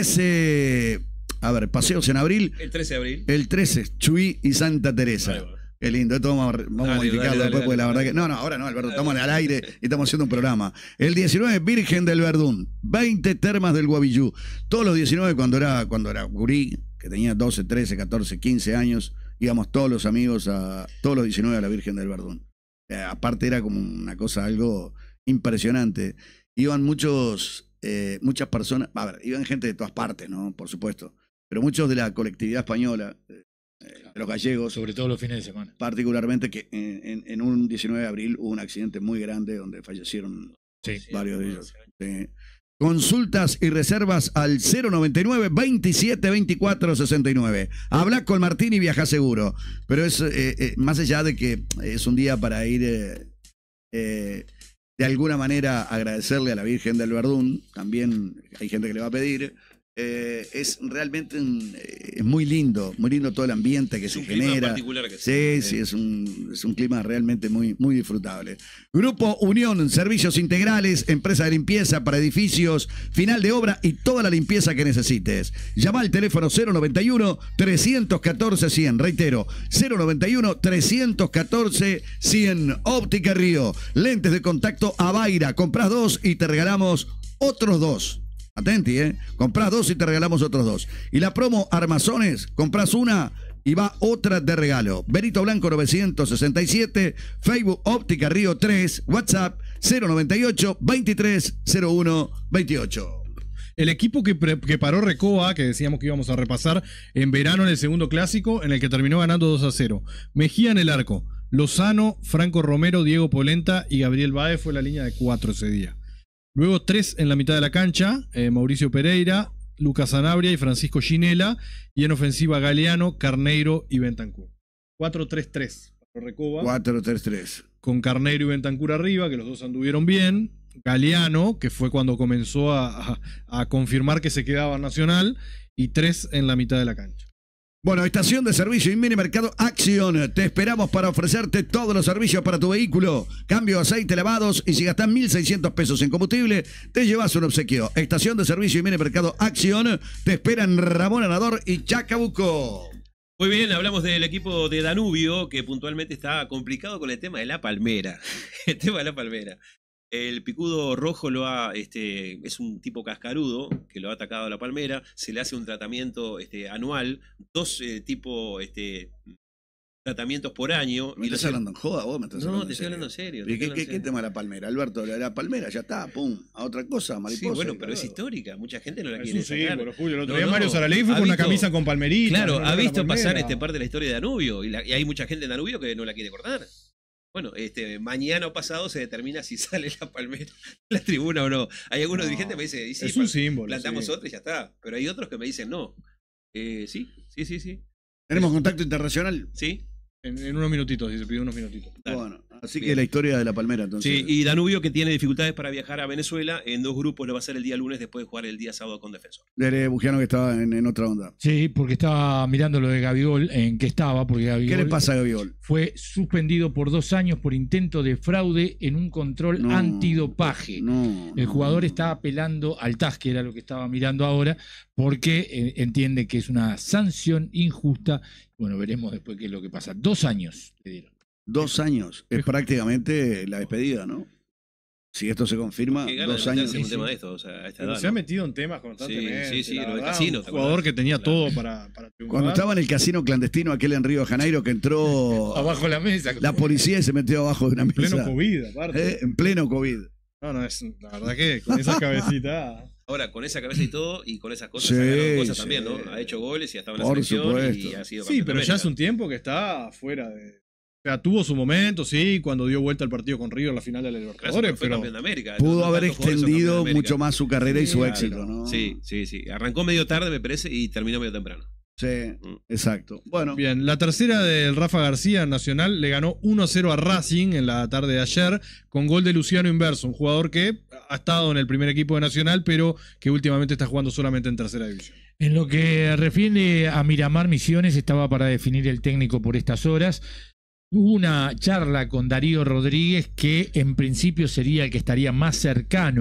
trece. A ver, paseos en abril. El trece de abril. El trece, Chuy y Santa Teresa. Qué lindo, esto vamos a, vamos Dale, a modificarlo dale, después, dale, porque la dale, verdad dale. que. No, no, ahora no, Alberto, estamos al aire y estamos haciendo un programa. El diecinueve, Virgen del Verdún, veinte Termas del Guavillú. Todos los diecinueve, cuando era, cuando era gurí, que tenía doce, trece, catorce, quince años, íbamos todos los amigos a todos los diecinueve a la Virgen del Verdún. Eh, aparte era como una cosa, algo impresionante. Iban muchos, eh, muchas personas, a ver, iban gente de todas partes, ¿no? Por supuesto, pero muchos de la colectividad española, eh, de los gallegos. Sobre todo los fines de semana. Particularmente que en, en, en un diecinueve de abril hubo un accidente muy grande donde fallecieron Sí. varios de ellos. Sí. Consultas y reservas al cero noventa y nueve, veintisiete, veinticuatro, sesenta y nueve. Habla con Martín y viaja seguro. Pero es eh, eh, más allá de que es un día para ir eh, eh, de alguna manera agradecerle a la Virgen del Verdún. También hay gente que le va a pedir. Eh, es realmente un, eh, es muy lindo, muy lindo todo el ambiente que Es se un clima genera. particular que Sí, se- sí, es un, es un clima realmente muy, muy disfrutable. Grupo Unión, servicios integrales, empresa de limpieza para edificios, final de obra y toda la limpieza que necesites. Llama al teléfono cero noventa y uno, trescientos catorce, cien. Reitero, cero noventa y uno, trescientos catorce, cien. Óptica Río, lentes de contacto Avaira. Comprás dos y te regalamos otros dos. Atenti, ¿eh? Comprás dos y te regalamos otros dos. Y la promo Armazones, comprás una y va otra de regalo. Benito Blanco novecientos sesenta y siete, Facebook Óptica Río tres, WhatsApp cero noventa y ocho, veintitrés, cero uno, veintiocho. El equipo que, pre- que paró Recoba, que decíamos que íbamos a repasar en verano en el segundo clásico, en el que terminó ganando dos a cero. Mejía en el arco. Lozano, Franco Romero, Diego Polenta y Gabriel Baez fue la línea de cuatro ese día. Luego tres en la mitad de la cancha, eh, Mauricio Pereira, Lucas Sanabria y Francisco Ginela. Y en ofensiva Galeano, Carneiro y Bentancur. cuatro tres tres. Recoba. cuatro tres tres. Con Carneiro y Bentancur arriba, que los dos anduvieron bien. Galeano, que fue cuando comenzó a, a, a confirmar que se quedaba en Nacional. Y tres en la mitad de la cancha. Bueno, estación de servicio y mini mercado Acción. Te esperamos para ofrecerte todos los servicios para tu vehículo. Cambio de aceite, lavados y si gastas mil seiscientos pesos en combustible, te llevas un obsequio. Estación de servicio y mini mercado Acción. Te esperan Ramón Anador y Chacabuco. Muy bien, hablamos del equipo de Danubio, que puntualmente está complicado con el tema de la palmera. El tema de la palmera. El picudo rojo lo ha, este, es un tipo cascarudo que lo ha atacado a la palmera. Se le hace un tratamiento este, anual, dos eh, tipo este, tratamientos por año. ¿Me y estás los- hablando en joda vos? ¿Me estás No, hablando te en estoy hablando en serio. te ¿Y estoy qué, hablando qué, en qué serio. tema de la palmera, Alberto? La, la palmera ya está, pum, a otra cosa, mariposa. Sí, bueno, pero es claro. histórica. Mucha gente no la Es quiere un sacar. símbolo, Julio. El otro No, día no, Mario Saralegui fue ha con una visto- camisa con palmerita. Claro, no, ha no, visto la pasar palmera. este parte de la historia de Danubio y, la- y hay mucha gente en Danubio que no la quiere cortar. Bueno, este, mañana o pasado se determina si sale la palmera en la tribuna o no. Hay algunos No, dirigentes que me dicen, y sí, es un pa- símbolo, plantamos sí. otra y ya está. Pero hay otros que me dicen no. Eh, sí, sí, sí, sí. ¿Tenemos contacto internacional? Sí. En, en unos minutitos, dice, pidió unos minutitos. Dale. Bueno, así Bien. que la historia de la palmera, entonces. Sí, y Danubio que tiene dificultades para viajar a Venezuela, en dos grupos lo va a hacer el día lunes después de jugar el día sábado con Defensor. De Bugiano que estaba en, en otra onda. Sí, porque estaba mirando lo de Gabigol, en qué estaba, porque Gabigol ¿Qué le pasa a Gaviol? fue suspendido por dos años por intento de fraude en un control No. antidopaje. No. El no, jugador no. está apelando al T A S, que era lo que estaba mirando ahora, porque eh, entiende que es una sanción injusta. Bueno, veremos después qué es lo que pasa. Dos años le dieron. Dos años. Es prácticamente la despedida, ¿no? Si esto se confirma, Qué ganas dos de años. meterse en un tema de esto, o sea, a esta Pero edad, se ha ¿no? metido en temas constantemente. Sí, sí, sí, la lo del verdad, casino, un ¿te jugador acordás? que tenía Claro. todo para, para triunfar. Cuando estaba en el casino clandestino aquel en Río de Janeiro que entró Abajo de la mesa. la policía y se metió abajo de una En mesa. pleno COVID, aparte. Eh, En pleno COVID. No, no, es la verdad que con esa cabecita. Ahora, con esa cabeza y todo, y con esas cosas, Sí, sacaron cosas sí. también, ¿no? Ha hecho goles y ha estado en la Por selección supuesto. y ha sido Sí, campeón pero de ya hace América. un tiempo que está fuera de. O sea, tuvo su momento, sí, cuando dio vuelta el partido con River en la final de la Claro, Libertadores, fue pero. campeón de América. Pudo No haber tantos jugadores son campeones extendido de América. mucho más su carrera y Sí, su claro. éxito, ¿no? Sí, sí, sí. Arrancó medio tarde, me parece, y terminó medio temprano. Sí, exacto. Bueno, Bien, la tercera del Rafa García en Nacional le ganó uno a cero a Racing en la tarde de ayer con gol de Luciano Inverso, un jugador que ha estado en el primer equipo de Nacional, pero que últimamente está jugando solamente en tercera división. En lo que refiere a Miramar Misiones, estaba para definir el técnico por estas horas. Hubo una charla con Darío Rodríguez, que en principio sería el que estaría más cercano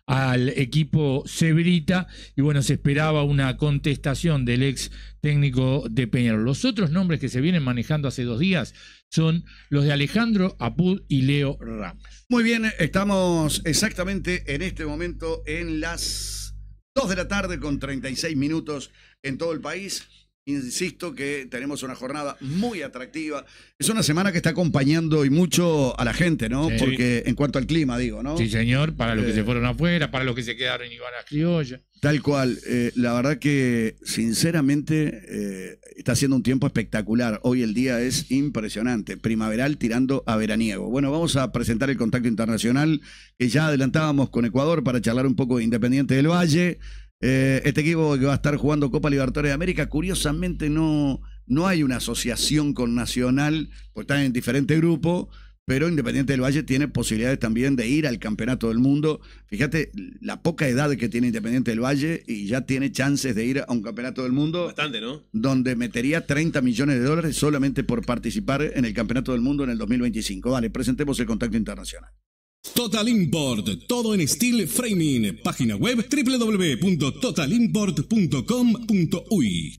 al equipo cebrita y bueno, se esperaba una contestación del ex técnico de Peñarol. Los otros nombres que se vienen manejando hace dos días son los de Alejandro Apud y Leo Ramos. Muy bien, estamos exactamente en este momento en las dos de la tarde con treinta y seis minutos en todo el país. Insisto que tenemos una jornada muy atractiva. Es una semana que está acompañando y mucho a la gente, ¿no? Sí. Porque en cuanto al clima, digo, ¿no? Sí, señor, para los que Eh, se fueron afuera, para los que se quedaron en Iguanas Criolla. Tal cual. Eh, la verdad que, sinceramente, eh, está haciendo un tiempo espectacular. Hoy el día es impresionante. Primaveral tirando a veraniego. Bueno, vamos a presentar el contacto internacional que ya adelantábamos con Ecuador para charlar un poco de Independiente del Valle. Eh, este equipo que va a estar jugando Copa Libertadores de América, curiosamente no, no hay una asociación con Nacional, pues están en diferente grupo, pero Independiente del Valle tiene posibilidades también de ir al Campeonato del Mundo. Fíjate la poca edad que tiene Independiente del Valle y ya tiene chances de ir a un Campeonato del Mundo. Bastante, ¿no? Donde metería treinta millones de dólares solamente por participar en el Campeonato del Mundo en el dos mil veinticinco. Vale, presentemos el contacto internacional. Total Import, todo en steel framing. Página web doble u doble u doble u punto total import punto com punto uy.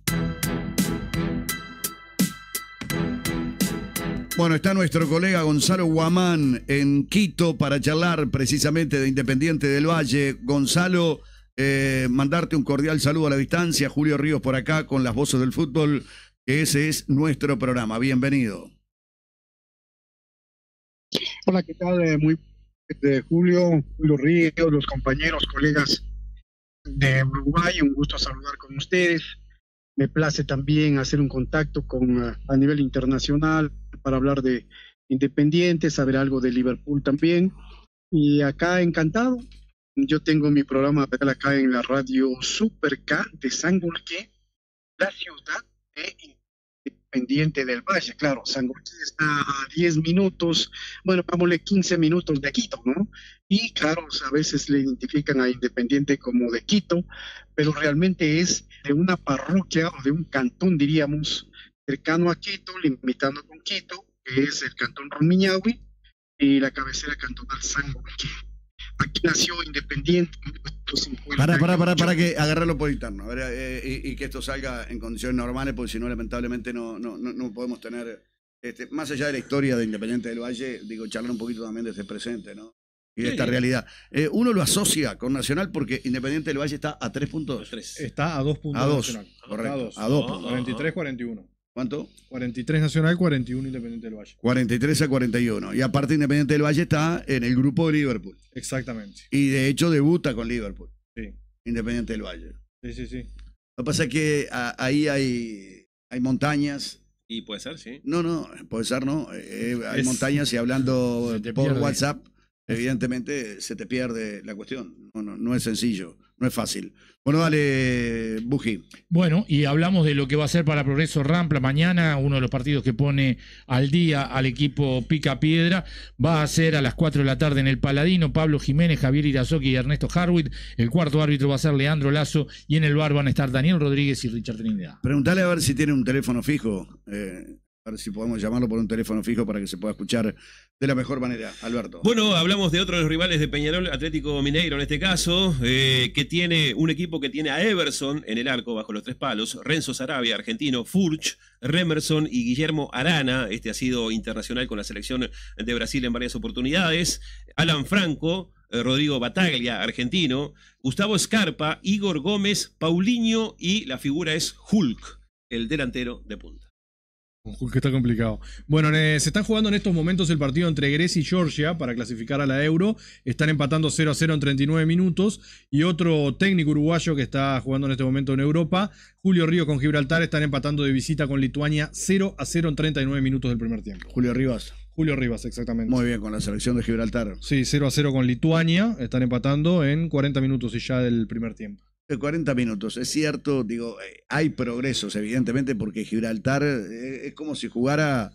Bueno, está nuestro colega Gonzalo Guamán en Quito para charlar precisamente de Independiente del Valle. Gonzalo, eh, mandarte un cordial saludo a la distancia. Julio Ríos por acá con las voces del fútbol, que ese es nuestro programa. Bienvenido. Hola, ¿qué tal? Eh, muy de Julio, Julio Ríos, los compañeros, colegas de Uruguay, un gusto saludar con ustedes. Me place también hacer un contacto con uh, a nivel internacional para hablar de Independiente, saber algo de Liverpool también. Y acá encantado, yo tengo mi programa acá en la radio Super K de Sangolquí, la ciudad de Independiente del Valle. Claro, Sangolquí está a diez minutos, bueno, vámonos quince minutos de Quito, ¿no? Y claro, a veces le identifican a Independiente como de Quito, pero realmente es de una parroquia o de un cantón, diríamos, cercano a Quito, limitando con Quito, que es el cantón Rumiñahui, y la cabecera cantonal Sangolquí. Aquí nació Independiente. Para, para, para, para que agarrarlo por interno, a ver, eh, y, y que esto salga en condiciones normales, porque si no, lamentablemente no, no, no, no podemos tener, este, más allá de la historia de Independiente del Valle, digo, charlar un poquito también de este presente, ¿no? Y de esta realidad. Eh, uno lo asocia con Nacional porque Independiente del Valle está a tres puntos. Está a dos puntos. A dos, Nacional. correcto. A dos. A dos puntos. cuarenta y tres a cuarenta y uno. ¿Cuánto? cuarenta y tres Nacional, cuarenta y uno Independiente del Valle. cuarenta y tres a cuarenta y uno. Y aparte Independiente del Valle está en el grupo de Liverpool. Exactamente. Y de hecho debuta con Liverpool. Sí. Independiente del Valle. Sí, sí, sí. Lo que pasa es que a, ahí hay, hay montañas. Y puede ser, sí. No, no, puede ser, no. Eh, hay Es- montañas y hablando por pierde. WhatsApp, evidentemente se te pierde la cuestión. No, no, no es sencillo, no es fácil. Bueno, dale, Buji. Bueno, y hablamos de lo que va a ser para Progreso Rampla mañana, uno de los partidos que pone al día al equipo Pica Piedra, va a ser a las cuatro de la tarde en el Paladino, Pablo Jiménez, Javier Irazoki y Ernesto Harwitt, el cuarto árbitro va a ser Leandro Lazo, y en el bar van a estar Daniel Rodríguez y Richard Trinidad. Preguntale a ver si tiene un teléfono fijo, eh, a ver si podemos llamarlo por un teléfono fijo para que se pueda escuchar de la mejor manera, Alberto. Bueno, hablamos de otro de los rivales de Peñarol, Atlético Mineiro en este caso, eh, que tiene un equipo que tiene a Everson en el arco bajo los tres palos, Renzo Sarabia, argentino, Furch, Remerson y Guillermo Arana, este ha sido internacional con la selección de Brasil en varias oportunidades, Alan Franco, eh, Rodrigo Bataglia, argentino, Gustavo Scarpa, Igor Gómez, Paulinho y la figura es Hulk, el delantero de punta. Que está complicado. Bueno, eh, se están jugando en estos momentos el partido entre Grecia y Georgia para clasificar a la Euro. Están empatando cero a cero en treinta y nueve minutos. Y otro técnico uruguayo que está jugando en este momento en Europa, Julio Ríos con Gibraltar, están empatando de visita con Lituania cero a cero en treinta y nueve minutos del primer tiempo. Julio Rivas. Julio Rivas, exactamente. Muy bien, con la selección de Gibraltar. Sí, cero a cero con Lituania. Están empatando en cuarenta minutos y ya del primer tiempo. De cuarenta minutos, es cierto, digo, eh, hay progresos, evidentemente, porque Gibraltar eh, es como si jugara,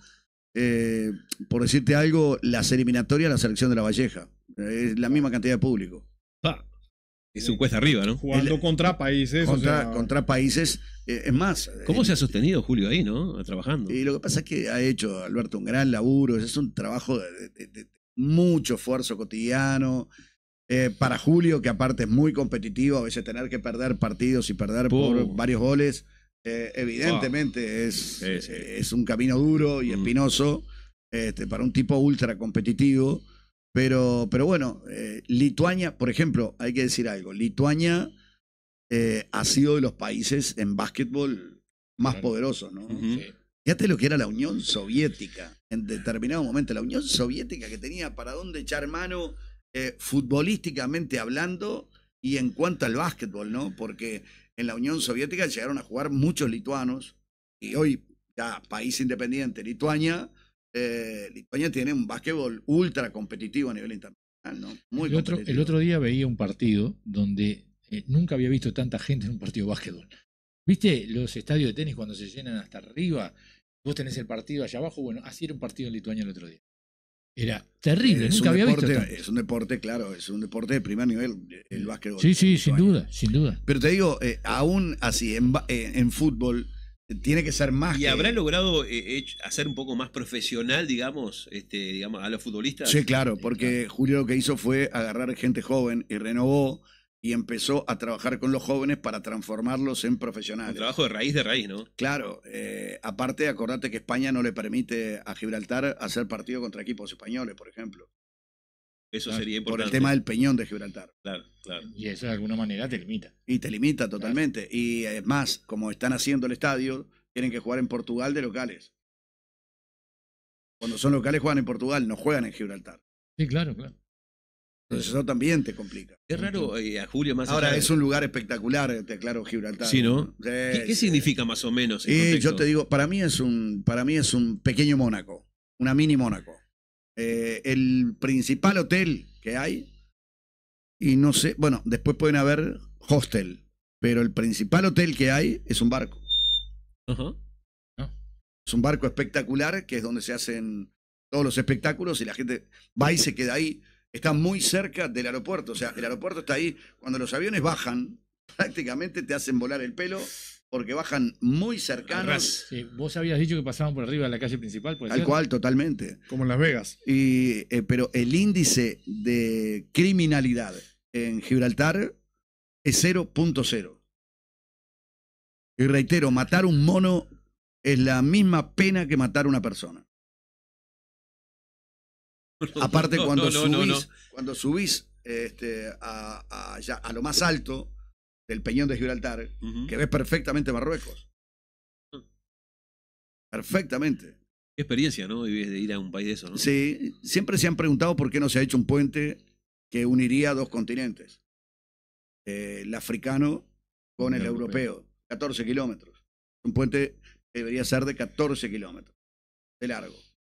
eh, por decirte algo, las eliminatorias a la selección de La Valleja. Eh, es la misma cantidad de público. Ah, es un cuesta arriba, ¿no? Jugando El- contra países. Contra, o sea, contra países, eh, es más. ¿Cómo eh, se ha sostenido Julio ahí, no? Trabajando. Y lo que pasa es que ha hecho, Alberto, un gran laburo, es un trabajo de, de- de- de mucho esfuerzo cotidiano. Eh, para Julio, que aparte es muy competitivo, a veces tener que perder partidos y perder por Oh. varios goles, eh, evidentemente es, Sí, sí. eh, es un camino duro y Mm. espinoso este, para un tipo ultra competitivo. Pero, pero bueno, eh, Lituania, por ejemplo, hay que decir algo. Lituania eh, ha sido de los países en básquetbol más Claro. poderosos, ¿no? Ujú. Sí. Fíjate lo que era la Unión Soviética en determinado momento. La Unión Soviética que tenía para dónde echar mano eh, futbolísticamente hablando y en cuanto al básquetbol, ¿no? Porque en la Unión Soviética llegaron a jugar muchos lituanos y hoy, ya país independiente, Lituania, eh, Lituania tiene un básquetbol ultra competitivo a nivel internacional, ¿no? Muy El otro, competitivo. el otro día veía un partido donde eh, nunca había visto tanta gente en un partido de básquetbol. ¿Viste los estadios de tenis cuando se llenan hasta arriba? Vos tenés el partido allá abajo. Bueno, así era un partido en Lituania el otro día. Era terrible, Es nunca un había deporte, visto tanto. es un deporte, claro, es un deporte de primer nivel, el básquetbol. Sí, sí, en sin Lituania. duda, sin duda. Pero te digo, eh, aún así, en, ba- eh, en fútbol, eh, tiene que ser más ¿Y que... habrá logrado eh, hech- hacer un poco más profesional, digamos, este, digamos, a los futbolistas? Sí, claro, porque Julio lo que hizo fue agarrar gente joven y renovó y empezó a trabajar con los jóvenes para transformarlos en Un profesionales. trabajo de raíz de raíz, ¿no? Claro, eh, aparte acordate que España no le permite a Gibraltar hacer partido contra equipos españoles, por ejemplo, Eso Claro, sería por importante. el tema del Peñón de Gibraltar. Claro, claro. Y eso de alguna manera te limita. Y te limita totalmente. Y es más, como están haciendo el estadio, tienen que jugar en Portugal de locales. Cuando son locales juegan en Portugal, no juegan en Gibraltar. Sí, claro, claro. Entonces eso también te complica. Es raro eh, a Julio más Ahora allá de- es un lugar espectacular, te aclaro, Gibraltar. Sí, ¿no? Sí, ¿Qué, qué sí. significa más o menos? en Y contexto? yo te digo, para mí es un, para mí es un pequeño Mónaco, una mini Mónaco. Eh, el principal hotel que hay, y no sé, bueno, después pueden haber hostel, pero el principal hotel que hay es un barco. Ajá. Es un barco espectacular que es donde se hacen todos los espectáculos y la gente va y se queda ahí. Está muy cerca del aeropuerto, o sea, el aeropuerto está ahí. Cuando los aviones bajan, prácticamente te hacen volar el pelo porque bajan muy cercanos. Sí, vos habías dicho que pasaban por arriba de la calle principal, ¿puede Tal ser? cual, totalmente. Como en Las Vegas. Y, eh, pero el índice de criminalidad en Gibraltar es cero punto cero. Y reitero, matar un mono es la misma pena que matar una persona. Aparte, No, cuando no, no, subís, no, no. Cuando subís este, a, a- ya a lo más alto del Peñón de Gibraltar, Ujú. que ves perfectamente Marruecos. Perfectamente. Qué experiencia, ¿no? De de ir a un país de eso, ¿no? Sí, siempre se han preguntado por qué no se ha hecho un puente que uniría dos continentes. Eh, el africano con el El europeo. catorce kilómetros. Un puente que debería ser de catorce kilómetros de largo.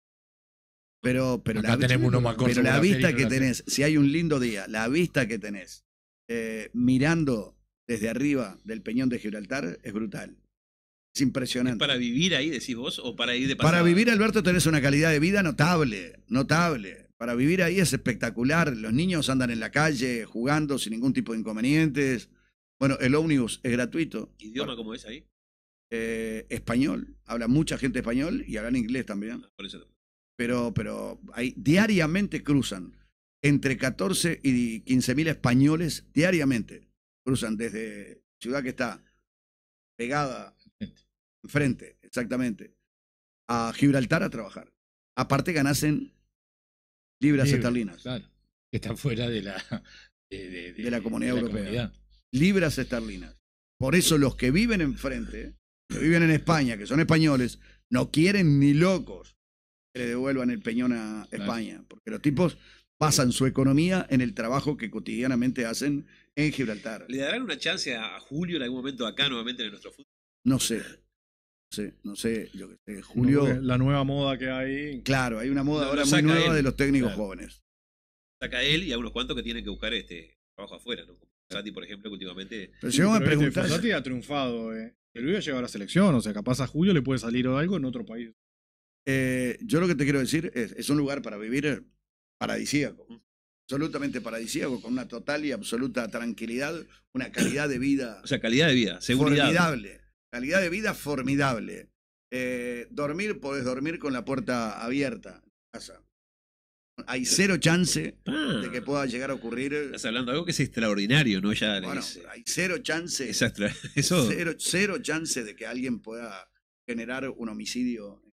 Pero, pero, Acá la, tenemos uno más corto pero que la la vista feria, que no la tenés, si hay un lindo día, la vista que tenés eh, mirando desde arriba del Peñón de Gibraltar es brutal. Es ¿Es impresionante. para vivir ahí, decís vos, o para ir de pasada? Para vivir, Alberto, tenés una calidad de vida notable, notable. Para vivir ahí es espectacular. Los niños andan en la calle jugando sin ningún tipo de inconvenientes. Bueno, el ómnibus es gratuito. ¿Idioma cómo es ahí? Eh, español, habla mucha gente español y hablan inglés también. Por eso. Pero, pero ahí diariamente cruzan entre catorce y quince mil españoles diariamente. Cruzan desde ciudad que está pegada enfrente, exactamente, a Gibraltar a trabajar. Aparte ganasen libras Libre, esterlinas. Claro. Que está fuera de la, de, de- De la Comunidad de Europea. comunidad. Libras esterlinas. Por eso los que viven enfrente, que viven en España, que son españoles, no quieren ni locos que le devuelvan el Peñón a España, porque los tipos basan su economía en el trabajo que cotidianamente hacen en Gibraltar. ¿Le darán una chance a Julio en algún momento acá nuevamente en nuestro fútbol? No sé, no sé, no sé, yo que sé, Julio. No, la nueva moda que hay. Claro, hay una moda Lo- ahora lo muy saca nueva él. de los técnicos Claro. jóvenes. Saca él y a unos cuantos que tienen que buscar este trabajo afuera, ¿no? Como Sati, por ejemplo, que últimamente. Pero si vos me Pero, viste, preguntás, Fossati ha triunfado, eh. El Luis ha llegado a la selección, o sea, capaz a Julio le puede salir algo en otro país. eh, yo lo que te quiero decir es, es un lugar para vivir paradisíaco, absolutamente paradisíaco, con una total y absoluta tranquilidad, una calidad de vida O sea, calidad de vida, seguridad. formidable, calidad de vida formidable. Eh, dormir, podés dormir con la puerta abierta en casa. Hay cero chance Ah. de que pueda llegar a ocurrir. Estás hablando de algo que es extraordinario, ¿no? Ya Bueno, es- hay cero chance. es extra- eso. Cero, cero chance de que alguien pueda generar un homicidio.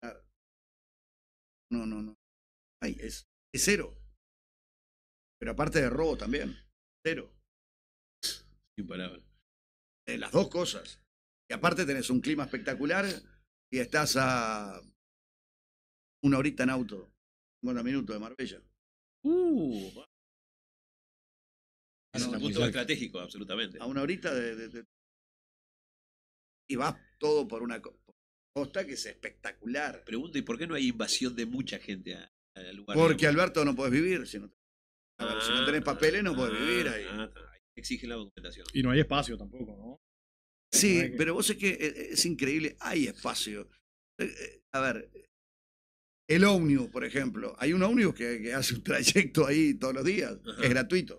No, no, no. Ay, es, es cero. Pero aparte de robo también. Cero. Sin palabras. Eh, las dos cosas. Y aparte tenés un clima espectacular y estás a una horita en auto, cincuenta minutos de Marbella. Uh, es no, un muy punto cerca. estratégico, absolutamente. A una horita de, de- de- y vas todo por una co- costa que es espectacular. Pregunto, ¿y por qué no hay invasión de mucha gente a- al lugar? Porque digamos? Alberto no podés vivir si no, a ver, si no tenés papeles no podés vivir ahí. Ah, ah, ahí exige la documentación. Y no hay espacio tampoco, ¿no? Sí, No hay que- pero vos es que eh, es increíble, hay espacio. Eh, eh, A ver, el ómnibus, por ejemplo, hay un ómnibus que, que hace un trayecto ahí todos los días, Ajá. es gratuito.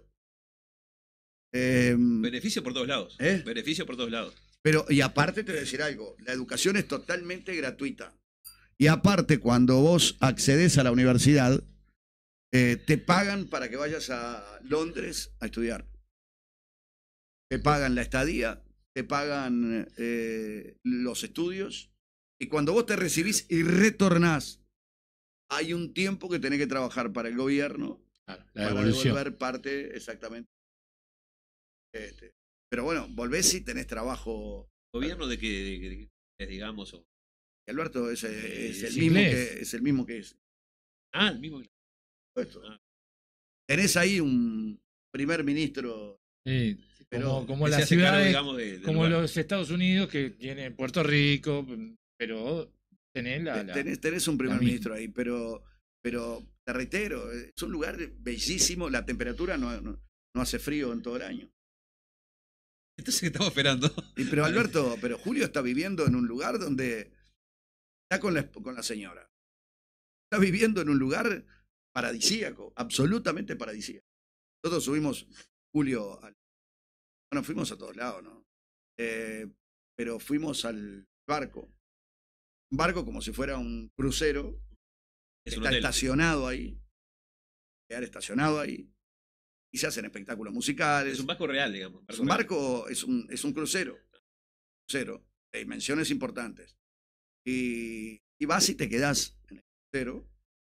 Em, Beneficio por todos lados. ¿Eh? Beneficio por todos lados. Pero, y aparte te voy a decir algo, la educación es totalmente gratuita. Y aparte, cuando vos accedes a la universidad, eh, te pagan para que vayas a Londres a estudiar. Te pagan la estadía, te pagan eh, los estudios, y cuando vos te recibís y retornás, hay un tiempo que tenés que trabajar para el gobierno La para devolución. devolver parte, exactamente. Este, pero bueno, volvés si tenés trabajo. ¿Gobierno de que, de que- de- digamos? O... Alberto es, eh, es el Es mismo inglés. que, es el mismo que es. Ah, el mismo. Esto. Ah. Tenés ahí un primer ministro. Sí, Pero como, como que se las hace cargo, ciudades, digamos, de- del como lugar. los Estados Unidos que tiene Puerto Rico, pero tenés la, la- Tenés, tenés un primer la misma. ministro ahí, pero, pero te reitero, es un lugar bellísimo, la temperatura no, no, no hace frío en todo el año. Entonces, ¿qué estamos esperando? Y, pero Alberto, pero Julio está viviendo en un lugar donde está con la, con la señora. Está viviendo en un lugar paradisíaco, absolutamente paradisíaco. Nosotros subimos, Julio, al, bueno, fuimos a todos lados, ¿no? Eh, pero fuimos al barco. Un barco como si fuera un crucero. Es un Está hotel. estacionado ahí. Quedar estacionado ahí. Y se hacen espectáculos musicales. Es un barco real, digamos. Es un real. barco, es un, es un crucero. Crucero, de dimensiones importantes. Y, y vas y te quedás en el crucero.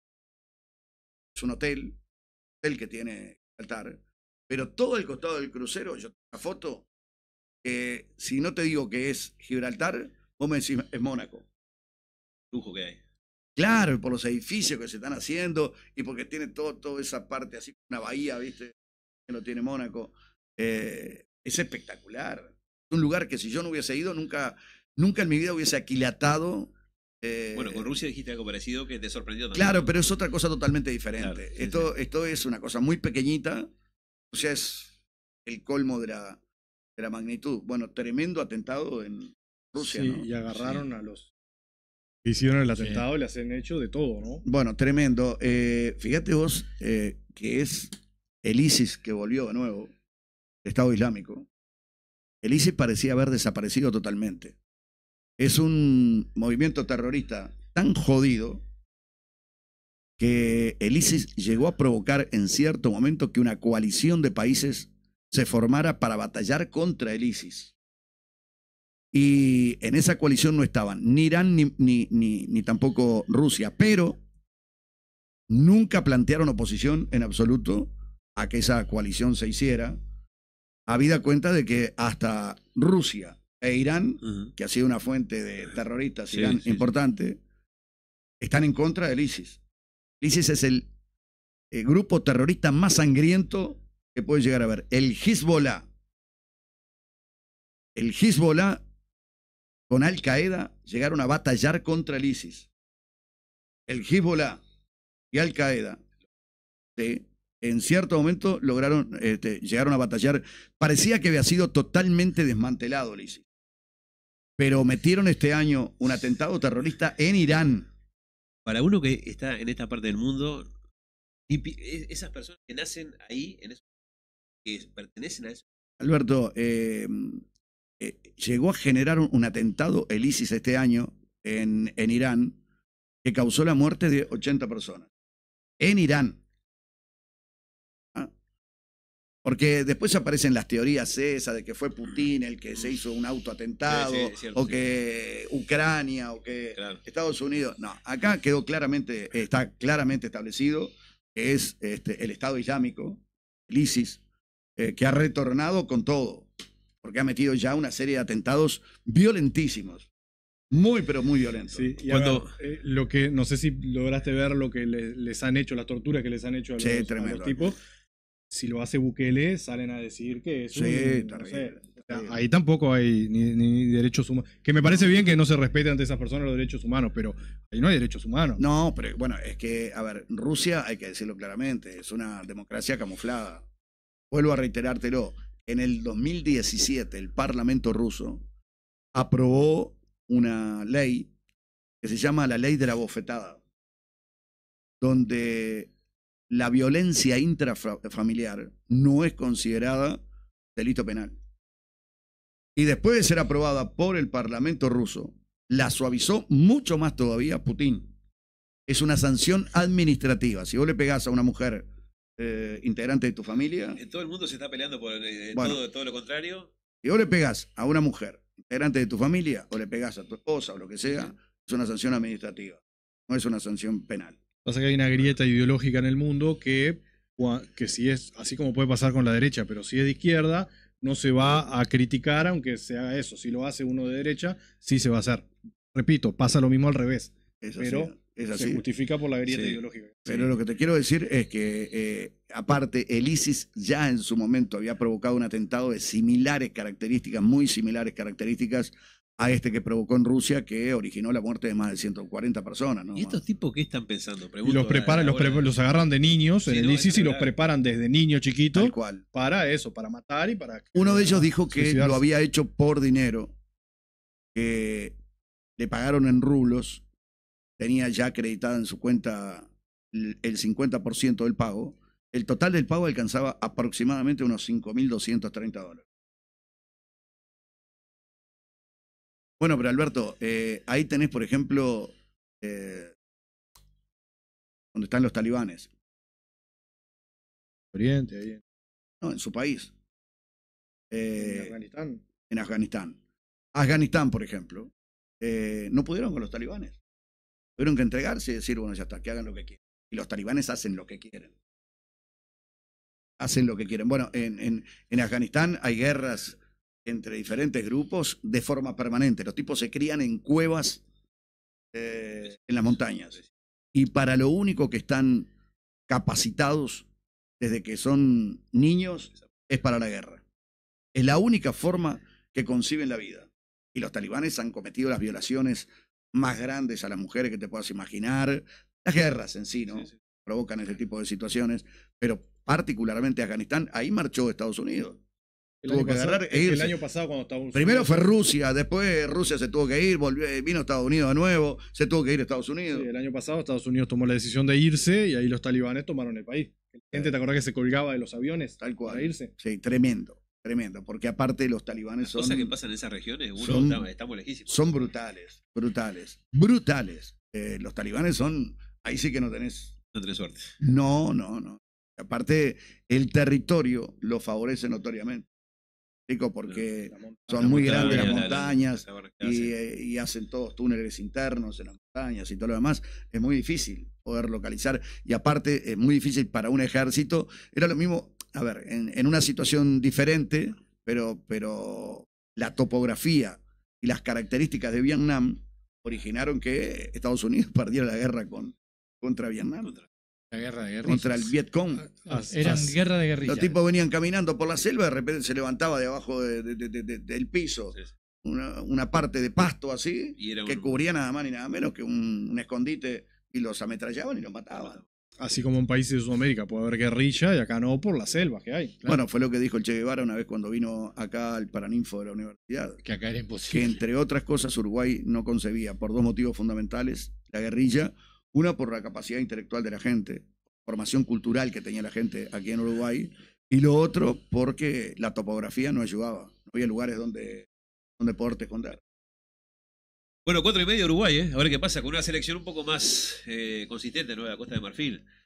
Es un hotel, hotel que tiene altar. Pero todo el costado del crucero, yo tengo una foto, que si no te digo que es Gibraltar, vos me decís es Mónaco. Lujo que hay. Claro, por los edificios que se están haciendo y porque tiene todo, toda esa parte así, una bahía, ¿viste? Que lo tiene Mónaco. Eh, es espectacular. Es un lugar que si yo no hubiese ido, nunca, nunca en mi vida hubiese aquilatado. eh, Bueno, con Rusia dijiste algo parecido que te sorprendió también. Claro, pero es otra cosa totalmente diferente. Claro, sí, esto, esto es una cosa muy pequeñita. O sea, es el colmo de la, de la magnitud. Bueno, tremendo atentado en Rusia, Sí, ¿no? y agarraron Sí. a los que hicieron el atentado y les han hecho de todo, ¿no? Bueno, tremendo. Eh, fíjate vos eh, que es el ISIS que volvió de nuevo, el Estado Islámico. El ISIS parecía haber desaparecido totalmente. Es un movimiento terrorista tan jodido que el ISIS llegó a provocar en cierto momento que una coalición de países se formara para batallar contra el ISIS. Y en esa coalición no estaban ni Irán ni, ni, ni, ni tampoco Rusia, pero nunca plantearon oposición en absoluto a que esa coalición se hiciera, habida cuenta de que hasta Rusia e Irán, Ujú. que ha sido una fuente de terroristas Sí, Irán sí, sí. importante, están en contra del ISIS. El ISIS es el, el grupo terrorista más sangriento que puede llegar a haber. El Hezbollah. El Hezbollah con Al Qaeda llegaron a batallar contra el ISIS. El Hezbollah y Al Qaeda, ¿sí? En cierto momento lograron, este, llegaron a batallar. Parecía que había sido totalmente desmantelado el ISIS. Pero metieron este año un atentado terrorista en Irán. Para uno que está en esta parte del mundo, y pi- es- esas personas que nacen ahí, en eso, que pertenecen a eso. Alberto, eh, eh, llegó a generar un, un atentado, el ISIS este año, en, en Irán, que causó la muerte de ochenta personas. en Irán. ¿Ah? Porque después aparecen las teorías esas de que fue Putin el que se hizo un autoatentado, Sí, sí, cierto, o sí. que Ucrania, o que Claro. Estados Unidos. No, acá quedó claramente, está claramente establecido que es este, el Estado Islámico, el ISIS, eh, que ha retornado con todo, porque ha metido ya una serie de atentados violentísimos. Muy, pero muy violentos. Sí, y Cuando- a ver, eh, lo que, no sé si lograste ver lo que le- les han hecho, las torturas que les han hecho a los, Sí, a los tremendo. tipos. Si lo hace Bukele, salen a decir que es Sí, un, terrible, no sé, o sea, terrible. ahí tampoco hay ni, ni derechos humanos. Que me parece bien que no se respeten ante esas personas los derechos humanos, pero ahí no hay derechos humanos. No, pero bueno, es que, a ver, Rusia, hay que decirlo claramente, es una democracia camuflada. Vuelvo a reiterártelo. En el dos mil diecisiete, el Parlamento ruso aprobó una ley que se llama la ley de la bofetada, donde la violencia intrafamiliar no es considerada delito penal. Y después de ser aprobada por el Parlamento ruso, la suavizó mucho más todavía Putin. Es una sanción administrativa. Si vos le pegás a una mujer eh, integrante de tu familia, En todo el mundo se está peleando por eh, Bueno. todo, todo lo contrario. si vos le pegás a una mujer integrante de tu familia o le pegás a tu esposa o lo que sea, es una sanción administrativa, no es una sanción penal. Pasa que hay una grieta ideológica en el mundo que, cua- que si es, así como puede pasar con la derecha, pero si es de izquierda, no se va a criticar aunque se haga eso. Si lo hace uno de derecha, sí se va a hacer. Repito, pasa lo mismo al revés. Es así, pero es se así. justifica por la grieta Sí. ideológica. Pero lo que te quiero decir es que, eh, aparte, el ISIS ya en su momento había provocado un atentado de similares características, muy similares características a este que provocó en Rusia, que originó la muerte de más de ciento cuarenta personas. ¿no? ¿Y estos tipos qué están pensando? Y Pregunto los preparan, los, ahora. pre- los agarran de niños Sí, en el no, ISIS y los claro. preparan desde niños chiquitos Tal cual. para eso, para matar y para... Uno de ellos dijo que suicidarse. lo había hecho por dinero, que le pagaron en rublos, tenía ya acreditada en su cuenta el el cincuenta por ciento del pago. El total del pago alcanzaba aproximadamente unos cinco mil doscientos treinta dólares. Bueno, pero Alberto, eh, ahí tenés, por ejemplo, eh, donde están los talibanes, Oriente, ahí ¿no? En su país. en Eh, Afganistán. en Afganistán. Afganistán, por ejemplo, eh, no pudieron con los talibanes. Tuvieron que entregarse y decir, bueno, ya está, que hagan lo que quieran. Y los talibanes hacen lo que quieren. Hacen lo que quieren. Bueno, en, en, en Afganistán hay guerras entre diferentes grupos de forma permanente. Los tipos se crían en cuevas eh, en las montañas. Y para lo único que están capacitados desde que son niños es para la guerra. Es la única forma que conciben la vida. Y los talibanes han cometido las violaciones más grandes a las mujeres que te puedas imaginar. Las guerras en sí, ¿no? Sí, sí. Provocan ese tipo de situaciones. Pero particularmente Afganistán, ahí marchó Estados Unidos. El Tuvo año, que pasado, agarrar e el irse. año pasado cuando Estados Primero Unidos- fue Rusia, después Rusia se tuvo que ir, volvió, vino a Estados Unidos de nuevo, se tuvo que ir a Estados Unidos. Sí, el año pasado Estados Unidos tomó la decisión de irse y ahí los talibanes tomaron el país. La gente, ¿te acordás que se colgaba de los aviones Tal cual. para irse? Sí, tremendo, tremendo, porque aparte los talibanes Las son, cosas que pasan en esas regiones, uno son- está- estamos lejísimos. son brutales, brutales, brutales. Eh, los talibanes son, ahí sí que no tenés, No tenés suerte. no, no, no. Aparte, el territorio lo favorece notoriamente. Explico, porque La montaña. son muy montaña, grandes las la- la- montañas la barra que y, hacen. eh, y hacen todos túneles internos en las montañas y todo lo demás. Es muy difícil poder localizar y aparte es muy difícil para un ejército. Era lo mismo, a ver, en, en una situación diferente, pero, pero la topografía y las características de Vietnam originaron que Estados Unidos perdiera la guerra con, contra Vietnam, La guerra de guerrillas. contra el Vietcong. Eran guerra de guerrillas. Los tipos venían caminando por la selva, de repente se levantaba debajo de- de- de- de- del piso Sí, sí. una, una parte de pasto así, Y era que un- cubría nada más ni nada menos que un, un escondite y los ametrallaban y los mataban. Así como en países de Sudamérica puede haber guerrilla y acá no por las selvas que hay. Claro. Bueno, fue lo que dijo el Che Guevara una vez cuando vino acá al Paraninfo de la universidad, Que acá era que imposible. entre otras cosas Uruguay no concebía por dos motivos fundamentales la guerrilla, una por la capacidad intelectual de la gente, formación cultural que tenía la gente aquí en Uruguay, y lo otro porque la topografía no ayudaba, no había lugares donde, donde poderte esconder. Bueno, cuatro y medio Uruguay, ¿eh? A ver qué pasa con una selección un poco más eh, consistente, ¿no? De la Costa de Marfil.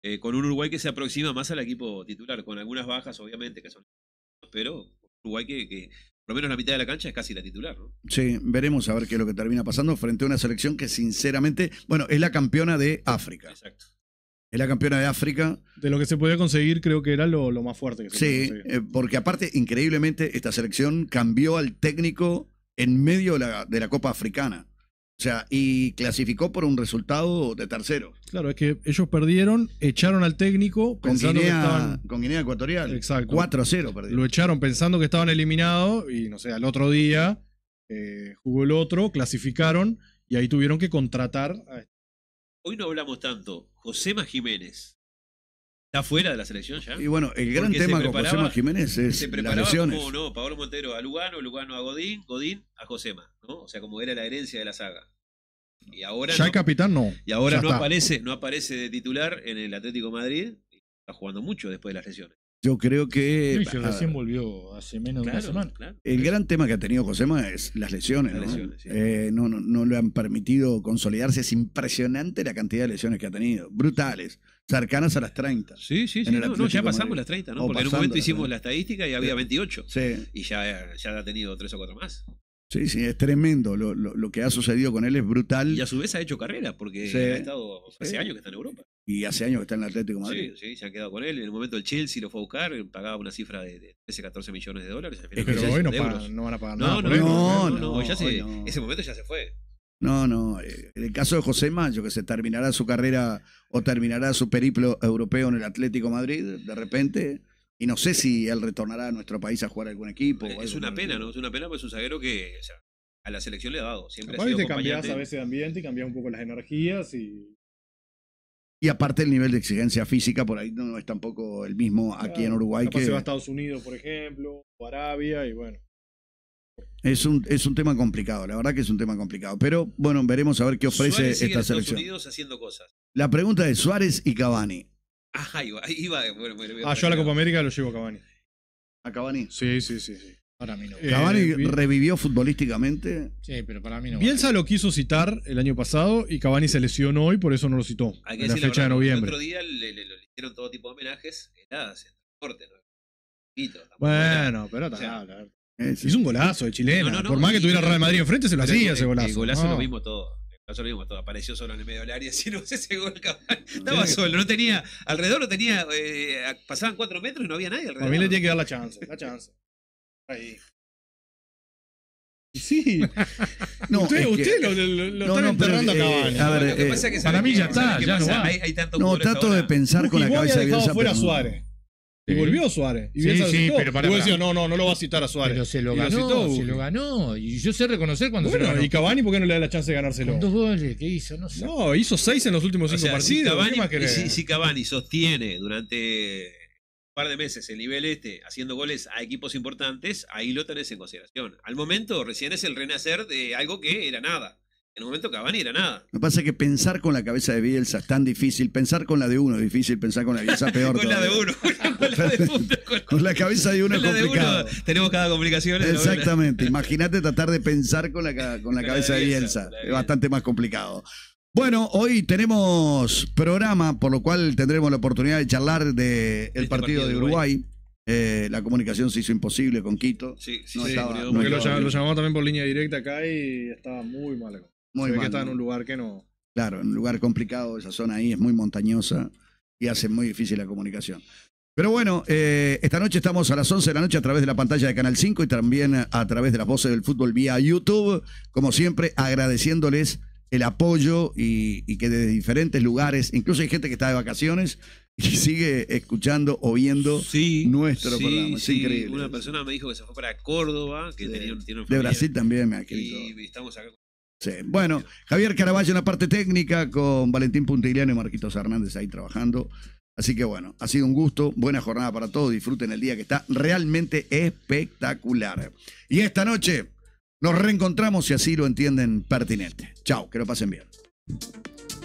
eh, con un Uruguay que se aproxima más al equipo titular, con algunas bajas, obviamente, que son. Pero Uruguay que, que por lo menos la mitad de la cancha es casi la titular, ¿no? Sí, veremos a ver qué es lo que termina pasando frente a una selección que sinceramente, bueno, es la campeona de África. Exacto. Es la campeona de África. De lo que se podía conseguir, creo que era lo, lo más fuerte que se Sí, podía conseguir. eh, porque aparte, increíblemente, esta selección cambió al técnico en medio de la, de la Copa Africana. O sea, y clasificó por un resultado de tercero. Claro, es que ellos perdieron, echaron al técnico Con pensando Guinea, que estaban. con Guinea Ecuatorial. Exacto. cuatro a cero perdieron. Lo echaron pensando que estaban eliminados y no sé, al otro día eh, jugó el otro, clasificaron y ahí tuvieron que contratar a Hoy no hablamos tanto. Josema Jiménez. ¿Está fuera de la selección ya? Y bueno, el gran Porque tema se con preparaba- Josema Jiménez es Se las preparaba lesiones. como, no, Pablo Montero a Lugano, Lugano a Godín, Godín a Josema, ¿no? O sea, como era la herencia de la saga. Y ahora Ya no, el capitán no. y ahora Ya no está. aparece, no aparece de titular en el Atlético de Madrid. Está jugando mucho después de las lesiones. Yo creo que Sí, que a- recién volvió hace menos de una Claro, semana. claro. el gran tema que ha tenido Josema es las lesiones. Las ¿no? lesiones, sí. Eh, no, no, no le han permitido consolidarse. Es impresionante la cantidad de lesiones que ha tenido. Brutales. Cercanas a las treinta. Sí, sí, sí. En el No, no, Atlético ya de pasamos Madrid. las treinta, ¿no? O Porque en un pasando momento las hicimos treinta. la estadística y había veintiocho. Sí. Y ya, ya ha tenido tres o cuatro más. Sí, sí, es tremendo. Lo, lo, lo que ha sucedido con él es brutal. Y a su vez ha hecho carrera, porque Sí. ha estado hace Sí. años que está en Europa. Y hace años que está en el Atlético de Madrid. Sí, sí, se han quedado con él. En el momento el Chelsea lo fue a buscar, pagaba una cifra de, de trece, catorce millones de dólares. Al final Es que Pero de hoy no, euros. pagan- no van a pagar No, nada. no, por él. no, no, no, no, ya se, hoy no. ese momento ya se fue. No, no. eh, En el caso de Josema, yo que sé, terminará su carrera o terminará su periplo europeo en el Atlético de Madrid de repente. Y no sé si él retornará a nuestro país a jugar a algún equipo. o Es algo una por el pena, estilo. ¿no? Es una pena porque es un zaguero que o sea, a la selección le ha dado. Siempre Capaz ha sido te cambiás acompañante. a veces de ambiente y cambias un poco las energías y. Y aparte el nivel de exigencia física por ahí no es tampoco el mismo aquí en Uruguay. Capaz Que se va a Estados Unidos, por ejemplo, o Arabia, y bueno. es un, es un tema complicado, la verdad que es un tema complicado. Pero bueno, veremos a ver qué ofrece Suárez sigue en esta Estados selección. Unidos haciendo cosas. La pregunta es Suárez y Cavani. Ah, ahí va, ahí va. Bueno, bueno, Ah, yo a la Copa América lo llevo a Cavani. ¿A Cavani? Sí, sí, sí, sí. Para mí no. Eh, ¿Cavani Bi- revivió futbolísticamente? Sí, pero para mí no. Bielsa lo quiso citar el año pasado y Cavani se lesionó y por eso no lo citó. Hay que En la decir fecha de verdad, noviembre. El otro día le, le- le hicieron todo tipo de homenajes. Era centro norte, ¿no? Quito, tampoco Bueno, era- pero o sea, está. Ese. Hizo un golazo de chilena. No, no, no, por más que y- tuviera el Real Madrid enfrente, se lo pero hacía el- ese golazo. El golazo No. lo mismo todo. El golazo lo mismo todo. Apareció solo en el medio del área. Si no ese gol, Cavani. Estaba solo. No tenía. Alrededor no tenía. Eh, pasaban cuatro metros y no había nadie alrededor. A mí le tiene que dar la chance. La chance. Ahí. Sí. No, usted es que- usted lo, lo- lo No, están no, pero, enterrando a eh, Cavani. a ver, Lo que eh, pasa es que para ¿sabe mí qué- ya sabe está, qué ya no pasa? va. Hay, hay tantos No, jugadores trato ahora. de pensar con la Y vos cabeza habías de dejado Bielsa. fuera a pero no. Suárez. Y Sí. volvió Suárez. Y Sí, Bielsa lo sí, citó. pero pará, Y vos pará. decías, no, no, no lo va a citar a Suárez. Pero se lo Y ganó, citó. se lo ganó. Y yo sé reconocer cuando se lo Bueno, ganó. ¿y Cavani por qué no le da la chance de ganárselo? Con dos goles que hizo, no sé. No, hizo seis en los últimos O cinco sea, si partidos. ¿Qué Cavani, más querés? si, si Cavani sostiene durante un par de meses el nivel este, haciendo goles a equipos importantes, ahí lo tenés en consideración. Al momento, recién es el renacer de algo que era nada. En un momento Cavani era nada. Lo que pasa es que pensar con la cabeza de Bielsa es tan difícil. Pensar con la de uno es difícil, pensar con la de Bielsa peor. Con la de todavía. uno, con la de punta, con, Con la cabeza de uno es con la de complicado. uno tenemos cada complicación. en la bola. Exactamente. Imagínate tratar de pensar con la, ca- con la Con la cabeza de de Bielsa, Bielsa. con la de Es Bielsa. bastante más complicado. Bueno, hoy tenemos programa, por lo cual tendremos la oportunidad de charlar del Este partido partido de de Uruguay. Eh, la comunicación se hizo imposible con Quito. Sí, sí, No sí, estaba- murió, no Porque murió. lo, estaba llam- bien. lo llamamos también por línea directa acá y estaba muy mal. Muy Se ve mal, que estaba en ¿no? un lugar que no. Claro, en un lugar complicado, esa zona ahí es muy montañosa y hace muy difícil la comunicación. Pero bueno, eh, esta noche estamos a las once de la noche a través de la pantalla de Canal cinco y también a través de las voces del fútbol vía YouTube. Como siempre, agradeciéndoles el apoyo y, y que desde diferentes lugares, incluso hay gente que está de vacaciones y sigue escuchando o viendo Sí, nuestro sí, programa. Es sí. increíble. Una persona me dijo que se fue para Córdoba, que Sí. tenía, un- tiene una De familia. Brasil también me ha escrito. Y estamos acá. Sí. Bueno, Javier Caraballo en la parte técnica, con Valentín Puntigliano y Marquitos Hernández ahí trabajando. Así que bueno, ha sido un gusto, buena jornada para todos, disfruten el día que está realmente espectacular. Y esta noche nos reencontramos si así lo entienden pertinente. Chao, que lo pasen bien.